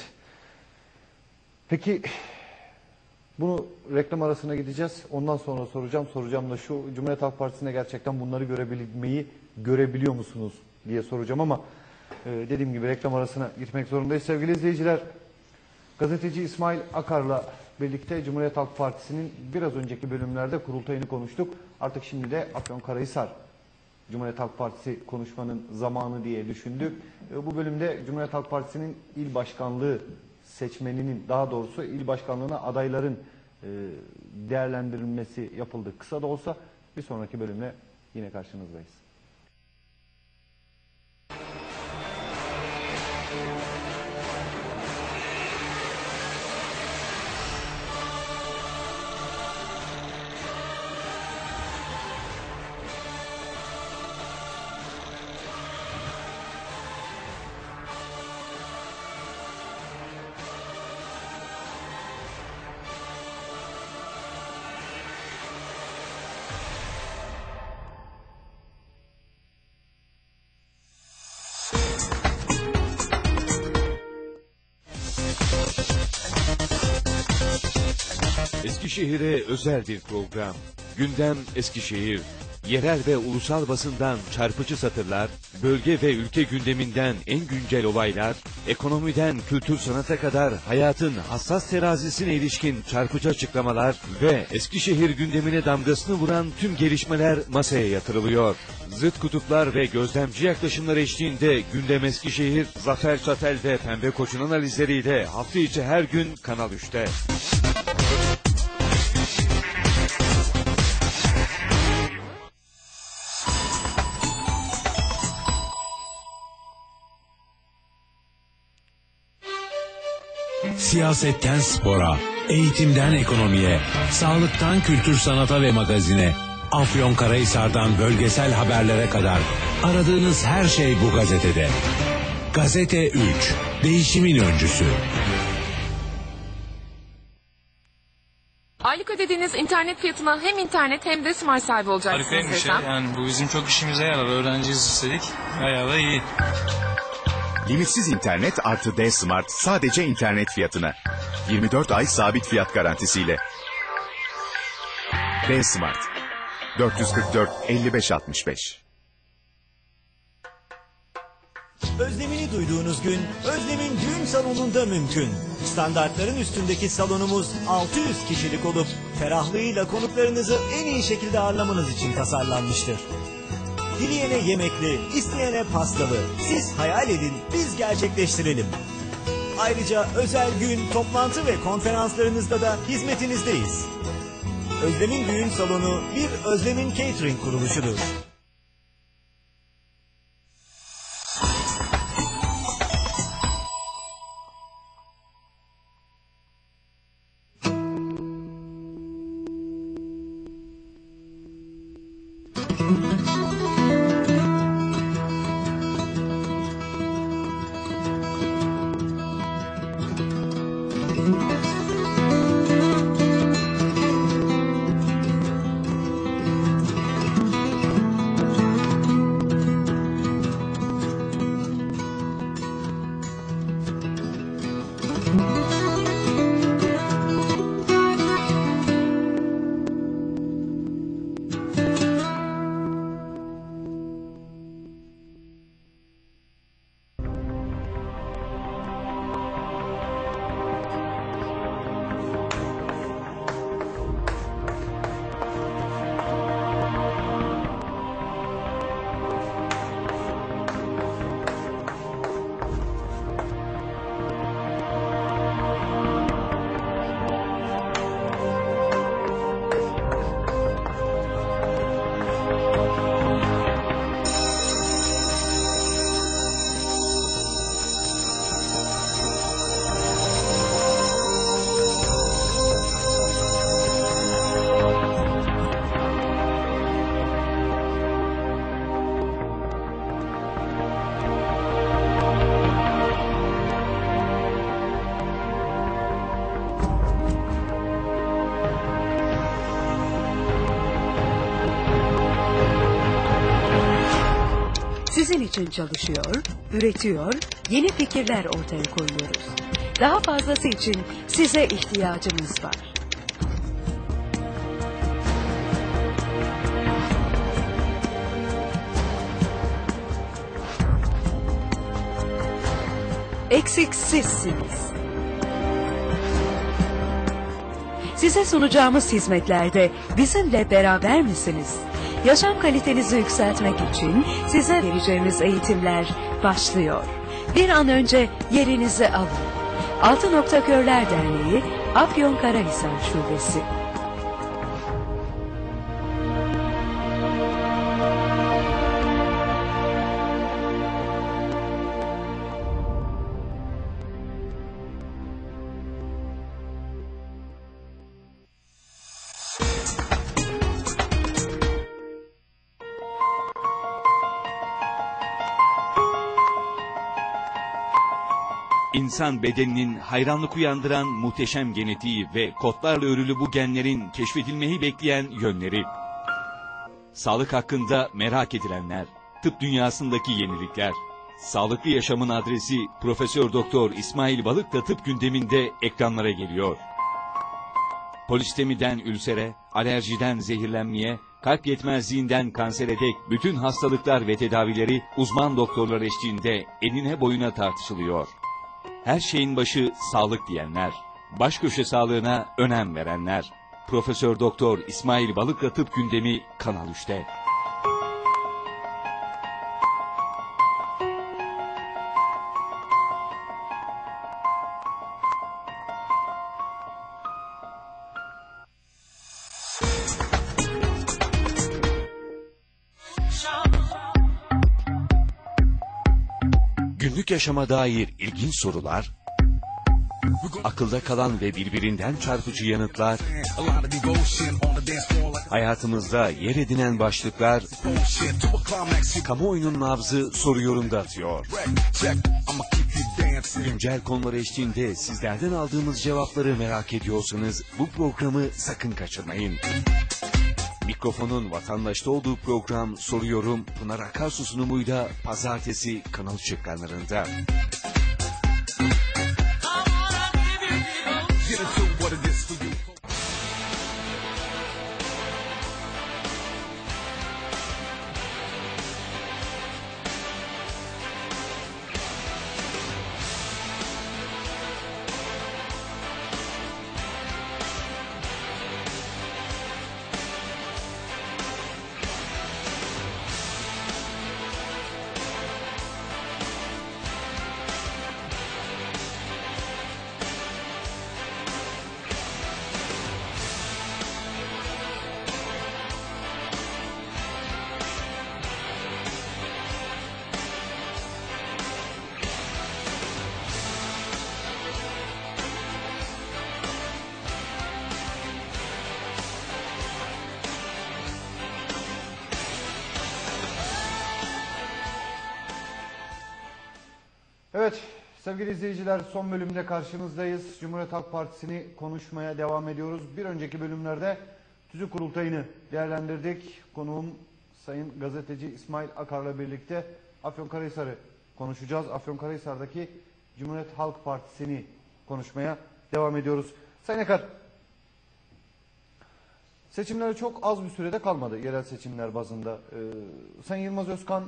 Peki bunu reklam arasına gideceğiz. Ondan sonra soracağım. Soracağım da şu, Cumhuriyet Halk Partisi'ne gerçekten bunları görebilmeyi görebiliyor musunuz diye soracağım ama e, dediğim gibi reklam arasına gitmek zorundayız. Sevgili izleyiciler, gazeteci İsmail Akar'la birlikte Cumhuriyet Halk Partisi'nin biraz önceki bölümlerde kurultayını konuştuk. Artık şimdi de Afyonkarahisar Cumhuriyet Halk Partisi konuşmanın zamanı diye düşündük. Bu bölümde Cumhuriyet Halk Partisi'nin il başkanlığı seçmeninin, daha doğrusu il başkanlığına adayların değerlendirilmesi yapıldı. Kısa da olsa bir sonraki bölümle yine karşınızdayız. Eskişehir'e özel bir program. Gündem Eskişehir. Yerel ve ulusal basından çarpıcı satırlar, bölge ve ülke gündeminden en güncel olaylar, ekonomiden kültür sanata kadar hayatın hassas terazisine ilişkin çarpıcı açıklamalar ve Eskişehir gündemine damgasını vuran tüm gelişmeler masaya yatırılıyor. Zıt kutuplar ve gözlemci yaklaşımlar eşliğinde Gündem Eskişehir, Zafer Çatel ve Pembe Koç'un analizleriyle hafta içi her gün Kanal üçte. Siyasetten spora, eğitimden ekonomiye, sağlıktan kültür sanata ve magazine, Afyonkarahisar'dan bölgesel haberlere kadar aradığınız her şey bu gazetede. Gazete üç, değişimin öncüsü. Aylık ödediğiniz internet fiyatına hem internet hem de smart sahibi olacaksınız. Harika bir şey. Yani bu bizim çok işimize yarar. Öğrenciyiz istedik. Bayağı da iyi. Limitsiz internet artı D-Smart sadece internet fiyatına. yirmi dört ay sabit fiyat garantisiyle. D-Smart dört yüz kırk dört elli beş altmış beş. Özlemini duyduğunuz gün Özlem'in düğün salonunda mümkün. Standartların üstündeki salonumuz altı yüz kişilik olup ferahlığıyla konuklarınızı en iyi şekilde ağırlamanız için tasarlanmıştır. Dileyene yemekli, isteyene pastalı. Siz hayal edin, biz gerçekleştirelim. Ayrıca özel gün, toplantı ve konferanslarınızda da hizmetinizdeyiz. Özlem'in Düğün Salonu bir Özlem'in Catering kuruluşudur. Sizin için çalışıyor, üretiyor, yeni fikirler ortaya koyuyoruz. Daha fazlası için size ihtiyacımız var. Eksiksizsiniz. Size sunacağımız hizmetlerde bizimle beraber misiniz? Yaşam kalitenizi yükseltmek için size vereceğimiz eğitimler başlıyor. Bir an önce yerinizi alın. Altı Nokta Körler Derneği, Afyonkarahisar Şubesi. İnsan bedeninin hayranlık uyandıran muhteşem genetiği ve kodlarla örülü bu genlerin keşfedilmeyi bekleyen yönleri. Sağlık hakkında merak edilenler, tıp dünyasındaki yenilikler. Sağlıklı yaşamın adresi Profesör Doktor İsmail Balık'ta tıp gündeminde ekranlara geliyor. Polistemiden ülsere, alerjiden zehirlenmeye, kalp yetmezliğinden kansere dek bütün hastalıklar ve tedavileri uzman doktorlar eşliğinde enine boyuna tartışılıyor. Her şeyin başı sağlık diyenler, baş köşe sağlığına önem verenler. Profesör Doktor İsmail Balık'la tıp gündemi Kanal üçte. Günlük yaşama dair ilginç sorular, akılda kalan ve birbirinden çarpıcı yanıtlar, hayatımızda yer edinen başlıklar, kamuoyunun nabzı soru yorumda atıyor. Güncel konular eşliğinde sizlerden aldığımız cevapları merak ediyorsanız bu programı sakın kaçırmayın. Mikrofonun vatandaşta olduğu program Soru Yorum Pınar Akarsu sunumuyla pazartesi Kanal üç ekranlarında. Evet sevgili izleyiciler, son bölümde karşınızdayız. Cumhuriyet Halk Partisi'ni konuşmaya devam ediyoruz. Bir önceki bölümlerde tüzük kurultayını değerlendirdik. Konuğum Sayın Gazeteci İsmail Akar'la birlikte Afyonkarahisar'ı konuşacağız. Afyonkarahisar'daki Cumhuriyet Halk Partisi'ni konuşmaya devam ediyoruz. Sayın Akar, seçimlere çok az bir sürede kalmadı yerel seçimler bazında. Ee, Sayın Yılmaz Özkan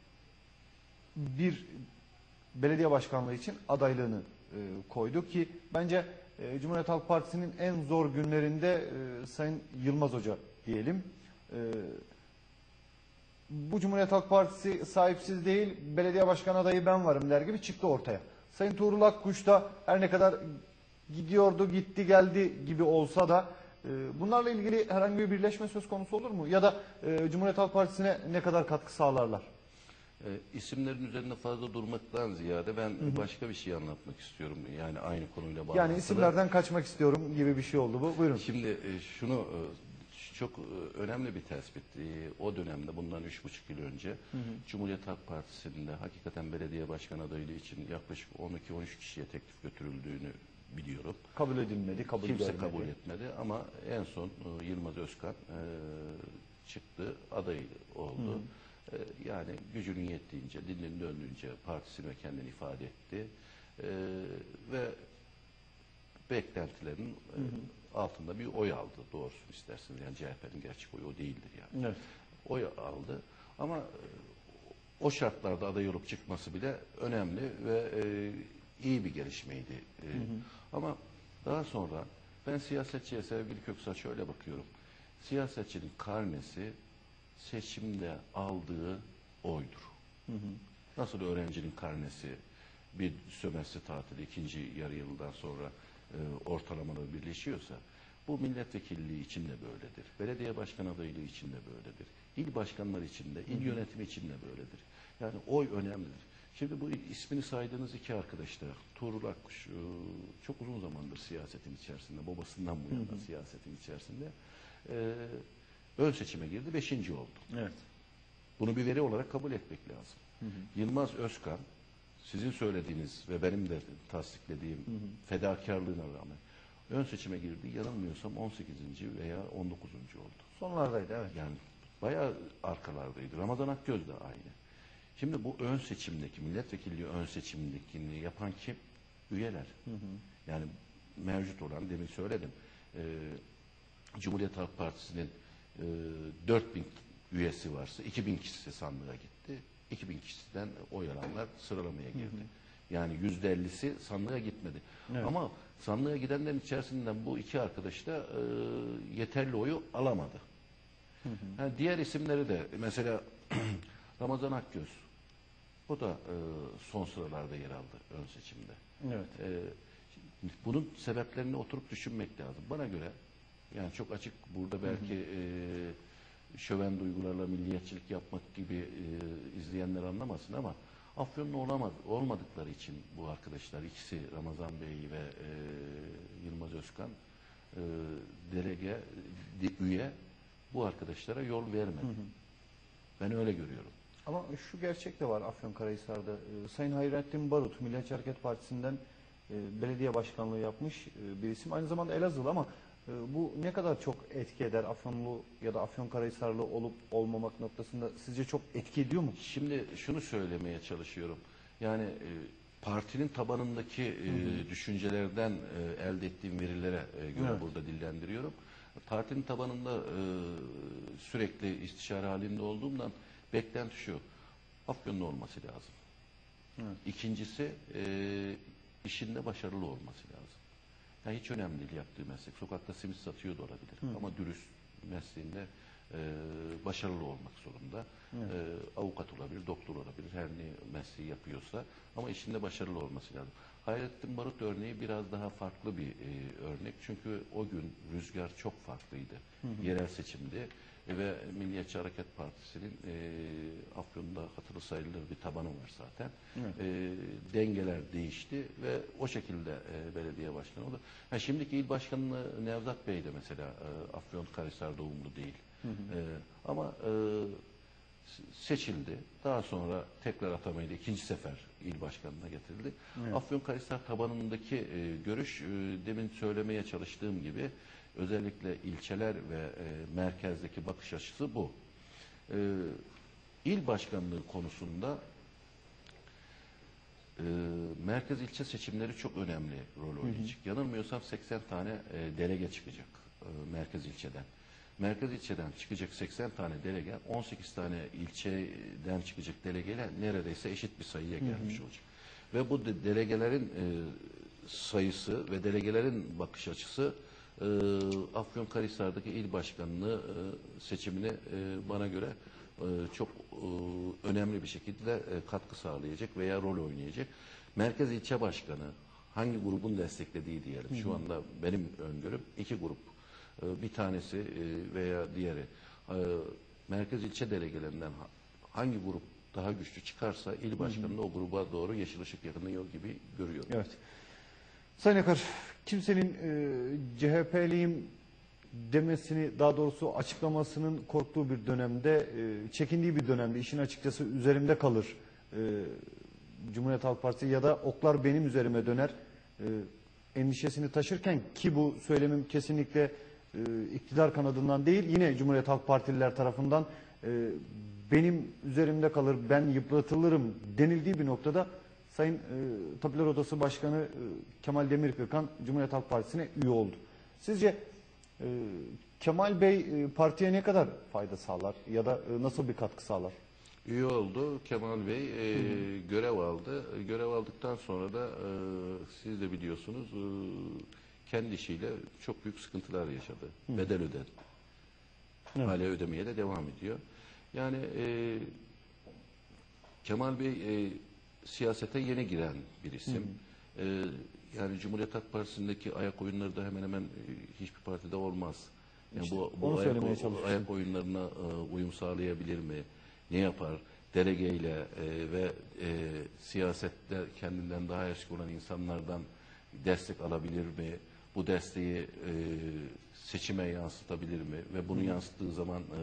bir belediye başkanlığı için adaylığını e, koydu ki bence e, Cumhuriyet Halk Partisi'nin en zor günlerinde e, Sayın Yılmaz Hoca diyelim. E, bu Cumhuriyet Halk Partisi sahipsiz değil, belediye başkan adayı ben varım der gibi çıktı ortaya. Sayın Tuğrul Akkuş da her ne kadar gidiyordu, gitti, geldi gibi olsa da e, bunlarla ilgili herhangi bir birleşme söz konusu olur mu? Ya da e, Cumhuriyet Halk Partisi'ne ne kadar katkı sağlarlar? E, isimlerin üzerinde fazla durmaktan ziyade ben hı hı. başka bir şey anlatmak istiyorum. Yani aynı konuyla bağlantılı. Yani isimlerden kaçmak istiyorum gibi bir şey oldu bu. Buyurun. Şimdi e, şunu e, çok e, önemli bir tespit. E, o dönemde bundan üç buçuk yıl önce hı hı. Cumhuriyet Halk Partisi'nde hakikaten belediye başkan adaylığı için yaklaşık on iki on üç kişiye teklif götürüldüğünü biliyorum. Kabul edilmedi, kabul Kimse görmedi. kabul etmedi ama en son e, Yılmaz Özkan e, çıktı, aday oldu. Hı hı. Yani gücünün yettiğince, dilinin döndüğünce partisini ve kendini ifade etti. Ee, ve beklentilerin hı hı. altında bir oy aldı doğrusunu isterseniz. Yani C H P'nin gerçek oyu o değildir yani. Evet. Oy aldı ama o şartlarda aday olup çıkması bile önemli ve e, iyi bir gelişmeydi. E, hı hı. Ama daha sonra ben siyasetçiye sevgili Köksal şöyle bakıyorum. Siyasetçinin karnesi seçimde aldığı oydur. Hı hı. Nasıl öğrencinin karnesi bir sömestr tatili ikinci yarı yıldan sonra e, ortalamaları birleşiyorsa bu milletvekilliği için de böyledir. Belediye başkan adaylığı için de böyledir. İl başkanları için de, il yönetimi için de böyledir. Yani oy önemlidir. Şimdi bu ismini saydığınız iki arkadaş da Tuğrul Akkuş e, çok uzun zamandır siyasetin içerisinde, babasından bu yana siyasetin içerisinde e, ön seçime girdi, beşinci oldu. Evet. Bunu bir veri olarak kabul etmek lazım. Hı hı. Yılmaz Özkan, sizin söylediğiniz ve benim de tasdiklediğim hı hı. fedakarlığına rağmen ön seçime girdi. Yanılmıyorsam on sekizinci veya on dokuzuncu oldu. Sonlardaydı, evet. Yani bayağı arkalardaydı. Ramazan Akgöz de aynı. Şimdi bu ön seçimdeki, milletvekilliği ön seçimdekini yapan kim? Üyeler. Hı hı. Yani mevcut olan, demin söyledim, e, Cumhuriyet Halk Partisi'nin e, dört bin üyesi varsa iki bin kişisi sandığa gitti. iki bin kişiden oy alanlar sıralamaya girdi. Hı hı. Yani yüzde ellisi sandığa gitmedi. Evet. Ama sandığa gidenlerin içerisinden bu iki arkadaş da e, yeterli oyu alamadı. Hı hı. Yani diğer isimleri de mesela Ramazan Akgöz, o da e, son sıralarda yer aldı ön seçimde. Evet. E, bunun sebeplerini oturup düşünmek lazım. Bana göre yani çok açık burada belki hı hı. E, şöven duygularla milliyetçilik yapmak gibi e, izleyenler anlamasın ama Afyonlu olamaz, olmadıkları için bu arkadaşlar ikisi Ramazan Bey ve e, Yılmaz Özkan e, delege, de, üye bu arkadaşlara yol vermedi. Hı hı. Ben öyle görüyorum. Ama şu gerçek de var Afyonkarahisar'da. E, Sayın Hayrettin Barut, Milliyetçi Hareket Partisi'nden e, belediye başkanlığı yapmış e, bir isim. Aynı zamanda Elazığlı ama e, bu ne kadar çok etki eder Afyonlu ya da Afyonkarahisarlı olup olmamak noktasında sizce çok etki ediyor mu? Şimdi şunu söylemeye çalışıyorum. Yani e, partinin tabanındaki e, hı hı. düşüncelerden e, elde ettiğim verilere e, göre evet. burada dillendiriyorum. Partinin tabanında e, sürekli istişare halinde olduğumdan beklenti şu, Afyonlu olması lazım. Evet. İkincisi, e, işinde başarılı olması lazım. Yani hiç önemli değil yaptığı meslek. Sokakta simit satıyor da olabilir. Hı. Ama dürüst mesleğinde e, başarılı olmak zorunda. Evet. E, avukat olabilir, doktor olabilir, her ne mesleği yapıyorsa. Ama işinde başarılı olması lazım. Hayrettin Barut örneği biraz daha farklı bir e, örnek. Çünkü o gün rüzgar çok farklıydı. Hı hı. Yerel seçimdi. Ve Milliyetçi Hareket Partisi'nin e, Afyon'da hatırlı sayılır bir tabanı var zaten. E, dengeler değişti ve o şekilde e, belediye başkanı oldu. Ha, şimdiki il başkanı Nevzat Bey de mesela e, Afyonkarahisar doğumlu değil. Hı hı. E, ama e, seçildi. Daha sonra tekrar atamayla ikinci sefer il başkanına getirildi. Evet. Afyonkarahisar tabanındaki e, görüş e, demin söylemeye çalıştığım gibi özellikle ilçeler ve e, merkezdeki bakış açısı bu. E, il başkanlığı konusunda e, merkez ilçe seçimleri çok önemli rol oynayacak. Hı hı. Yanılmıyorsam seksen tane e, delege çıkacak e, merkez ilçeden. Merkez ilçeden çıkacak seksen tane delege, on sekiz tane ilçeden çıkacak delegeler neredeyse eşit bir sayıya gelmiş hı hı. olacak. Ve bu de, delegelerin e, sayısı ve delegelerin bakış açısı e, Afyonkarahisar'daki il başkanlığı e, seçimine e, bana göre e, çok e, önemli bir şekilde e, katkı sağlayacak veya rol oynayacak. Merkez ilçe başkanı hangi grubun desteklediği diyelim. Hı hı. Şu anda benim öngörüm iki grup. Bir tanesi veya diğeri merkez ilçe delegelerinden hangi grup daha güçlü çıkarsa il başkanı da o gruba doğru yeşil ışık yakınıyor gibi görüyorum. Evet. Sayın Akar, kimsenin e, C H P'liyim demesini, daha doğrusu açıklamasının korktuğu bir dönemde, e, çekindiği bir dönemde, işin açıkçası üzerimde kalır e, Cumhuriyet Halk Partisi ya da oklar benim üzerime döner e, endişesini taşırken, ki bu söylemim kesinlikle iktidar kanadından değil, yine Cumhuriyet Halk Partililer tarafından e, benim üzerimde kalır, ben yıpratılırım denildiği bir noktada Sayın e, Tapular Odası Başkanı e, Kemal Demirkıran Cumhuriyet Halk Partisi'ne üye oldu. Sizce e, Kemal Bey e, partiye ne kadar fayda sağlar ya da e, nasıl bir katkı sağlar? Üye oldu. Kemal Bey e, görev aldı. Görev aldıktan sonra da e, siz de biliyorsunuz e, kendi işiyle çok büyük sıkıntılar yaşadı. Hı. Bedel ödedi. Evet. Hala ödemeye de devam ediyor. Yani e, Kemal Bey e, siyasete yeni giren bir isim. E, yani Cumhuriyet Halk Partisi'ndeki ayak oyunları da hemen hemen e, hiçbir partide olmaz. Yani işte bu bu ayak, ayak oyunlarına e, uyum sağlayabilir mi? Ne yapar? Delegeyle e, ve e, siyasette kendinden daha eski olan insanlardan destek alabilir mi? Bu desteği e, seçime yansıtabilir mi? Ve bunu yansıttığı zaman e,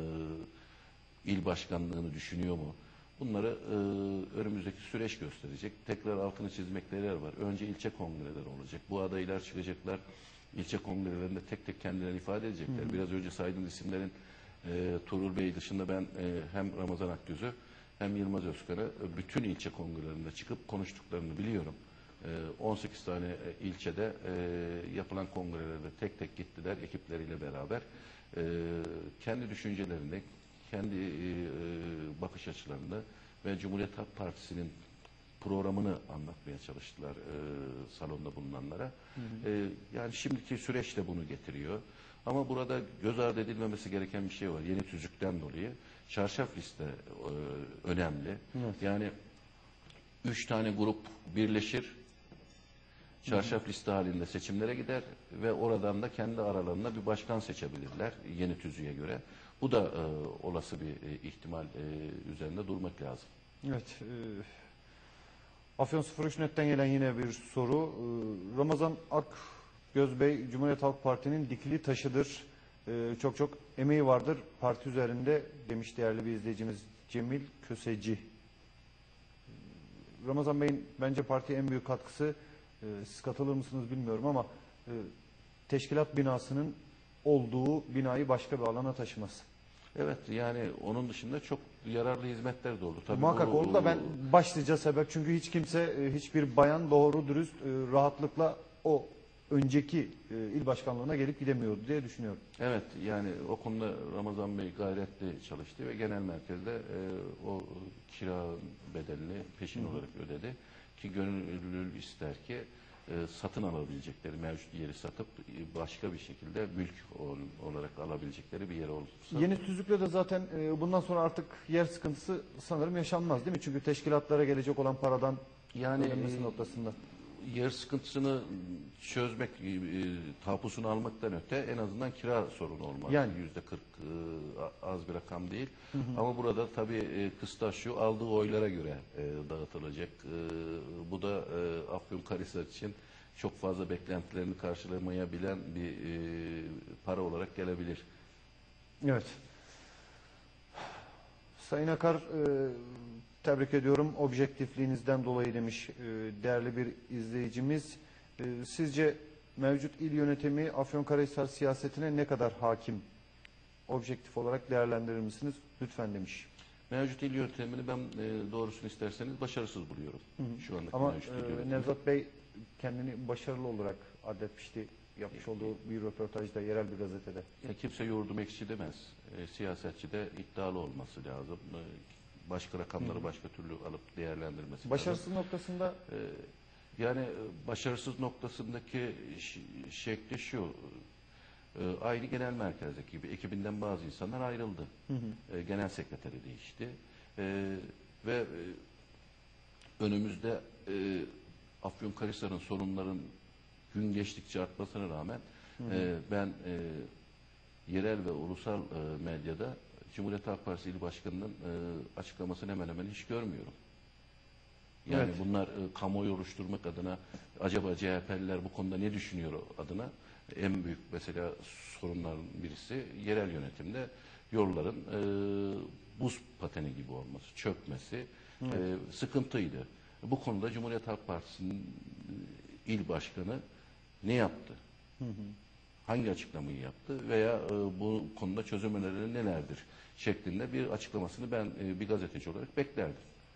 il başkanlığını düşünüyor mu? Bunları e, önümüzdeki süreç gösterecek. Tekrar altını çizmekleri var. Önce ilçe kongreleri olacak. Bu adaylar çıkacaklar. İlçe kongrelerinde tek tek kendilerini ifade edecekler. Hı. Biraz önce saydığım isimlerin e, Tuğrul Bey dışında ben e, hem Ramazan Akgöz'ü hem Yılmaz Özkan'ı bütün ilçe kongrelerinde çıkıp konuştuklarını biliyorum. on sekiz tane ilçede yapılan kongrelerde tek tek gittiler ekipleriyle beraber. Kendi düşüncelerini, kendi bakış açılarını ve Cumhuriyet Halk Partisi'nin programını anlatmaya çalıştılar salonda bulunanlara. Hı hı. Yani şimdiki süreç de bunu getiriyor. Ama burada göz ardı edilmemesi gereken bir şey var. Yeni tüzükten dolayı çarşaf liste önemli. Evet. Yani üç tane grup birleşir. Çarşaf liste halinde seçimlere gider ve oradan da kendi aralarında bir başkan seçebilirler yeni tüzüğe göre. Bu da e, olası bir e, ihtimal e, üzerinde durmak lazım. Evet. E, Afyon sıfır üç netten gelen yine bir soru. E, Ramazan Akgöz Bey, Cumhuriyet Halk Parti'nin dikili taşıdır. E, çok çok emeği vardır parti üzerinde demiş değerli bir izleyicimiz Cemil Köseci. Ramazan Bey'in bence partiye en büyük katkısı, siz katılır mısınız bilmiyorum ama e, teşkilat binasının olduğu binayı başka bir alana taşıması. Evet, yani onun dışında çok yararlı hizmetler de oldu. Tabii muhakkak bunu, oldu da ben başlıca sebep, çünkü hiç kimse, hiçbir bayan doğru dürüst rahatlıkla o önceki il başkanlığına gelip gidemiyordu diye düşünüyorum. Evet, yani o konuda Ramazan Bey gayretli çalıştı ve genel merkezde e, o kira bedelini peşin Hı. olarak ödedi. Ki gönüllü ister ki e, satın alabilecekleri, mevcut yeri satıp e, başka bir şekilde mülk olarak alabilecekleri bir yer olursa. Yeni tüzükle de zaten e, bundan sonra artık yer sıkıntısı sanırım yaşanmaz değil mi? Çünkü teşkilatlara gelecek olan paradan yani ödenmesi noktasında. Yer sıkıntısını çözmek, e, tapusunu almaktan öte en azından kira sorunu olmaz. Yani yüzde kırk e, az bir rakam değil. Hı hı. Ama burada tabii e, kıstas şu, aldığı oylara göre e, dağıtılacak. E, bu da e, Afyonkarahisar için çok fazla beklentilerini karşılamayabilen bir e, para olarak gelebilir. Evet. Sayın Akar, e, tebrik ediyorum. Objektifliğinizden dolayı demiş e, değerli bir izleyicimiz. E, sizce mevcut il yönetimi Afyonkarahisar siyasetine ne kadar hakim? Objektif olarak değerlendirir misiniz? Lütfen demiş. Mevcut il yönetimini ben e, doğrusunu isterseniz başarısız buluyorum. Hı hı. Şu andaki Ama mevcut il e, yönetimi. Nevzat Bey kendini başarılı olarak adetmişti. Yapmış olduğu bir röportajda yerel bir gazetede. Ya kimse yoğurdum ekşi demez. E, siyasetçi de iddialı olması lazım. E, başka rakamları Hı. başka türlü alıp değerlendirmesi Başarısız lazım. noktasında E, yani e, başarısız noktasındaki ş- şekli şu. E, aynı genel merkezdeki gibi ekibinden bazı insanlar ayrıldı. Hı hı. E, genel sekreteri değişti. E, ve e, önümüzde e, Afyonkarahisar'ın sorunların gün geçtikçe artmasına rağmen Hı hı. e, ben e, yerel ve ulusal e, medyada Cumhuriyet Halk Partisi İl Başkanı'nın e, açıklamasını hemen hemen hiç görmüyorum. Yani Evet. bunlar e, kamuoyu oluşturmak adına acaba C H P'liler bu konuda ne düşünüyor adına en büyük mesela sorunların birisi yerel yönetimde yolların e, buz pateni gibi olması, çökmesi Evet. e, sıkıntıydı. Bu konuda Cumhuriyet Halk Partisi'nin il başkanı ne yaptı? Hı hı. Hangi açıklamayı yaptı veya e, bu konuda çözüm önerileri nelerdir şeklinde bir açıklamasını ben e, bir gazeteci olarak beklerdim.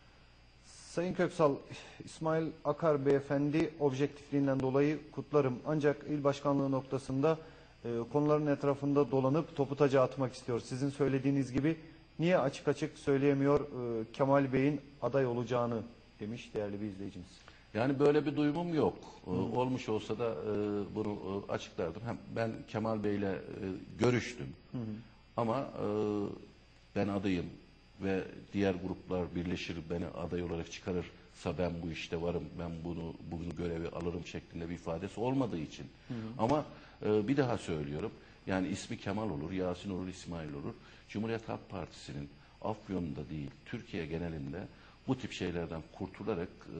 Sayın Köksal, İsmail Akar Beyefendi objektifliğinden dolayı kutlarım. Ancak il başkanlığı noktasında e, konuların etrafında dolanıp topu taca atmak istiyor. Sizin söylediğiniz gibi niye açık açık söyleyemiyor e, Kemal Bey'in aday olacağını demiş değerli bir izleyicimiz. Yani böyle bir duyumum yok. Ee, olmuş olsa da e, bunu e, açıklardım. Hem ben Kemal Bey'le e, görüştüm. Hı hı. Ama e, ben adayım ve diğer gruplar birleşir beni aday olarak çıkarırsa ben bu işte varım, ben bunu bugün görevi alırım şeklinde bir ifadesi olmadığı için. Hı hı. Ama e, bir daha söylüyorum. Yani ismi Kemal olur, Yasin olur, İsmail olur. Cumhuriyet Halk Partisi'nin Afyon'da değil, Türkiye genelinde bu tip şeylerden kurtularak e,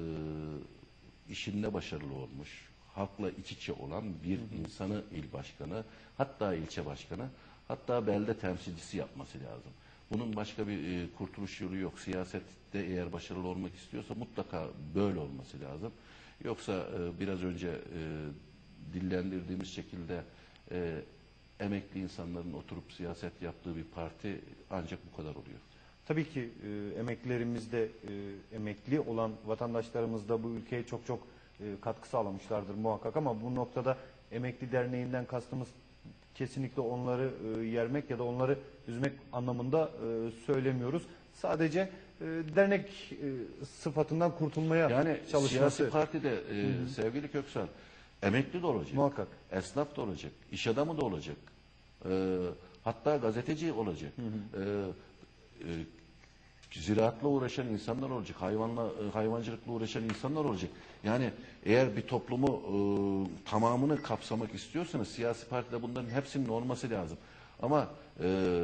işinde başarılı olmuş, halkla iç içe olan bir hı hı. insanı il başkanı, hatta ilçe başkanı, hatta belde temsilcisi yapması lazım. Bunun başka bir e, kurtuluş yolu yok. Siyasette eğer başarılı olmak istiyorsa mutlaka böyle olması lazım. Yoksa e, biraz önce e, dillendirdiğimiz şekilde e, emekli insanların oturup siyaset yaptığı bir parti ancak bu kadar oluyor. Tabii ki e, emeklilerimiz de e, emekli olan vatandaşlarımız da bu ülkeye çok çok e, katkı sağlamışlardır muhakkak ama bu noktada emekli derneğinden kastımız kesinlikle onları e, yermek ya da onları üzmek anlamında e, söylemiyoruz. Sadece e, dernek e, sıfatından kurtulmaya yani çalışması. Siyasi partide e, Hı hı. sevgili Köksal emekli de olacak. Muhakkak. Esnaf da olacak. İş adamı da olacak. E, hatta gazeteci olacak. Hı hı. E, e, ziraatla uğraşan insanlar olacak. Hayvanla e, hayvancılıkla uğraşan insanlar olacak. Yani eğer bir toplumu e, tamamını kapsamak istiyorsanız siyasi partide bunların hepsinin olması lazım. Ama e,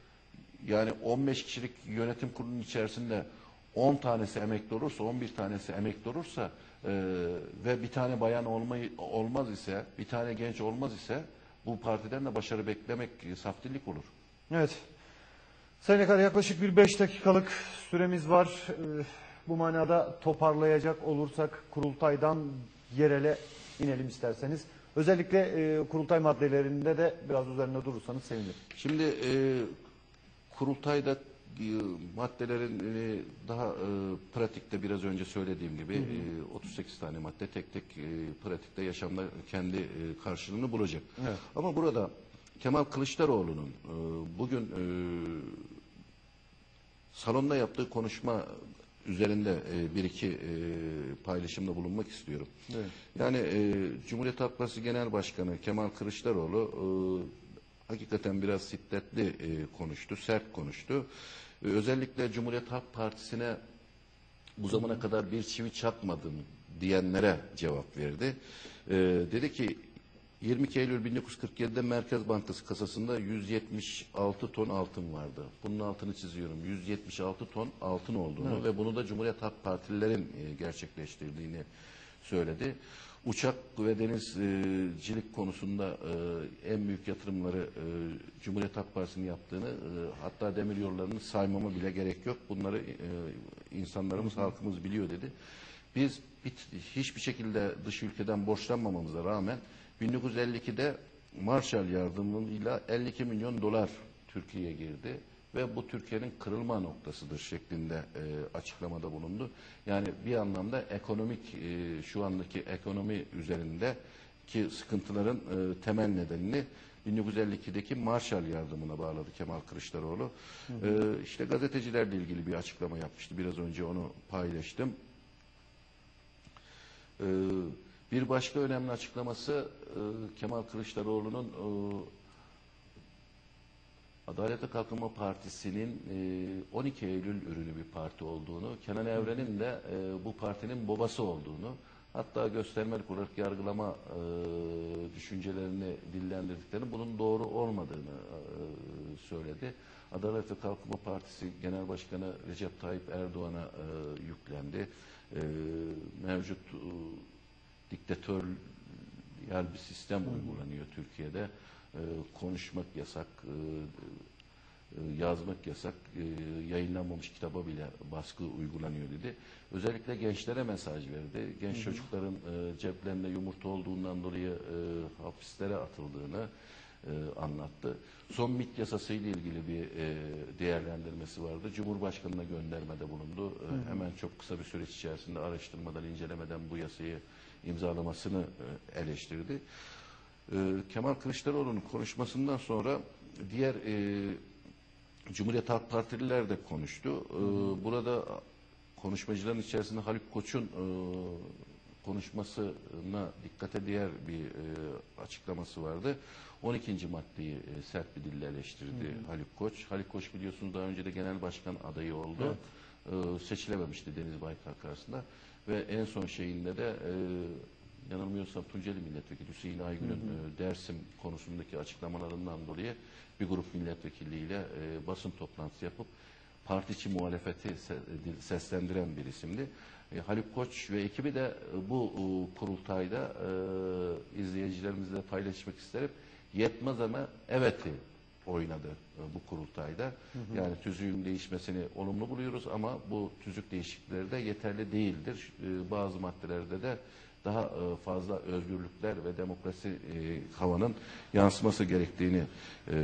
yani on beş kişilik yönetim kurulunun içerisinde on tanesi emekli olursa, on bir tanesi emekli olursa e, ve bir tane bayan olmayı, olmaz ise, bir tane genç olmaz ise bu partiden de başarı beklemek e, saftirlik olur. Evet. Sayın Akar, yaklaşık bir beş dakikalık süremiz var. Ee, bu manada toparlayacak olursak kurultaydan yerele inelim isterseniz. Özellikle e, kurultay maddelerinde de biraz üzerinde durursanız sevinirim. Şimdi e, kurultayda e, maddelerin e, daha e, pratikte biraz önce söylediğim gibi hı hı. E, otuz sekiz tane madde tek tek e, pratikte yaşamda kendi e, karşılığını bulacak. Evet. Ama burada Kemal Kılıçdaroğlu'nun e, bugün e, salonda yaptığı konuşma üzerinde e, bir iki e, paylaşımda bulunmak istiyorum. Evet. Yani e, Cumhuriyet Halk Partisi Genel Başkanı Kemal Kılıçdaroğlu e, hakikaten biraz şiddetli e, konuştu, sert konuştu. E, özellikle Cumhuriyet Halk Partisi'ne bu zamana kadar bir çivi çakmadım diyenlere cevap verdi. E, dedi ki yirmi iki Eylül bin dokuz yüz kırk yedi'de Merkez Bankası kasasında yüz yetmiş altı ton altın vardı. Bunun altını çiziyorum. yüz yetmiş altı ton altın olduğunu evet. ve bunu da Cumhuriyet Halk Partililerin e, gerçekleştirdiğini söyledi. Uçak ve denizcilik konusunda e, en büyük yatırımları e, Cumhuriyet Halk Partisi'nin yaptığını, e, hatta demiryollarını saymama bile gerek yok. Bunları e, insanlarımız, halkımız biliyor dedi. Biz bit, hiçbir şekilde dış ülkeden borçlanmamamıza rağmen bin dokuz yüz elli ikide Marshall yardımıyla elli iki milyon dolar Türkiye'ye girdi ve bu Türkiye'nin kırılma noktasıdır şeklinde e, açıklamada bulundu. Yani bir anlamda ekonomik e, şu andaki ekonomi üzerindeki sıkıntıların e, temel nedenini bin dokuz yüz elli ikideki Marshall yardımına bağladı Kemal Kılıçdaroğlu. Hı hı. E, işte gazetecilerle ilgili bir açıklama yapmıştı. Biraz önce onu paylaştım. E, bir başka önemli açıklaması e, Kemal Kılıçdaroğlu'nun e, Adalet ve Kalkınma Partisi'nin on iki Eylül ürünü bir parti olduğunu, Kenan Evren'in de bu partinin babası olduğunu, hatta göstermelik olarak yargılama düşüncelerini dillendirdiklerini, bunun doğru olmadığını söyledi. Adalet ve Kalkınma Partisi Genel Başkanı Recep Tayyip Erdoğan'a yüklendi. Mevcut diktatörel bir sistem uygulanıyor Türkiye'de. Ee, konuşmak yasak, e, e, yazmak yasak, e, yayınlanmamış kitaba bile baskı uygulanıyor dedi. Özellikle gençlere mesaj verdi. Genç hı hı. çocukların e, ceplerinde yumurta olduğundan dolayı e, hapislere atıldığını e, anlattı. Son MİT yasası ile ilgili bir e, değerlendirmesi vardı. Cumhurbaşkanı'na göndermede bulundu. E, hı hı. Hemen çok kısa bir süreç içerisinde araştırmadan, incelemeden bu yasayı imzalamasını e, eleştirdi. Kemal Kılıçdaroğlu'nun konuşmasından sonra diğer e, Cumhuriyet Halk Partililer de konuştu. Hı hı. Burada konuşmacıların içerisinde Haluk Koç'un e, konuşmasına dikkate değer bir e, açıklaması vardı. on ikinci maddeyi e, sert bir dille eleştirdi hı hı. Haluk Koç. Haluk Koç biliyorsunuz daha önce de genel başkan adayı oldu. Evet. E, seçilememişti Deniz Baykar karşısında ve en son şeyinde de e, yanılmıyorsam Tunceli Milletvekili Hüseyin Aygün'ün hı hı. Dersim konusundaki açıklamalarından dolayı bir grup milletvekiliyle e, basın toplantısı yapıp parti içi muhalefeti seslendiren bir isimdi. E, Haluk Koç ve ekibi de e, bu e, kurultayda e, izleyicilerimizle paylaşmak isterim. Yetmez ama evet'i oynadı e, bu kurultayda. Hı hı. Yani tüzüğün değişmesini olumlu buluyoruz ama bu tüzük değişiklikleri de yeterli değildir. E, bazı maddelerde de daha fazla özgürlükler ve demokrasi e, havanın yansıması gerektiğini e,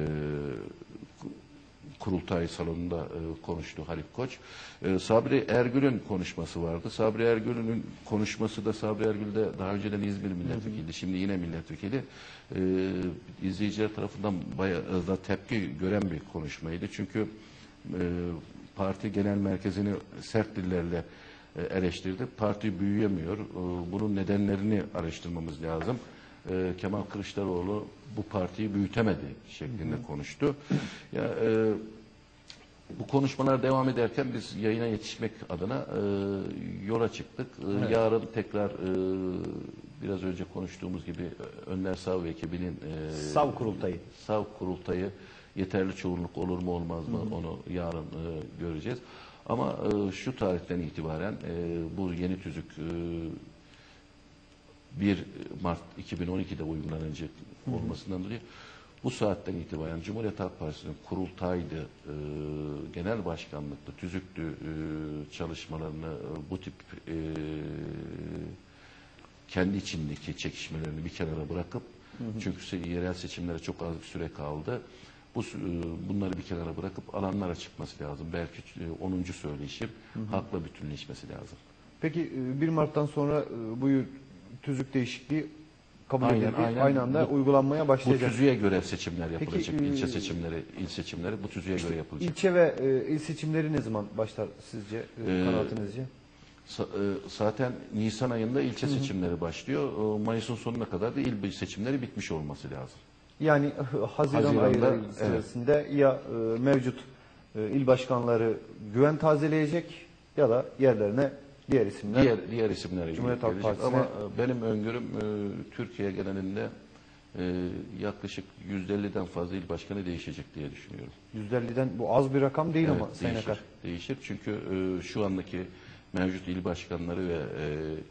kurultay salonunda e, konuştu Haluk Koç. E, Sabri Ergül'ün konuşması vardı. Sabri Ergül'ün konuşması da Sabri Ergül de daha önceden İzmir milletvekili, şimdi yine milletvekili. E, izleyiciler tarafından bayağı da tepki gören bir konuşmaydı. Çünkü e, parti genel merkezini sert dillerle eleştirdi. Parti büyüyemiyor. Bunun nedenlerini araştırmamız lazım. Kemal Kılıçdaroğlu bu partiyi büyütemedi şeklinde hı hı. konuştu. Ya, e, bu konuşmalar devam ederken biz yayına yetişmek adına e, yola çıktık. Evet. Yarın tekrar e, biraz önce konuştuğumuz gibi Önder Sav ve ekibinin e, Sav kurultayı. Sav kurultayı yeterli çoğunluk olur mu olmaz mı hı hı. onu yarın e, göreceğiz. Ama e, şu tarihten itibaren e, bu yeni tüzük e, bir Mart iki bin on ikide uygulanacak olmasından dolayı bu saatten itibaren Cumhuriyet Halk Partisi'nin kurultaydı, e, genel başkanlıklı, tüzüklü e, çalışmalarını, e, bu tip e, kendi içindeki çekişmelerini bir kenara bırakıp hı hı. çünkü yerel seçimlere çok az bir süre kaldı. Bu, bunları bir kenara bırakıp alanlara çıkması lazım. Belki onuncu söyleyişim hı hı. halkla bütünleşmesi lazım. Peki bir Mart'tan sonra bu tüzük değişikliği kabul aynen, edildi. Aynen. Aynı anda bu, uygulanmaya başlayacak. Bu tüzüğe göre seçimler yapılacak. Peki, ilçe seçimleri, il seçimleri bu tüzüğe işte göre yapılacak. İlçe ve e, il seçimleri ne zaman başlar sizce, e, kanaatinizce? Sa, e, zaten Nisan ayında ilçe hı hı. seçimleri başlıyor. E, Mayıs'ın sonuna kadar da il seçimleri bitmiş olması lazım. Yani Haziran Haziran'da ayı içerisinde evet. ya e, mevcut e, il başkanları güven tazeleyecek ya da yerlerine diğer isimler diğer, diğer isimler Cumhuriyet Halk Partisi'ne. Ama e, benim öngörüm e, Türkiye genelinde e, yaklaşık yüzde elliden fazla il başkanı değişecek diye düşünüyorum. yüzde elliden bu az bir rakam değil evet, ama değişir, değişir. Değişir çünkü e, şu andaki mevcut il başkanları ve e,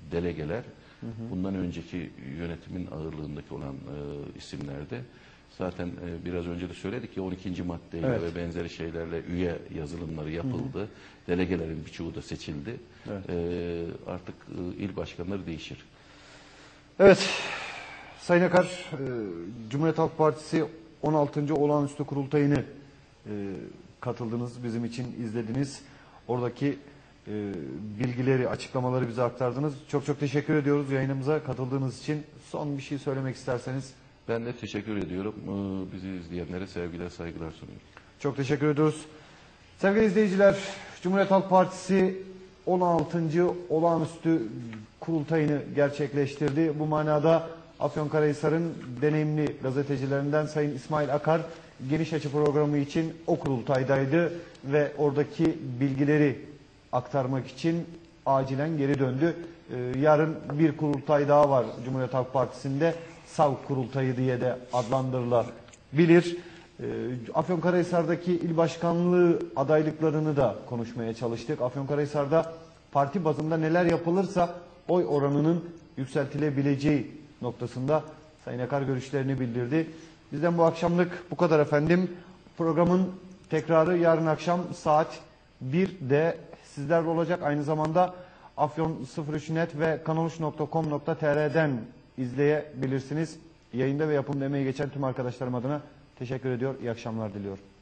delegeler, hı hı. bundan önceki yönetimin ağırlığındaki olan e, isimlerde zaten e, biraz önce de söyledik ya on ikinci maddeyle evet. ve benzeri şeylerle üye yazılımları yapıldı. Hı hı. Delegelerin birçoğu da seçildi. Evet. E, artık e, il başkanları değişir. Evet, Sayın Akar, e, Cumhuriyet Halk Partisi on altıncı olağanüstü kurultayını e, katıldınız, bizim için izlediniz. Oradaki e, bilgileri, açıklamaları bize aktardınız. Çok çok teşekkür ediyoruz yayınımıza katıldığınız için. Son bir şey söylemek isterseniz. Ben de teşekkür ediyorum. Ee, bizi izleyenlere sevgiler, saygılar sunuyorum. Çok teşekkür ediyoruz. Sevgili izleyiciler, Cumhuriyet Halk Partisi on altıncı olağanüstü kurultayını gerçekleştirdi. Bu manada Afyonkarahisar'ın deneyimli gazetecilerinden Sayın İsmail Akar Geniş Açı programı için o kurultaydaydı ve oradaki bilgileri aktarmak için acilen geri döndü. Ee, yarın bir kurultay daha var Cumhuriyet Halk Partisi'nde. Sav kurultayı diye de adlandırılabilir. Ee, Afyonkarahisar'daki il başkanlığı adaylıklarını da konuşmaya çalıştık. Afyonkarahisar'da parti bazında neler yapılırsa oy oranının yükseltilebileceği noktasında Sayın Akar görüşlerini bildirdi. Bizden bu akşamlık bu kadar efendim. Programın tekrarı yarın akşam saat birde sizlerle olacak. Aynı zamanda afyon sıfır üç net ve kanal üç nokta com nokta tr'den izleyebilirsiniz. Yayında ve yapımda emeği geçen tüm arkadaşlarım adına teşekkür ediyor. İyi akşamlar diliyorum.